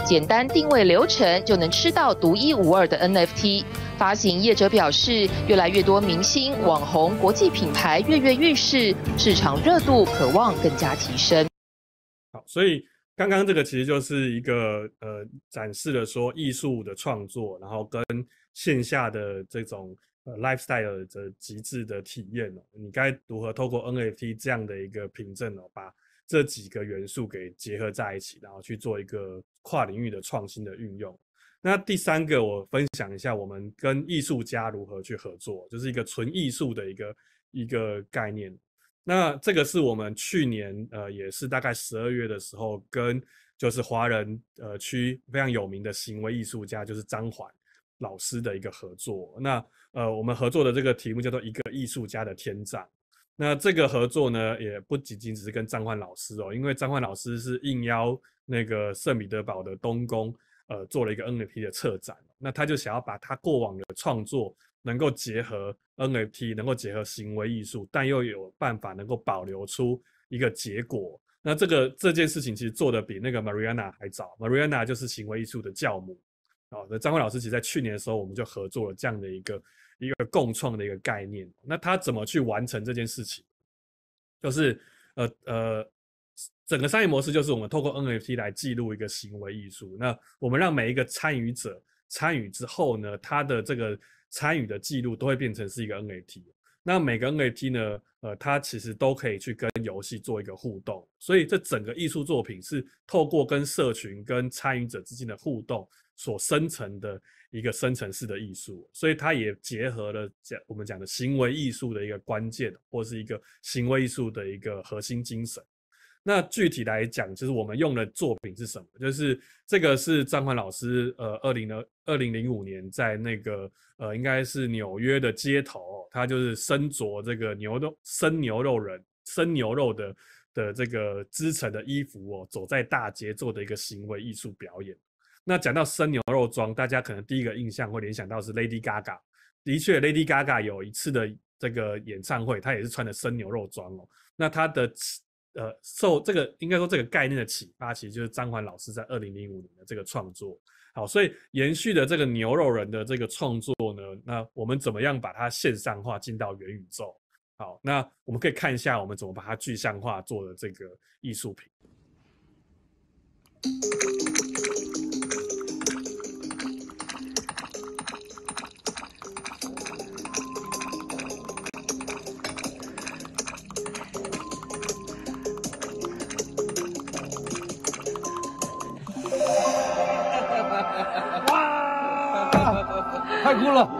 简单定位流程就能吃到独一无二的 N F T。发行业者表示，越来越多明星、网红、国际品牌跃跃欲试，市场热度渴望更加提升。 好，所以刚刚这个其实就是一个呃展示了说艺术的创作，然后跟线下的这种呃 lifestyle 的极致的体验哦，你该如何透过 N F T 这样的一个凭证哦，把这几个元素给结合在一起，然后去做一个跨领域的创新的运用。那第三个，我分享一下我们跟艺术家如何去合作，就是一个纯艺术的一个一个概念。那这个是我们去年呃也是大概十二月的时候，跟就是华人呃区非常有名的行为艺术家，就是张环老师的一个合作。那呃我们合作的这个题目叫做一个艺术家的天葬。那这个合作呢，也不仅仅只是跟张环老师哦，因为张环老师是应邀那个圣彼得堡的东宫。呃，做了一个 N F T 的策展，那他就想要把他过往的创作能够结合 N F T， 能够结合行为艺术，但又有办法能够保留出一个结果。那这个这件事情其实做的比那个 Mariana 还早 ，Mariana 就是行为艺术的教母。哦，那张辉老师其实在去年的时候，我们就合作了这样的一个一个共创的一个概念。那他怎么去完成这件事情？就是呃呃。整个商业模式就是我们透过 N F T 来记录一个行为艺术，那我们让每一个参与者参与之后呢，他的这个参与的记录都会变成是一个 N F T。那每个 N F T 呢，呃，它其实都可以去跟游戏做一个互动，所以这整个艺术作品是透过跟社群、跟参与者之间的互动所生成的一个生成式的艺术，所以它也结合了讲我们讲的行为艺术的一个关键，或是一个行为艺术的一个核心精神。那具体来讲，就是我们用的作品是什么？就是这个是张环老师，呃，二零的二零零五年在那个呃，应该是纽约的街头、哦，他就是身着这个牛肉生牛肉人生牛肉的的这个织成的衣服哦，走在大街做的一个行为艺术表演。那讲到生牛肉装，大家可能第一个印象会联想到是 Lady Gaga。的确 ，Lady Gaga 有一次的这个演唱会，她也是穿的生牛肉装哦。那她的呃，受这个应该说这个概念的启发，其实就是张环老师在二零零五年的这个创作。好，所以延续的这个牛肉人的这个创作呢，那我们怎么样把它线上化进到元宇宙？好，那我们可以看一下我们怎么把它具象化做的这个艺术品。 太酷了！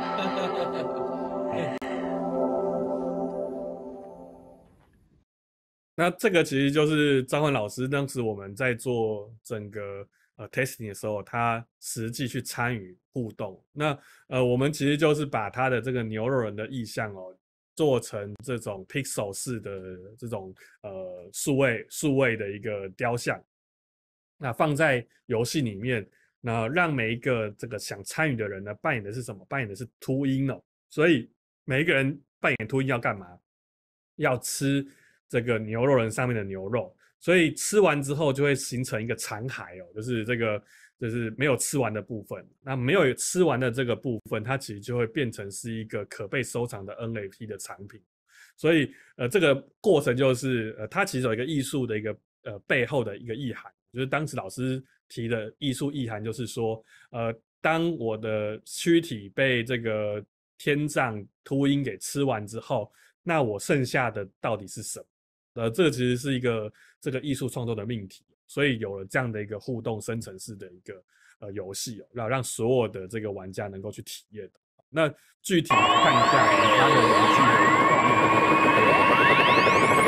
那这个其实就是张环老师当时我们在做整个呃 testing 的时候，他实际去参与互动。那呃，我们其实就是把他的这个牛肉人的意象哦，做成这种 pixel 式的这种呃数位数位的一个雕像，那放在游戏里面。那让每一个这个想参与的人呢，扮演的是什么？扮演的是秃鹰哦。所以每一个人扮演秃鹰要干嘛？要吃这个牛肉人上面的牛肉。所以吃完之后就会形成一个残骸哦，就是这个就是没有吃完的部分。那没有吃完的这个部分，它其实就会变成是一个可被收藏的 N F T 的产品。所以呃，这个过程就是呃，它其实有一个艺术的一个呃背后的一个意涵，就是当时老师提的艺术意涵就是说，呃，当我的躯体被这个天葬秃鹰给吃完之后，那我剩下的到底是什么？呃，这个其实是一个这个艺术创作的命题，所以有了这样的一个互动生成式的一个呃游戏哦，让让所有的这个玩家能够去体验。那具体来看一下它的游戏的画面。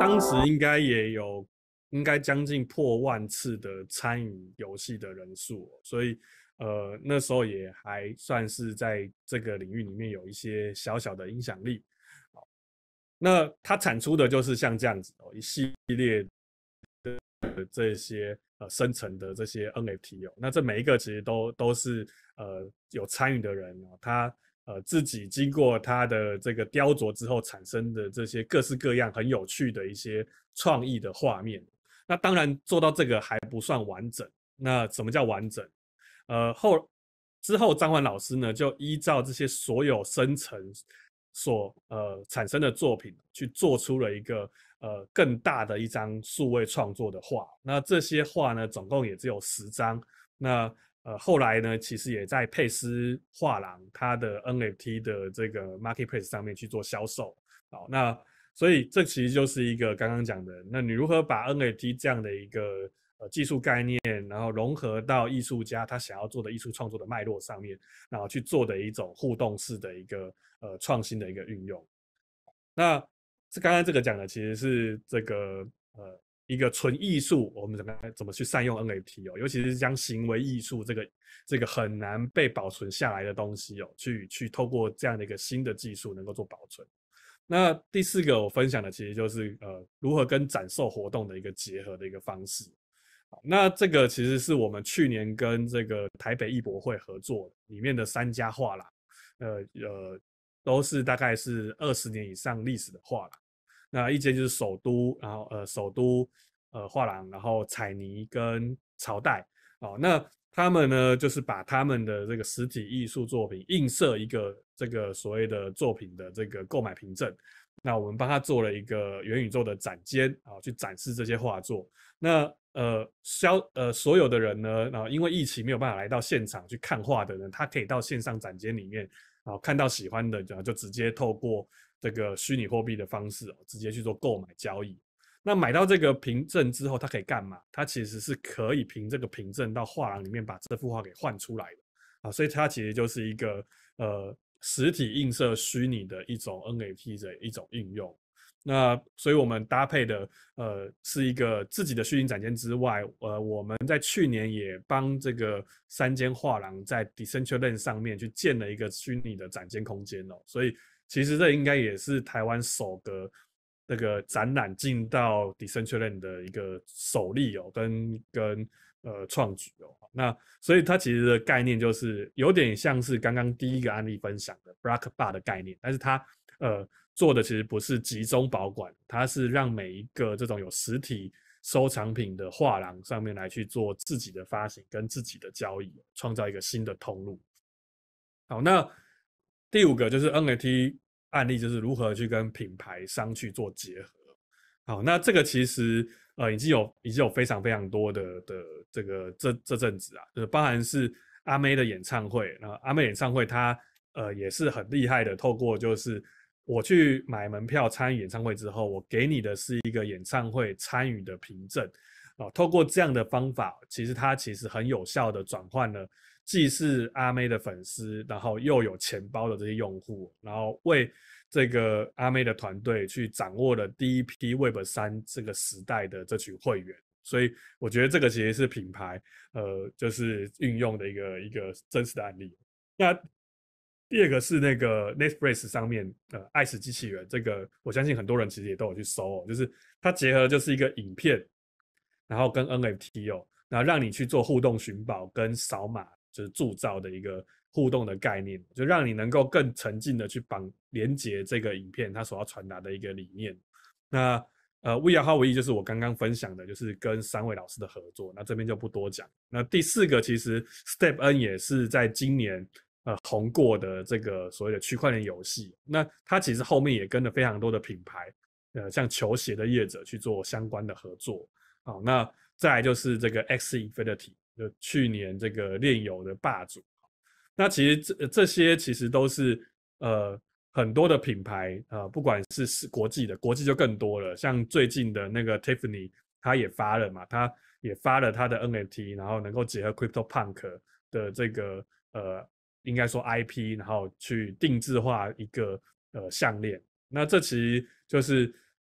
当时应该也有应该将近破万次的参与游戏的人数，所以呃那时候也还算是在这个领域里面有一些小小的影响力。好，那它产出的就是像这样子哦一系列的这些呃生成的这些 N F T 哦，那这每一个其实都都是呃有参与的人哦，他呃自己经过他的这个雕琢之后产生的这些各式各样很有趣的一些创意的画面。那当然做到这个还不算完整。那什么叫完整？呃后之后张环老师呢就依照这些所有生成所呃产生的作品去做出了一个呃更大的一张数位创作的画。那这些画呢总共也只有十张。那呃后来呢其实也在佩斯画廊它的 N F T 的这个 marketplace 上面去做销售。好，那所以这其实就是一个刚刚讲的，那你如何把 N F T 这样的一个呃技术概念，然后融合到艺术家他想要做的艺术创作的脉络上面，然后去做的一种互动式的一个呃创新的一个运用。那这刚刚这个讲的其实是这个呃一个纯艺术，我们怎么怎么去善用 N F T 哦，尤其是将行为艺术这个这个很难被保存下来的东西哦，去去透过这样的一个新的技术能够做保存。那第四个我分享的其实就是呃如何跟展售活动的一个结合的一个方式。好，那这个其实是我们去年跟这个台北艺博会合作里面的三家画廊，呃呃都是大概是二十年以上历史的画廊。那一间就是首都，然后呃首都呃画廊，然后彩泥跟朝代。哦，那他们呢就是把他们的这个实体艺术作品映射一个这个所谓的作品的这个购买凭证。那我们帮他做了一个元宇宙的展间啊，去展示这些画作。那呃销呃所有的人呢，啊因为疫情没有办法来到现场去看画的人，他可以到线上展间里面啊看到喜欢的，就直接透过这个虚拟货币的方式哦，直接去做购买交易。那买到这个凭证之后，它可以干嘛？它其实是可以凭这个凭证到画廊里面把这幅画给换出来的啊，所以它其实就是一个呃实体映射虚拟的一种 N F T 的一种应用。那所以我们搭配的呃是一个自己的虚拟展间之外，呃我们在去年也帮这个三间画廊在 Decentraland 上面去建了一个虚拟的展间空间哦，所以其实这应该也是台湾首个这个展览进到 Decentraland 的一个首例哦，跟跟呃创举哦。那所以它其实的概念就是有点像是刚刚第一个案例分享的 Block Bar 的概念，但是它呃做的其实不是集中保管，它是让每一个这种有实体收藏品的画廊上面来去做自己的发行跟自己的交易，创造一个新的通路。好，那第五个就是 N F T 案例，就是如何去跟品牌商去做结合。好，那这个其实呃已经有已经有非常非常多的的这个这这阵子啊，就是包含是阿妹的演唱会，然后阿妹演唱会它呃也是很厉害的，透过就是我去买门票参与演唱会之后，我给你的是一个演唱会参与的凭证啊，透过这样的方法，其实它其实很有效的转换了既是阿妹的粉丝，然后又有钱包的这些用户，然后为这个阿妹的团队去掌握了第一批 Web 三 这个时代的这群会员，所以我觉得这个其实是品牌呃就是运用的一个一个真实的案例。那第二个是那个 Netflix 上面呃爱死机器人，这个我相信很多人其实也都有去搜哦，就是它结合就是一个影片，然后跟 N F T 哦，然后让你去做互动寻宝跟扫码就是铸造的一个互动的概念，就让你能够更沉浸的去绑连接这个影片它所要传达的一个理念。那呃 We Are How We Eat 就是我刚刚分享的，就是跟三位老师的合作，那这边就不多讲。那第四个其实 Step N 也是在今年呃红过的这个所谓的区块链游戏，那它其实后面也跟了非常多的品牌，呃像球鞋的业者去做相关的合作。好，那再来就是这个 X Infinity， 就去年这个链游的霸主。那其实这这些其实都是呃很多的品牌，呃不管是是国际的，国际就更多了。像最近的那个 Tiffany， 他也发了嘛，他也发了他的 N F T， 然后能够结合 CryptoPunk 的这个呃应该说 I P， 然后去定制化一个呃项链。那这其实就是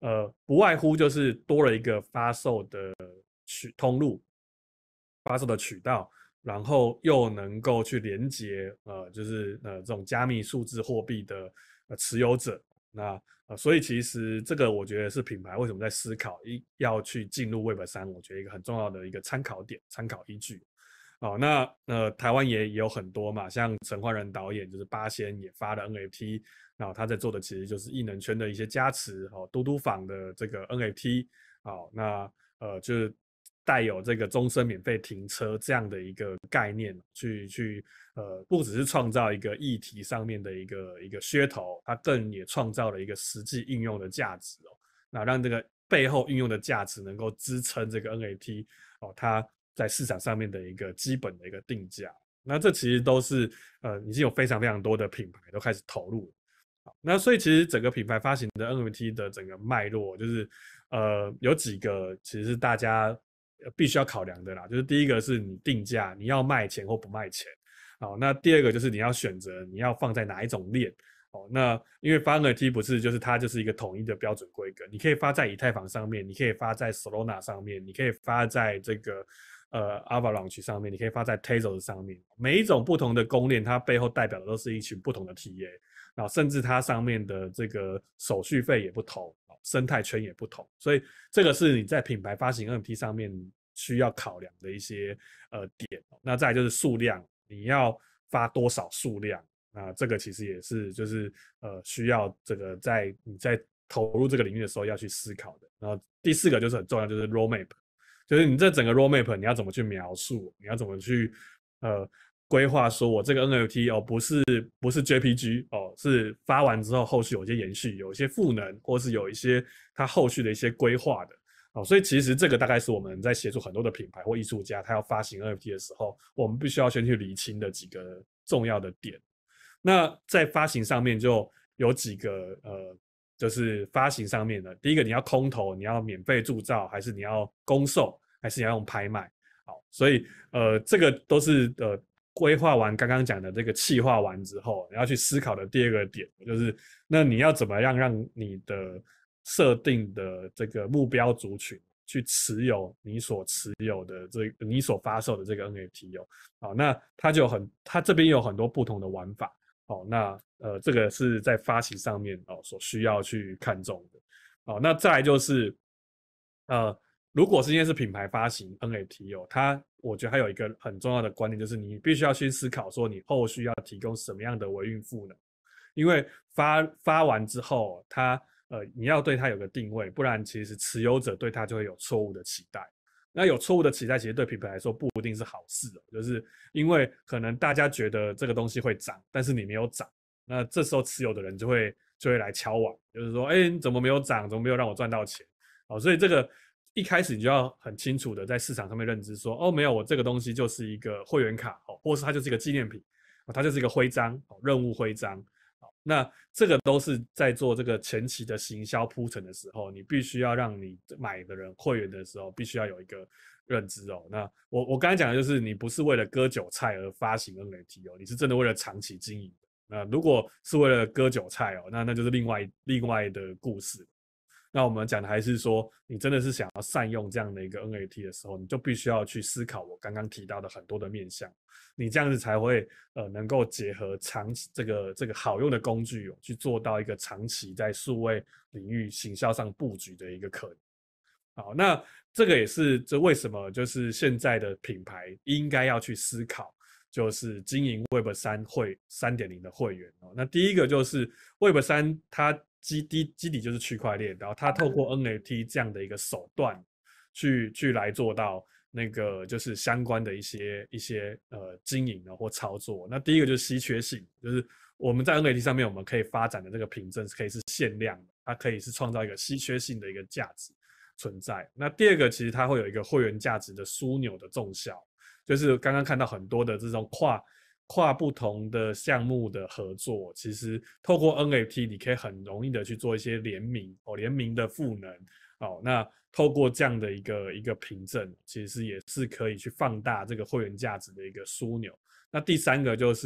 呃，不外乎就是多了一个发售的渠通路，发售的渠道，然后又能够去连接呃，就是呃这种加密数字货币的呃持有者。那呃，所以其实这个我觉得是品牌为什么在思考一要去进入 Web 三，我觉得一个很重要的一个参考点、参考依据。哦，那呃，台湾也也有很多嘛，像陈奂仁导演就是八仙也发了 N F T， 然后他在做的其实就是艺能圈的一些加持，哦，嘟嘟坊的这个 N F T， 好，那呃就是带有这个终身免费停车这样的一个概念，去去呃不只是创造一个议题上面的一个一个噱头，它更也创造了一个实际应用的价值哦，那让这个背后运用的价值能够支撑这个 N F T 哦，它在市场上面的一个基本的一个定价。那这其实都是呃已经有非常非常多的品牌都开始投入了。好，那所以其实整个品牌发行的 N F T 的整个脉络，就是呃有几个其实是大家必须要考量的啦，就是第一个是你定价，你要卖钱或不卖钱。好，那第二个就是你要选择你要放在哪一种链。哦，那因为发 N F T 不是就是它就是一个统一的标准规格，你可以发在以太坊上面，你可以发在 Solana 上面，你可以发在这个呃 Avalanche 上面，你可以发在 Tezos 上面，每一种不同的公链，它背后代表的都是一群不同的 T A， 然后甚至它上面的这个手续费也不同，生态圈也不同，所以这个是你在品牌发行 N F T 上面需要考量的一些呃点。那再来就是数量，你要发多少数量。那这个其实也是就是呃需要这个在你在投入这个领域的时候要去思考的。然后第四个就是很重要，就是 roadmap， 就是你这整个 roadmap 你要怎么去描述，你要怎么去呃规划，说我这个 N F T 哦不是不是 J P G 哦，是发完之后后续有一些延续，有一些赋能，或是有一些它后续的一些规划的。哦，所以其实这个大概是我们在协助很多的品牌或艺术家，他要发行 N F T 的时候，我们必须要先去厘清的几个重要的点。那在发行上面就有几个呃，就是发行上面的，第一个你要空投，你要免费铸造，还是你要公售，还是你要用拍卖？好，所以呃，这个都是呃规划完刚刚讲的这个企划完之后，你要去思考的第二个点，就是那你要怎么样让你的设定的这个目标族群去持有你所持有的这个你所发售的这个 N F T 哦，好，那它就很它这边有很多不同的玩法。哦，那呃，这个是在发行上面哦所需要去看重的。哦，那再来就是，呃，如果是今天是品牌发行 N F T 哦，它我觉得还有一个很重要的观念，就是你必须要去思考说你后续要提供什么样的维运赋能，因为发发完之后，它呃你要对它有个定位，不然其实持有者对它就会有错误的期待。那有错误的期待，其实对品牌来说不一定是好事哦，就是因为可能大家觉得这个东西会涨，但是你没有涨，那这时候持有的人就会就会来敲碗，就是说，哎，你怎么没有涨？怎么没有让我赚到钱？哦，所以这个一开始你就要很清楚的在市场上面认知说，哦，没有，我这个东西就是一个会员卡，哦，或是它就是一个纪念品，哦，它就是一个徽章，哦，任务徽章。那这个都是在做这个前期的行销铺陈的时候，你必须要让你买的人会员的时候，必须要有一个认知哦。那我我刚才讲的就是，你不是为了割韭菜而发行 N F T 哦，你是真的为了长期经营的。那如果是为了割韭菜哦，那那就是另外另外的故事。那我们讲的还是说，你真的是想要善用这样的一个 N F T 的时候，你就必须要去思考我刚刚提到的很多的面向，你这样子才会呃能够结合长期这个这个好用的工具哦，去做到一个长期在数位领域行销上布局的一个可能。好，那这个也是这为什么就是现在的品牌应该要去思考，就是经营 Web 三 会 三点零 的会员哦。那第一个就是 Web 三 它基底基底就是区块链，然后它透过 N F T 这样的一个手段去去来做到那个就是相关的一些一些呃经营或操作。那第一个就是稀缺性，就是我们在 N F T 上面我们可以发展的这个凭证是可以是限量的，它可以是创造一个稀缺性的一个价值存在。那第二个其实它会有一个会员价值的枢纽的重效，就是刚刚看到很多的这种跨跨不同的项目的合作，其实透过 N F T 你可以很容易的去做一些联名哦，联名的赋能哦。那透过这样的一个一个凭证，其实也是可以去放大这个会员价值的一个枢纽。那第三个就是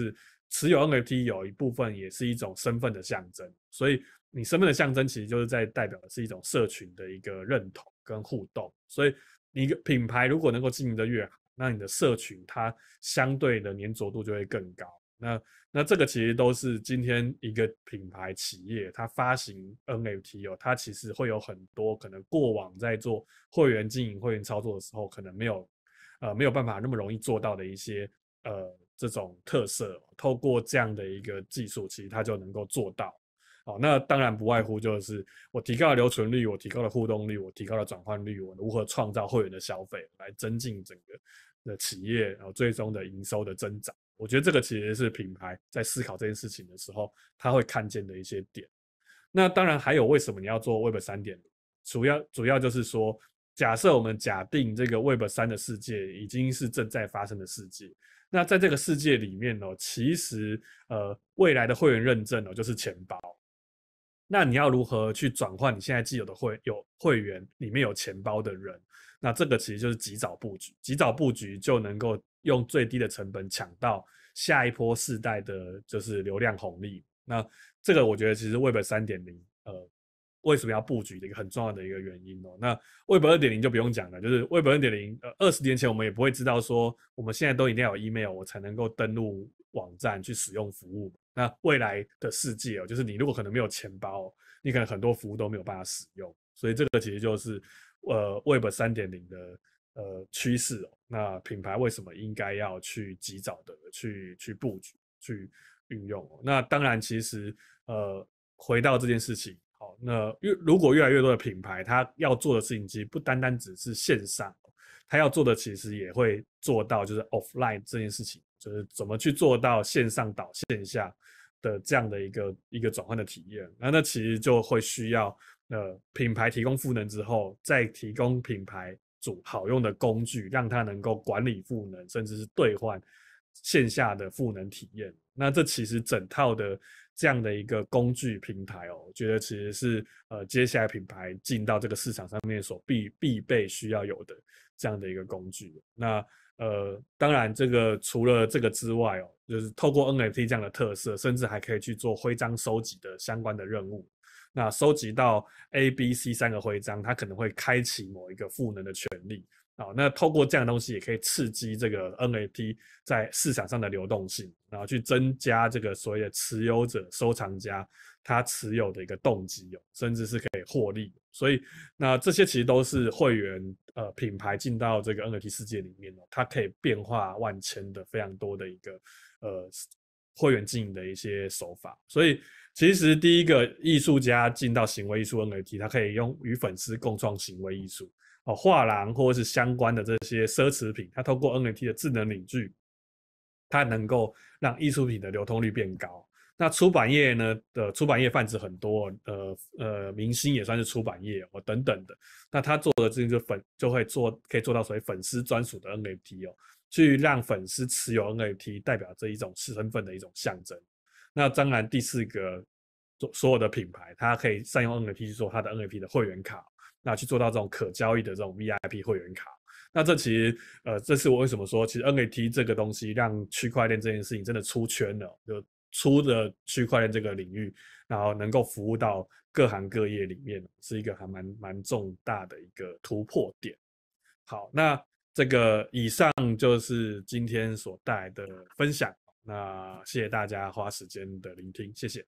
持有 N F T 有一部分也是一种身份的象征，所以你身份的象征其实就是在代表的是一种社群的一个认同跟互动，所以你一个品牌如果能够经营的越好，那你的社群它相对的粘着度就会更高。那那这个其实都是今天一个品牌企业它发行 N F T 哦，它其实会有很多可能过往在做会员经营、会员操作的时候，可能没有呃没有办法那么容易做到的一些呃这种特色，透过这样的一个技术，其实它就能够做到。好，那当然不外乎就是我提高了留存率，我提高了互动率，我提高了转换率，我如何创造会员的消费，来增进整个的企业然后最终的营收的增长。我觉得这个其实是品牌在思考这件事情的时候，他会看见的一些点。那当然还有为什么你要做 Web 三点零， 主要主要就是说，假设我们假定这个 Web 三的世界已经是正在发生的世界，那在这个世界里面哦，其实呃未来的会员认证哦就是钱包。那你要如何去转换你现在既有的会有会员里面有钱包的人？那这个其实就是及早布局，及早布局就能够用最低的成本抢到下一波世代的就是流量红利。那这个我觉得其实 Web 三点零 呃为什么要布局的一个很重要的一个原因哦。那 Web 二点零 就不用讲了，就是 Web 二点零 呃二十年前我们也不会知道说我们现在都一定要有 email 我才能够登录网站去使用服务。那未来的世界哦，就是你如果可能没有钱包，你可能很多服务都没有办法使用。所以这个其实就是呃 Web 三点零 的呃趋势哦。那品牌为什么应该要去及早的去去布局去运用哦？那当然其实呃回到这件事情，好，那如果越来越多的品牌它要做的事情其实不单单只是线上，它要做的其实也会做到就是 offline 这件事情，就是怎么去做到线上导线下的这样的一个一个转换的体验。那那其实就会需要呃品牌提供赋能之后，再提供品牌主好用的工具，让它能够管理赋能，甚至是兑换线下的赋能体验。那这其实整套的这样的一个工具平台哦，我觉得其实是呃接下来品牌进到这个市场上面所必必备需要有的这样的一个工具。那呃，当然这个除了这个之外哦，就是透过 N F T 这样的特色，甚至还可以去做徽章收集的相关的任务。那收集到 A、B、C 三个徽章，它可能会开启某一个赋能的权利。好，那透过这样的东西也可以刺激这个 N F T 在市场上的流动性，然后去增加这个所谓的持有者、收藏家他持有的一个动机哦，甚至是可以获利。所以那这些其实都是会员呃品牌进到这个 N F T 世界里面哦，它可以变化万千的非常多的一个呃会员经营的一些手法。所以其实第一个艺术家进到行为艺术 N F T， 他可以用与粉丝共创行为艺术。哦，画廊或者是相关的这些奢侈品，它透过 N F T 的智能领域，它能够让艺术品的流通率变高。那出版业呢的出版业泛指很多，呃呃，明星也算是出版业哦等等的。那他做的事情就粉就会做可以做到所谓粉丝专属的 N F T 哦，去让粉丝持有 N F T， 代表这一种身份的一种象征。那当然第四个，所有的品牌它可以善用 N F T 去做它的 N F T 的会员卡。那去做到这种可交易的这种 V I P 会员卡，那这其实呃，这是我为什么说，其实 N F T 这个东西让区块链这件事情真的出圈了，就出的区块链这个领域，然后能够服务到各行各业里面，是一个还蛮蛮重大的一个突破点。好，那这个以上就是今天所带来的分享，那谢谢大家花时间的聆听，谢谢。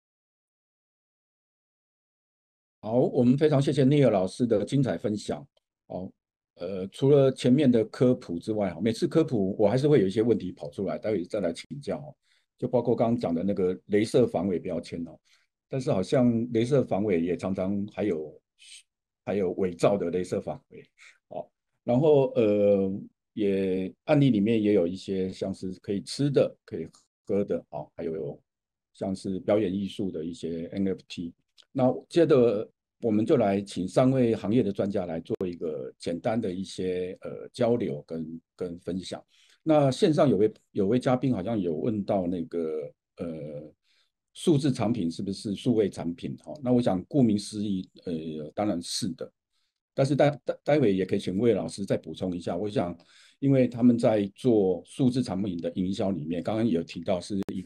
好，我们非常谢谢聂尔老师的精彩分享。哦，呃，除了前面的科普之外，每次科普我还是会有一些问题跑出来，待会再来请教哦。就包括刚刚讲的那个雷射防伪标签哦，但是好像雷射防伪也常常还有还有伪造的雷射防伪哦。然后呃，也案例里面也有一些像是可以吃的、可以喝的哦，还有像是表演艺术的一些 N F T。那接着我们就来请三位行业的专家来做一个简单的一些呃交流跟跟分享。那线上有位有位嘉宾好像有问到那个呃数字产品是不是数位产品？哈、哦，那我想顾名思义，呃，当然是的。但是待待待会也可以请魏老师再补充一下。我想，因为他们在做数字产品的营销里面，刚刚有提到是一个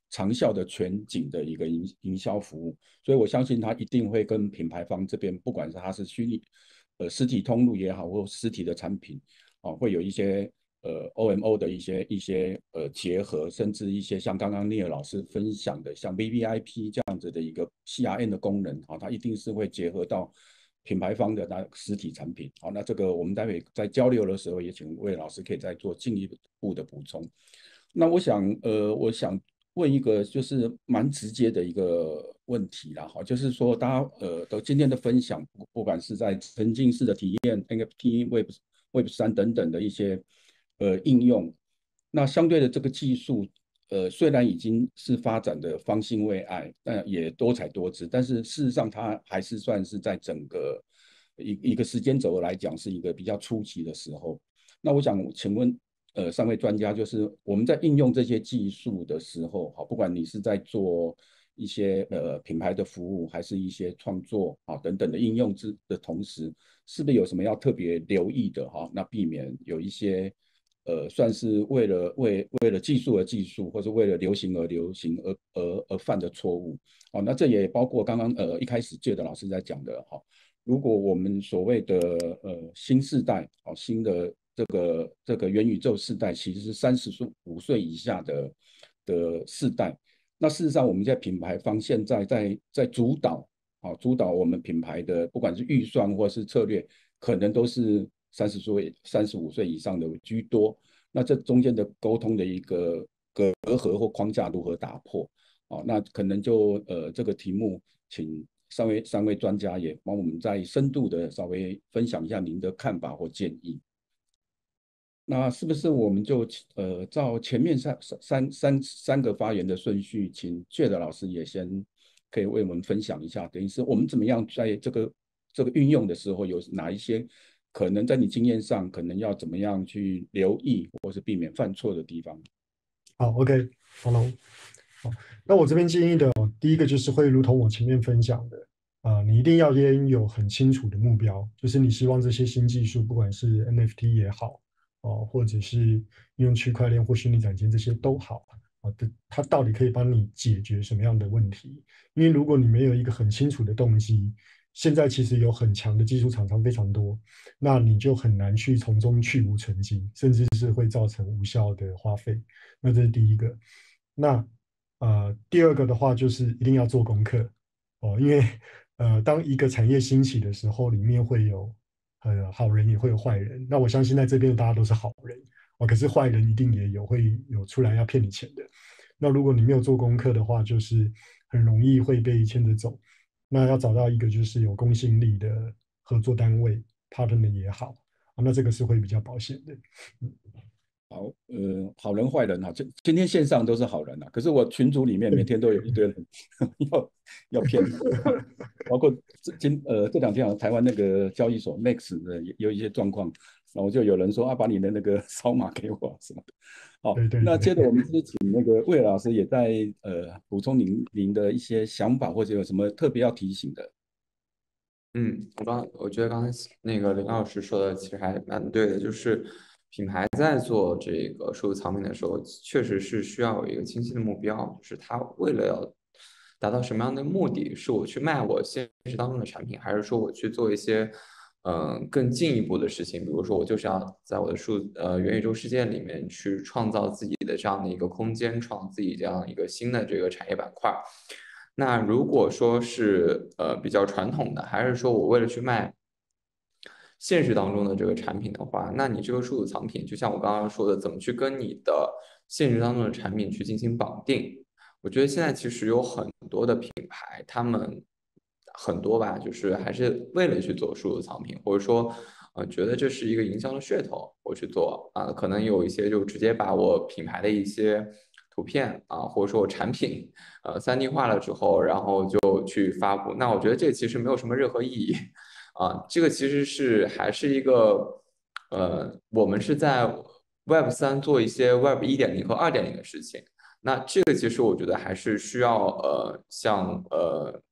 长效的全景的一个营营销服务，所以我相信它一定会跟品牌方这边，不管是它是虚拟呃实体通路也好，或实体的产品啊，会有一些呃 O M O 的一些一些呃结合，甚至一些像刚刚聂老师分享的，像 V V I P 这样子的一个 C R M 的功能啊，它一定是会结合到品牌方的那实体产品。好，那这个我们待会在交流的时候，也请魏老师可以再做进一步的补充。那我想，呃，我想问一个就是蛮直接的一个问题啦，哈，就是说大家呃都今天的分享，不管是在沉浸式的体验、N F T、Web Web 三等等的一些呃应用，那相对的这个技术，呃，虽然已经是发展的方兴未艾，但也多彩多姿，但是事实上它还是算是在整个一一个时间轴来讲，是一个比较初期的时候。那我想请问，呃，三位专家，就是我们在应用这些技术的时候，好，不管你是在做一些呃品牌的服务，还是一些创作啊等等的应用之的同时，是不是有什么要特别留意的哈？那避免有一些呃算是为了为为了技术而技术，或者为了流行而流行而而而犯的错误。哦，那这也包括刚刚呃一开始介的老师在讲的哈，如果我们所谓的呃新世代，哦新的这个这个元宇宙世代，其实是三十五岁以下的的世代。那事实上，我们在品牌方现在在在主导，啊，主导我们品牌的，不管是预算或是策略，可能都是三十岁、三十五岁以上的居多。那这中间的沟通的一个隔阂或框架如何打破？啊，那可能就呃这个题目，请三位三位专家也帮我们再深度的稍微分享一下您的看法或建议。那是不是我们就呃照前面三三三三个发言的顺序，请阙的老师也先可以为我们分享一下，等于是我们怎么样在这个这个运用的时候，有哪一些可能在你经验上可能要怎么样去留意，或是避免犯错的地方？ 好 ，OK， Hello， 好，那我这边建议的第一个就是会如同我前面分享的。啊、呃，你一定要先有很清楚的目标，就是你希望这些新技术，不管是 N F T 也好，哦，或者是用区块链或虚拟展间这些都好啊，它到底可以帮你解决什么样的问题？因为如果你没有一个很清楚的动机，现在其实有很强的技术厂商非常多，那你就很难去从中去无存菁，甚至是会造成无效的花费。那这是第一个。那呃，第二个的话就是一定要做功课哦，因为呃，当一个产业兴起的时候，里面会有呃好人也会有坏人。那我相信在这边大家都是好人哦，可是坏人一定也有会有出来要骗你钱的。那如果你没有做功课的话，就是很容易会被牵着走。那要找到一个就是有公信力的合作单位 partner 也好，那这个是会比较保险的。嗯好，呃，好人坏人哈，今今天线上都是好人啊，可是我群组里面每天都有一堆人要要骗你，包括今呃这两天啊，台湾那个交易所 M A X 的有一些状况，然后就有人说啊，把你的那个扫码给我什么的。好， 对对对， 那接着我们是请那个魏老师也在呃补充您您的一些想法，或者有什么特别要提醒的。 嗯，我刚我觉得刚才那个林老师说的其实还蛮对的，就是品牌在做这个数字藏品的时候，确实是需要有一个清晰的目标，就是它为了要达到什么样的目的，是我去卖我现实当中的产品，还是说我去做一些嗯、呃、更进一步的事情，比如说我就是要在我的数呃元宇宙世界里面去创造自己的这样的一个空间，创造自己这样一个新的这个产业板块。那如果说是呃比较传统的，还是说我为了去卖现实当中的这个产品的话，那你这个数字藏品，就像我刚刚说的，怎么去跟你的现实当中的产品去进行绑定？我觉得现在其实有很多的品牌，他们很多吧，就是还是为了去做数字藏品，或者说呃觉得这是一个营销的噱头，我去做啊、呃，可能有一些就直接把我品牌的一些图片啊，或者说我产品呃三 D 化了之后，然后就去发布。那我觉得这其实没有什么任何意义啊。这个其实是还是一个呃，我们是在 Web 三做一些 Web 一点零和二点零的事情。那这个其实我觉得还是需要呃，像呃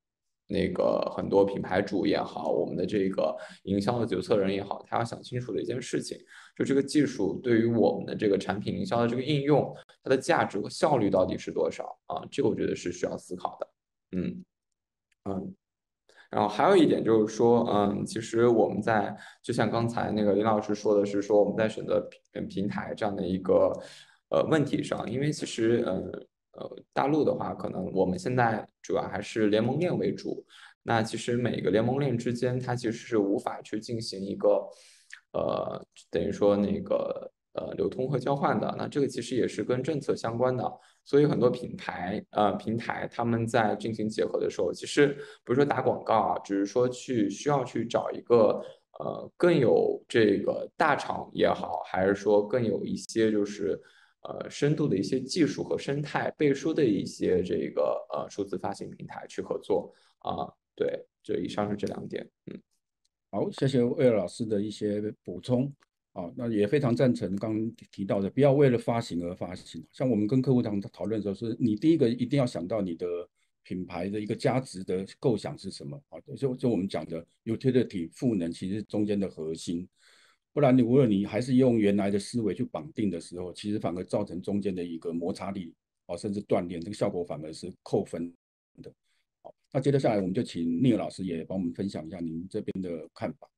那个很多品牌主也好，我们的这个营销的决策人也好，他要想清楚的一件事情，就这个技术对于我们的这个产品营销的这个应用，它的价值和效率到底是多少啊？这个我觉得是需要思考的。嗯嗯。然后还有一点就是说，嗯，其实我们在就像刚才那个林老师说的是说我们在选择平平台这样的一个呃问题上，因为其实呃呃大陆的话，可能我们现在主要还是联盟链为主，那其实每个联盟链之间它其实是无法去进行一个呃等于说那个呃流通和交换的，那这个其实也是跟政策相关的。所以很多品牌呃平台他们在进行结合的时候，其实不是说打广告啊，只是说去需要去找一个呃更有这个大厂也好，还是说更有一些就是呃深度的一些技术和生态背书的一些这个呃数字发行平台去合作啊。对，这以上是这两点。嗯， 好，谢谢魏尔老师的一些补充。啊，那也非常赞成刚刚提到的，不要为了发行而发行。像我们跟客户谈讨论的时候，是你第一个一定要想到你的品牌的一个价值的构想是什么啊？就就我们讲的 utility 赋能，其实中间的核心。不然你如果你还是用原来的思维去绑定的时候，其实反而造成中间的一个摩擦力啊，甚至断裂，这个效果反而是扣分的。好，那接着下来我们就请聂老师也帮我们分享一下您这边的看法。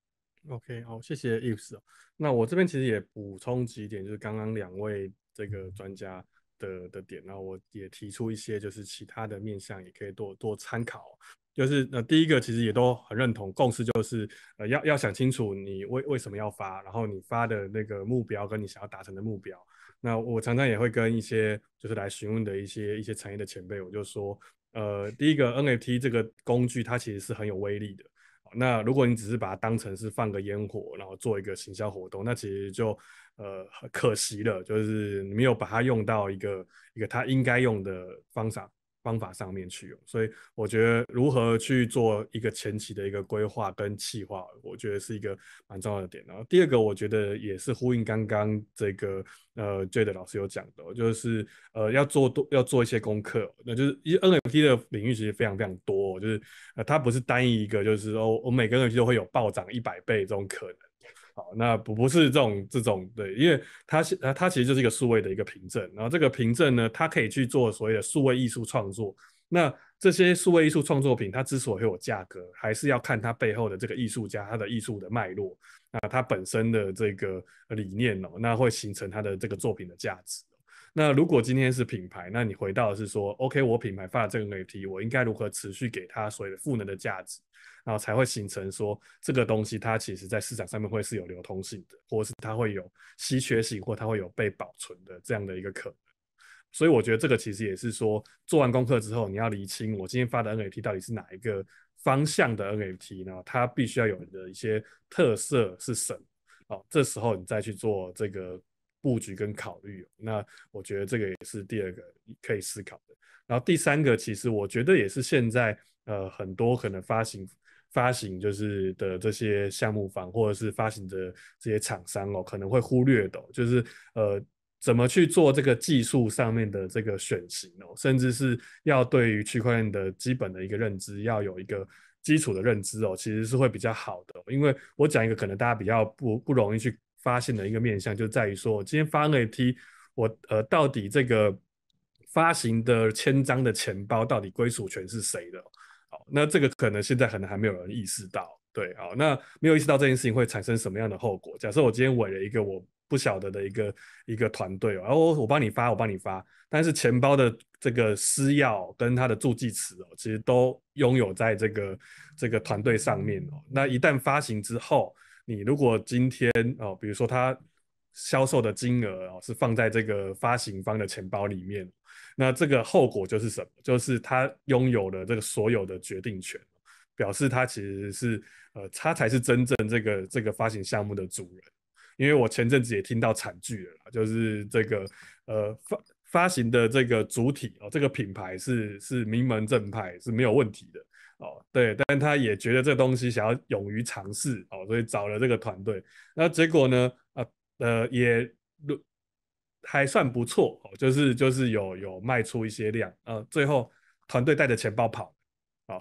OK， 好，谢谢 Yves。那我这边其实也补充几点，就是刚刚两位这个专家的的点，然后我也提出一些就是其他的面向，也可以多多参考。就是呃，第一个其实也都很认同，共识就是呃要要想清楚你为为什么要发，然后你发的那个目标跟你想要达成的目标。那我常常也会跟一些就是来询问的一些一些产业的前辈，我就说，呃，第一个 N F T 这个工具它其实是很有威力的。那如果你只是把它当成是放个烟火，然后做一个行销活动，那其实就呃很可惜了，就是你没有把它用到一个一个它应该用的方法方法上面去。所以我觉得如何去做一个前期的一个规划跟企划，我觉得是一个蛮重要的点。然后第二个，我觉得也是呼应刚刚这个呃 Jade 老师有讲的，就是呃要做多要做一些功课，那就是因为 N F T 的领域其实非常非常多，就是呃它不是单一一个，就是哦我每个 N F T 都会有暴涨一百倍这种可能。好，那不不是这种这种对，因为它它它其实就是一个数位的一个凭证，然后这个凭证呢，它可以去做所谓的数位艺术创作。那这些数位艺术创作品，它之所以会有价格，还是要看它背后的这个艺术家他的艺术的脉络，那它本身的这个理念哦，那会形成它的这个作品的价值。那如果今天是品牌，那你回到的是说 ，OK， 我品牌发的这个 N F T， 我应该如何持续给它所谓的赋能的价值，然后才会形成说这个东西它其实在市场上面会是有流通性的，或者是它会有稀缺性，或它会有被保存的这样的一个可能。所以我觉得这个其实也是说，做完功课之后，你要厘清我今天发的 N F T 到底是哪一个方向的 N F T 呢？它必须要有的一些特色是什么？哦，这时候你再去做这个布局跟考虑。那我觉得这个也是第二个可以思考的。然后第三个，其实我觉得也是现在呃很多可能发行发行就是的这些项目方或者是发行的这些厂商哦，可能会忽略的、哦，就是呃。怎么去做这个技术上面的这个选型哦，甚至是要对于区块链的基本的一个认知，要有一个基础的认知哦，其实是会比较好的、哦。因为我讲一个可能大家比较不不容易去发现的一个面向，就在于说，我今天发 N F T， 我呃到底这个发行的签章的钱包到底归属权是谁的、哦？好，那这个可能现在可能还没有人意识到。对，好，那没有意识到这件事情会产生什么样的后果？假设我今天委了一个我不晓得的一个一个团队，然后我帮你发，我帮你发，但是钱包的这个私钥跟它的助记词哦，其实都拥有在这个这个团队上面哦。那一旦发行之后，你如果今天哦，比如说它销售的金额哦是放在这个发行方的钱包里面，那这个后果就是什么？就是他拥有了这个所有的决定权。表示他其实是呃，他才是真正这个这个发行项目的主人。因为我前阵子也听到惨剧了啦，就是这个呃发发行的这个主体哦，这个品牌是是名门正派是没有问题的哦，对，但他也觉得这个东西想要勇于尝试哦，所以找了这个团队。那结果呢，呃呃也还算不错哦，就是就是有有卖出一些量，呃，最后团队带着钱包跑哦。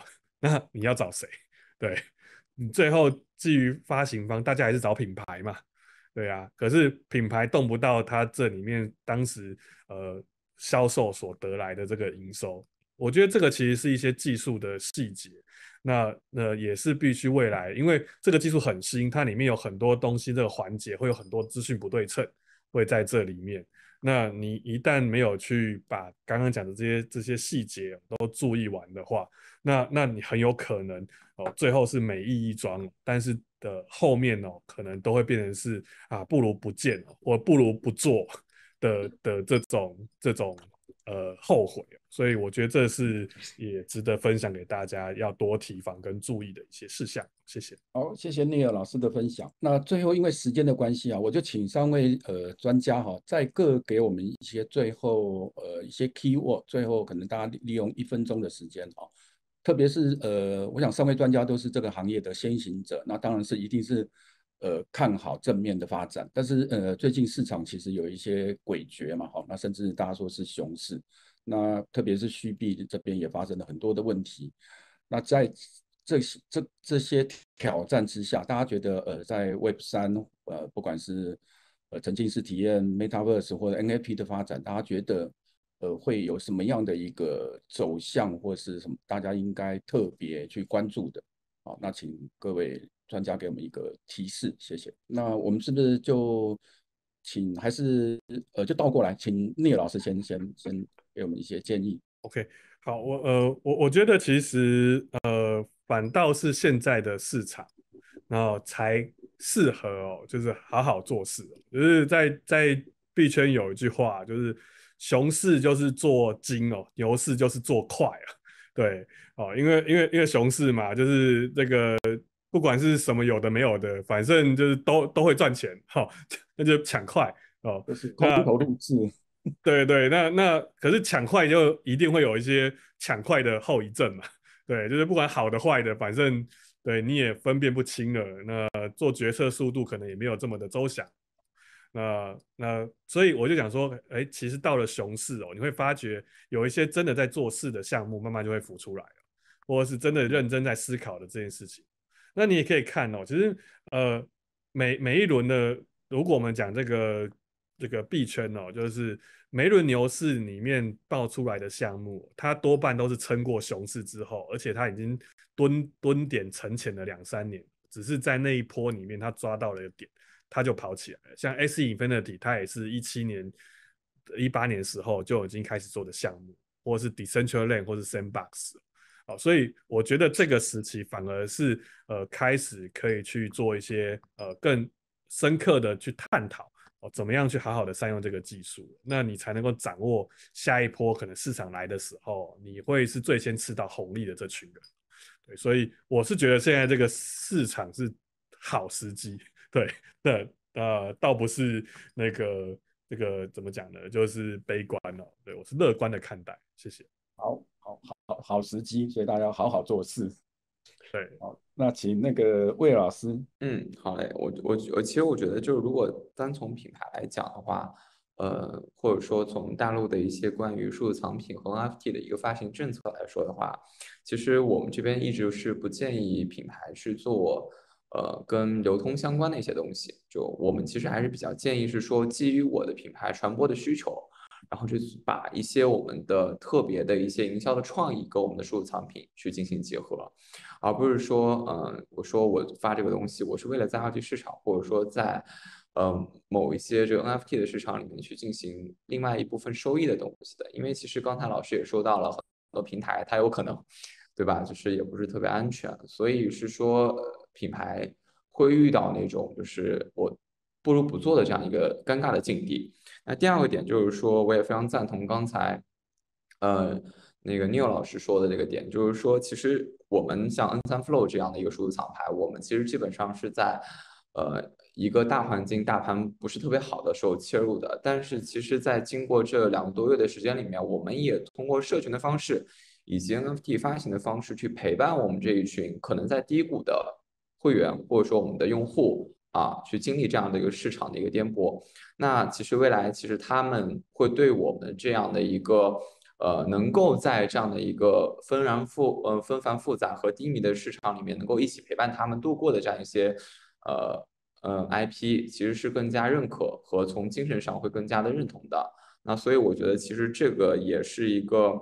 那你要找谁？对，你最后基于发行方，大家还是找品牌嘛，对啊。可是品牌动不到它这里面当时呃销售所得来的这个营收，我觉得这个其实是一些技术的细节。那那也是必须未来，因为这个技术很新，它里面有很多东西，这个环节会有很多资讯不对称会在这里面。那你一旦没有去把刚刚讲的这些这些细节都注意完的话，那那你很有可能哦，最后是美意一桩，但是的后面哦，可能都会变成是啊，不如不见或不如不做的的这种这种呃后悔。所以我觉得这是也值得分享给大家要多提防跟注意的一些事项。谢谢。 好，谢谢聂尔老师的分享。那最后因为时间的关系啊，我就请三位呃专家哈、哦，再各给我们一些最后呃一些 key word， 最后可能大家利用一分钟的时间哈、哦。特别是呃，我想三位专家都是这个行业的先行者，那当然是一定是呃看好正面的发展。但是呃，最近市场其实有一些诡谲嘛，哈，那甚至大家说是熊市。那特别是虚币这边也发生了很多的问题。那在这些这这些挑战之下，大家觉得呃，在 Web 三呃，不管是呃沉浸式体验、Metaverse 或者 N F T 的发展，大家觉得呃会有什么样的一个走向，或是什么大家应该特别去关注的？好，那请各位专家给我们一个提示，谢谢。那我们是不是就请还是呃就倒过来，请聂老师先先先给我们一些建议。 OK， 好，我呃我我觉得其实呃反倒是现在的市场，然后才适合哦，就是好好做事、哦。就是在在币圈有一句话，就是熊市就是做精哦，牛市就是做快啊。对哦，因为因为因为熊市嘛，就是这个不管是什么有的没有的，反正就是都都会赚钱，哈、哦，那就抢快哦。 就是空头入市。 对对，那那可是抢快就一定会有一些抢快的后遗症嘛。对，就是不管好的坏的，反正对你也分辨不清了。那做决策速度可能也没有这么的周详。那那所以我就想说，哎，其实到了熊市哦，你会发觉有一些真的在做事的项目，慢慢就会浮出来了，或者是真的认真在思考的这件事情。那你也可以看哦，其实呃每每一轮的，如果我们讲这个这个币圈哦，就是每一轮牛市里面爆出来的项目，它多半都是撑过熊市之后，而且它已经蹲蹲点沉潜了两三年，只是在那一波里面它抓到了一个点，它就跑起来了。像 Axie Infinity， 它也是一七年、一八年的时候就已经开始做的项目，或是 Decentraland 或是 Sandbox。哦，所以我觉得这个时期反而是呃开始可以去做一些呃更深刻的去探讨哦，怎么样去好好的善用这个技术，那你才能够掌握下一波可能市场来的时候，你会是最先吃到红利的这群人。对，所以我是觉得现在这个市场是好时机，对的，呃，倒不是那个这个怎么讲呢，就是悲观哦，对，我是乐观的看待，谢谢。 好，好，好，好时机，所以大家要好好做事。 对， 好，那请那个魏老师。 嗯，好嘞，我我我其实我觉得，就是如果单从品牌来讲的话，呃，或者说从大陆的一些关于数字藏品和 N F T 的一个发行政策来说的话，其实我们这边一直是不建议品牌去做呃跟流通相关的一些东西。就我们其实还是比较建议是说，基于我的品牌传播的需求，然后就把一些我们的特别的一些营销的创意跟我们的数字藏品去进行结合，而不是说，嗯、呃，我说我发这个东西，我是为了在二级市场，或者说在，呃，某一些这个 N F T 的市场里面去进行另外一部分收益的东西的。因为其实刚才老师也说到了，很多平台它有可能，对吧？就是也不是特别安全，所以是说、呃、品牌会遇到那种就是我不如不做的这样一个尴尬的境地。那第二个点就是说，我也非常赞同刚才，呃，那个 Neil 老师说的这个点，就是说，其实我们像 N 三 Flow 这样的一个数字厂牌，我们其实基本上是在，呃，一个大环境大盘不是特别好的时候切入的。但是其实，在经过这两个多月的时间里面，我们也通过社群的方式以及 N F T 发行的方式去陪伴我们这一群可能在低谷的会员，或者说我们的用户。啊，去经历这样的一个市场的一个颠簸，那其实未来其实他们会对我们这样的一个呃能够在这样的一个纷然复呃纷繁复杂和低迷的市场里面，能够一起陪伴他们度过的这样一些呃呃 I P， 其实是更加认可和从精神上会更加的认同的。那所以我觉得其实这个也是一个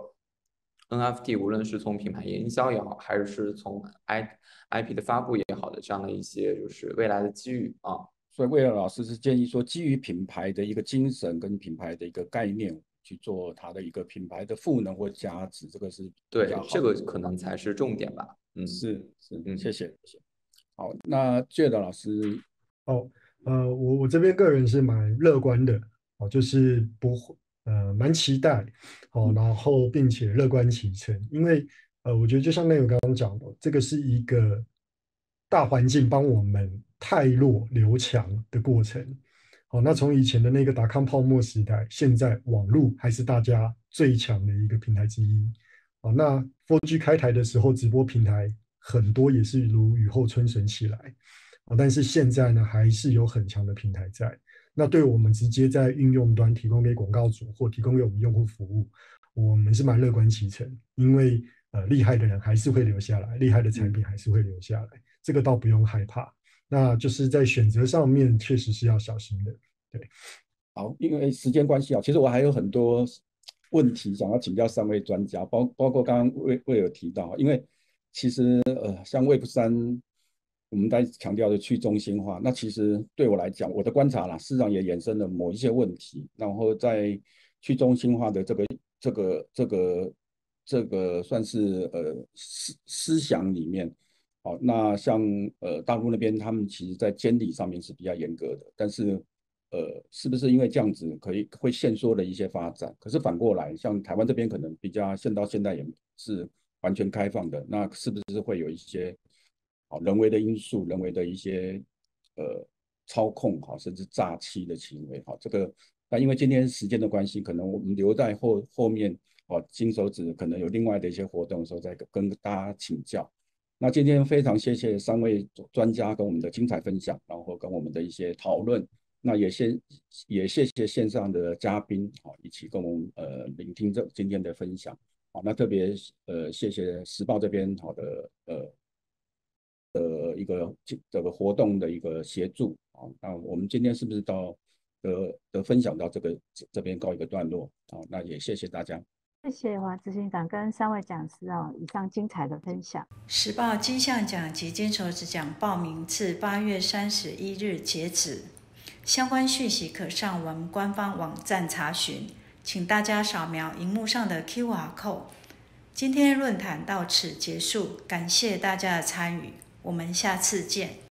N F T， 无论是从品牌营销也好，还是从 I IP 的发布也好的这样的一些就是未来的机遇啊。 所以魏老师是建议说，基于品牌的一个精神跟品牌的一个概念去做它的一个品牌的赋能或价值，这个是对，这个可能才是重点吧。嗯， 是是，嗯，谢谢谢谢。好，那Jade老师， 哦，呃，我我这边个人是蛮乐观的，哦，就是不会呃蛮期待，哦，然后并且乐观其成，因为呃，我觉得就像那个刚刚讲的，这个是一个大环境帮我们汰弱留强的过程。好，那从以前的那个达康泡沫时代，现在网络还是大家最强的一个平台之一。好，那 四 G 开台的时候，直播平台很多也是如雨后春笋起来。但是现在呢，还是有很强的平台在。那对我们直接在应用端提供给广告主或提供给我们用户服务，我们是蛮乐观其成，因为呃厉害的人还是会留下来，厉害的产品还是会留下来，这个倒不用害怕。那就是在选择上面确实是要小心的。对， 好，因为时间关系啊，其实我还有很多问题想要请教三位专家，包包括刚刚魏魏有提到，因为其实呃像 Web 三。我们在强调的去中心化，那其实对我来讲，我的观察啦，市场也衍生了某一些问题。然后在去中心化的这个这个这个这个算是呃思思想里面，好，那像呃大陆那边，他们其实在监理上面是比较严格的，但是呃是不是因为这样子可以会限缩了一些发展？可是反过来，像台湾这边可能比较现到现在也是完全开放的，那是不是会有一些？人为的因素，人为的一些呃操控，哈，甚至诈欺的行为，哈，这个那因为今天时间的关系，可能我们留在后后面，哦，金手指可能有另外的一些活动的时候再跟大家请教。那今天非常谢谢三位专家跟我们的精彩分享，然后跟我们的一些讨论。那也谢也谢谢线上的嘉宾，好，一起跟我们呃聆听这今天的分享。好，那特别呃谢谢时报这边好的呃。的一个这个活动的一个协助啊，那我们今天是不是到的的分享到这个这边告一个段落啊？那也谢谢大家， 谢谢黄执行长跟三位讲师啊，以上精彩的分享。 时报金像奖及金手指奖报名至八月三十一日截止，相关讯息可上我们官方网站查询，请大家扫描荧幕上的 Q R code。今天论坛到此结束，感谢大家的参与。我们下次见。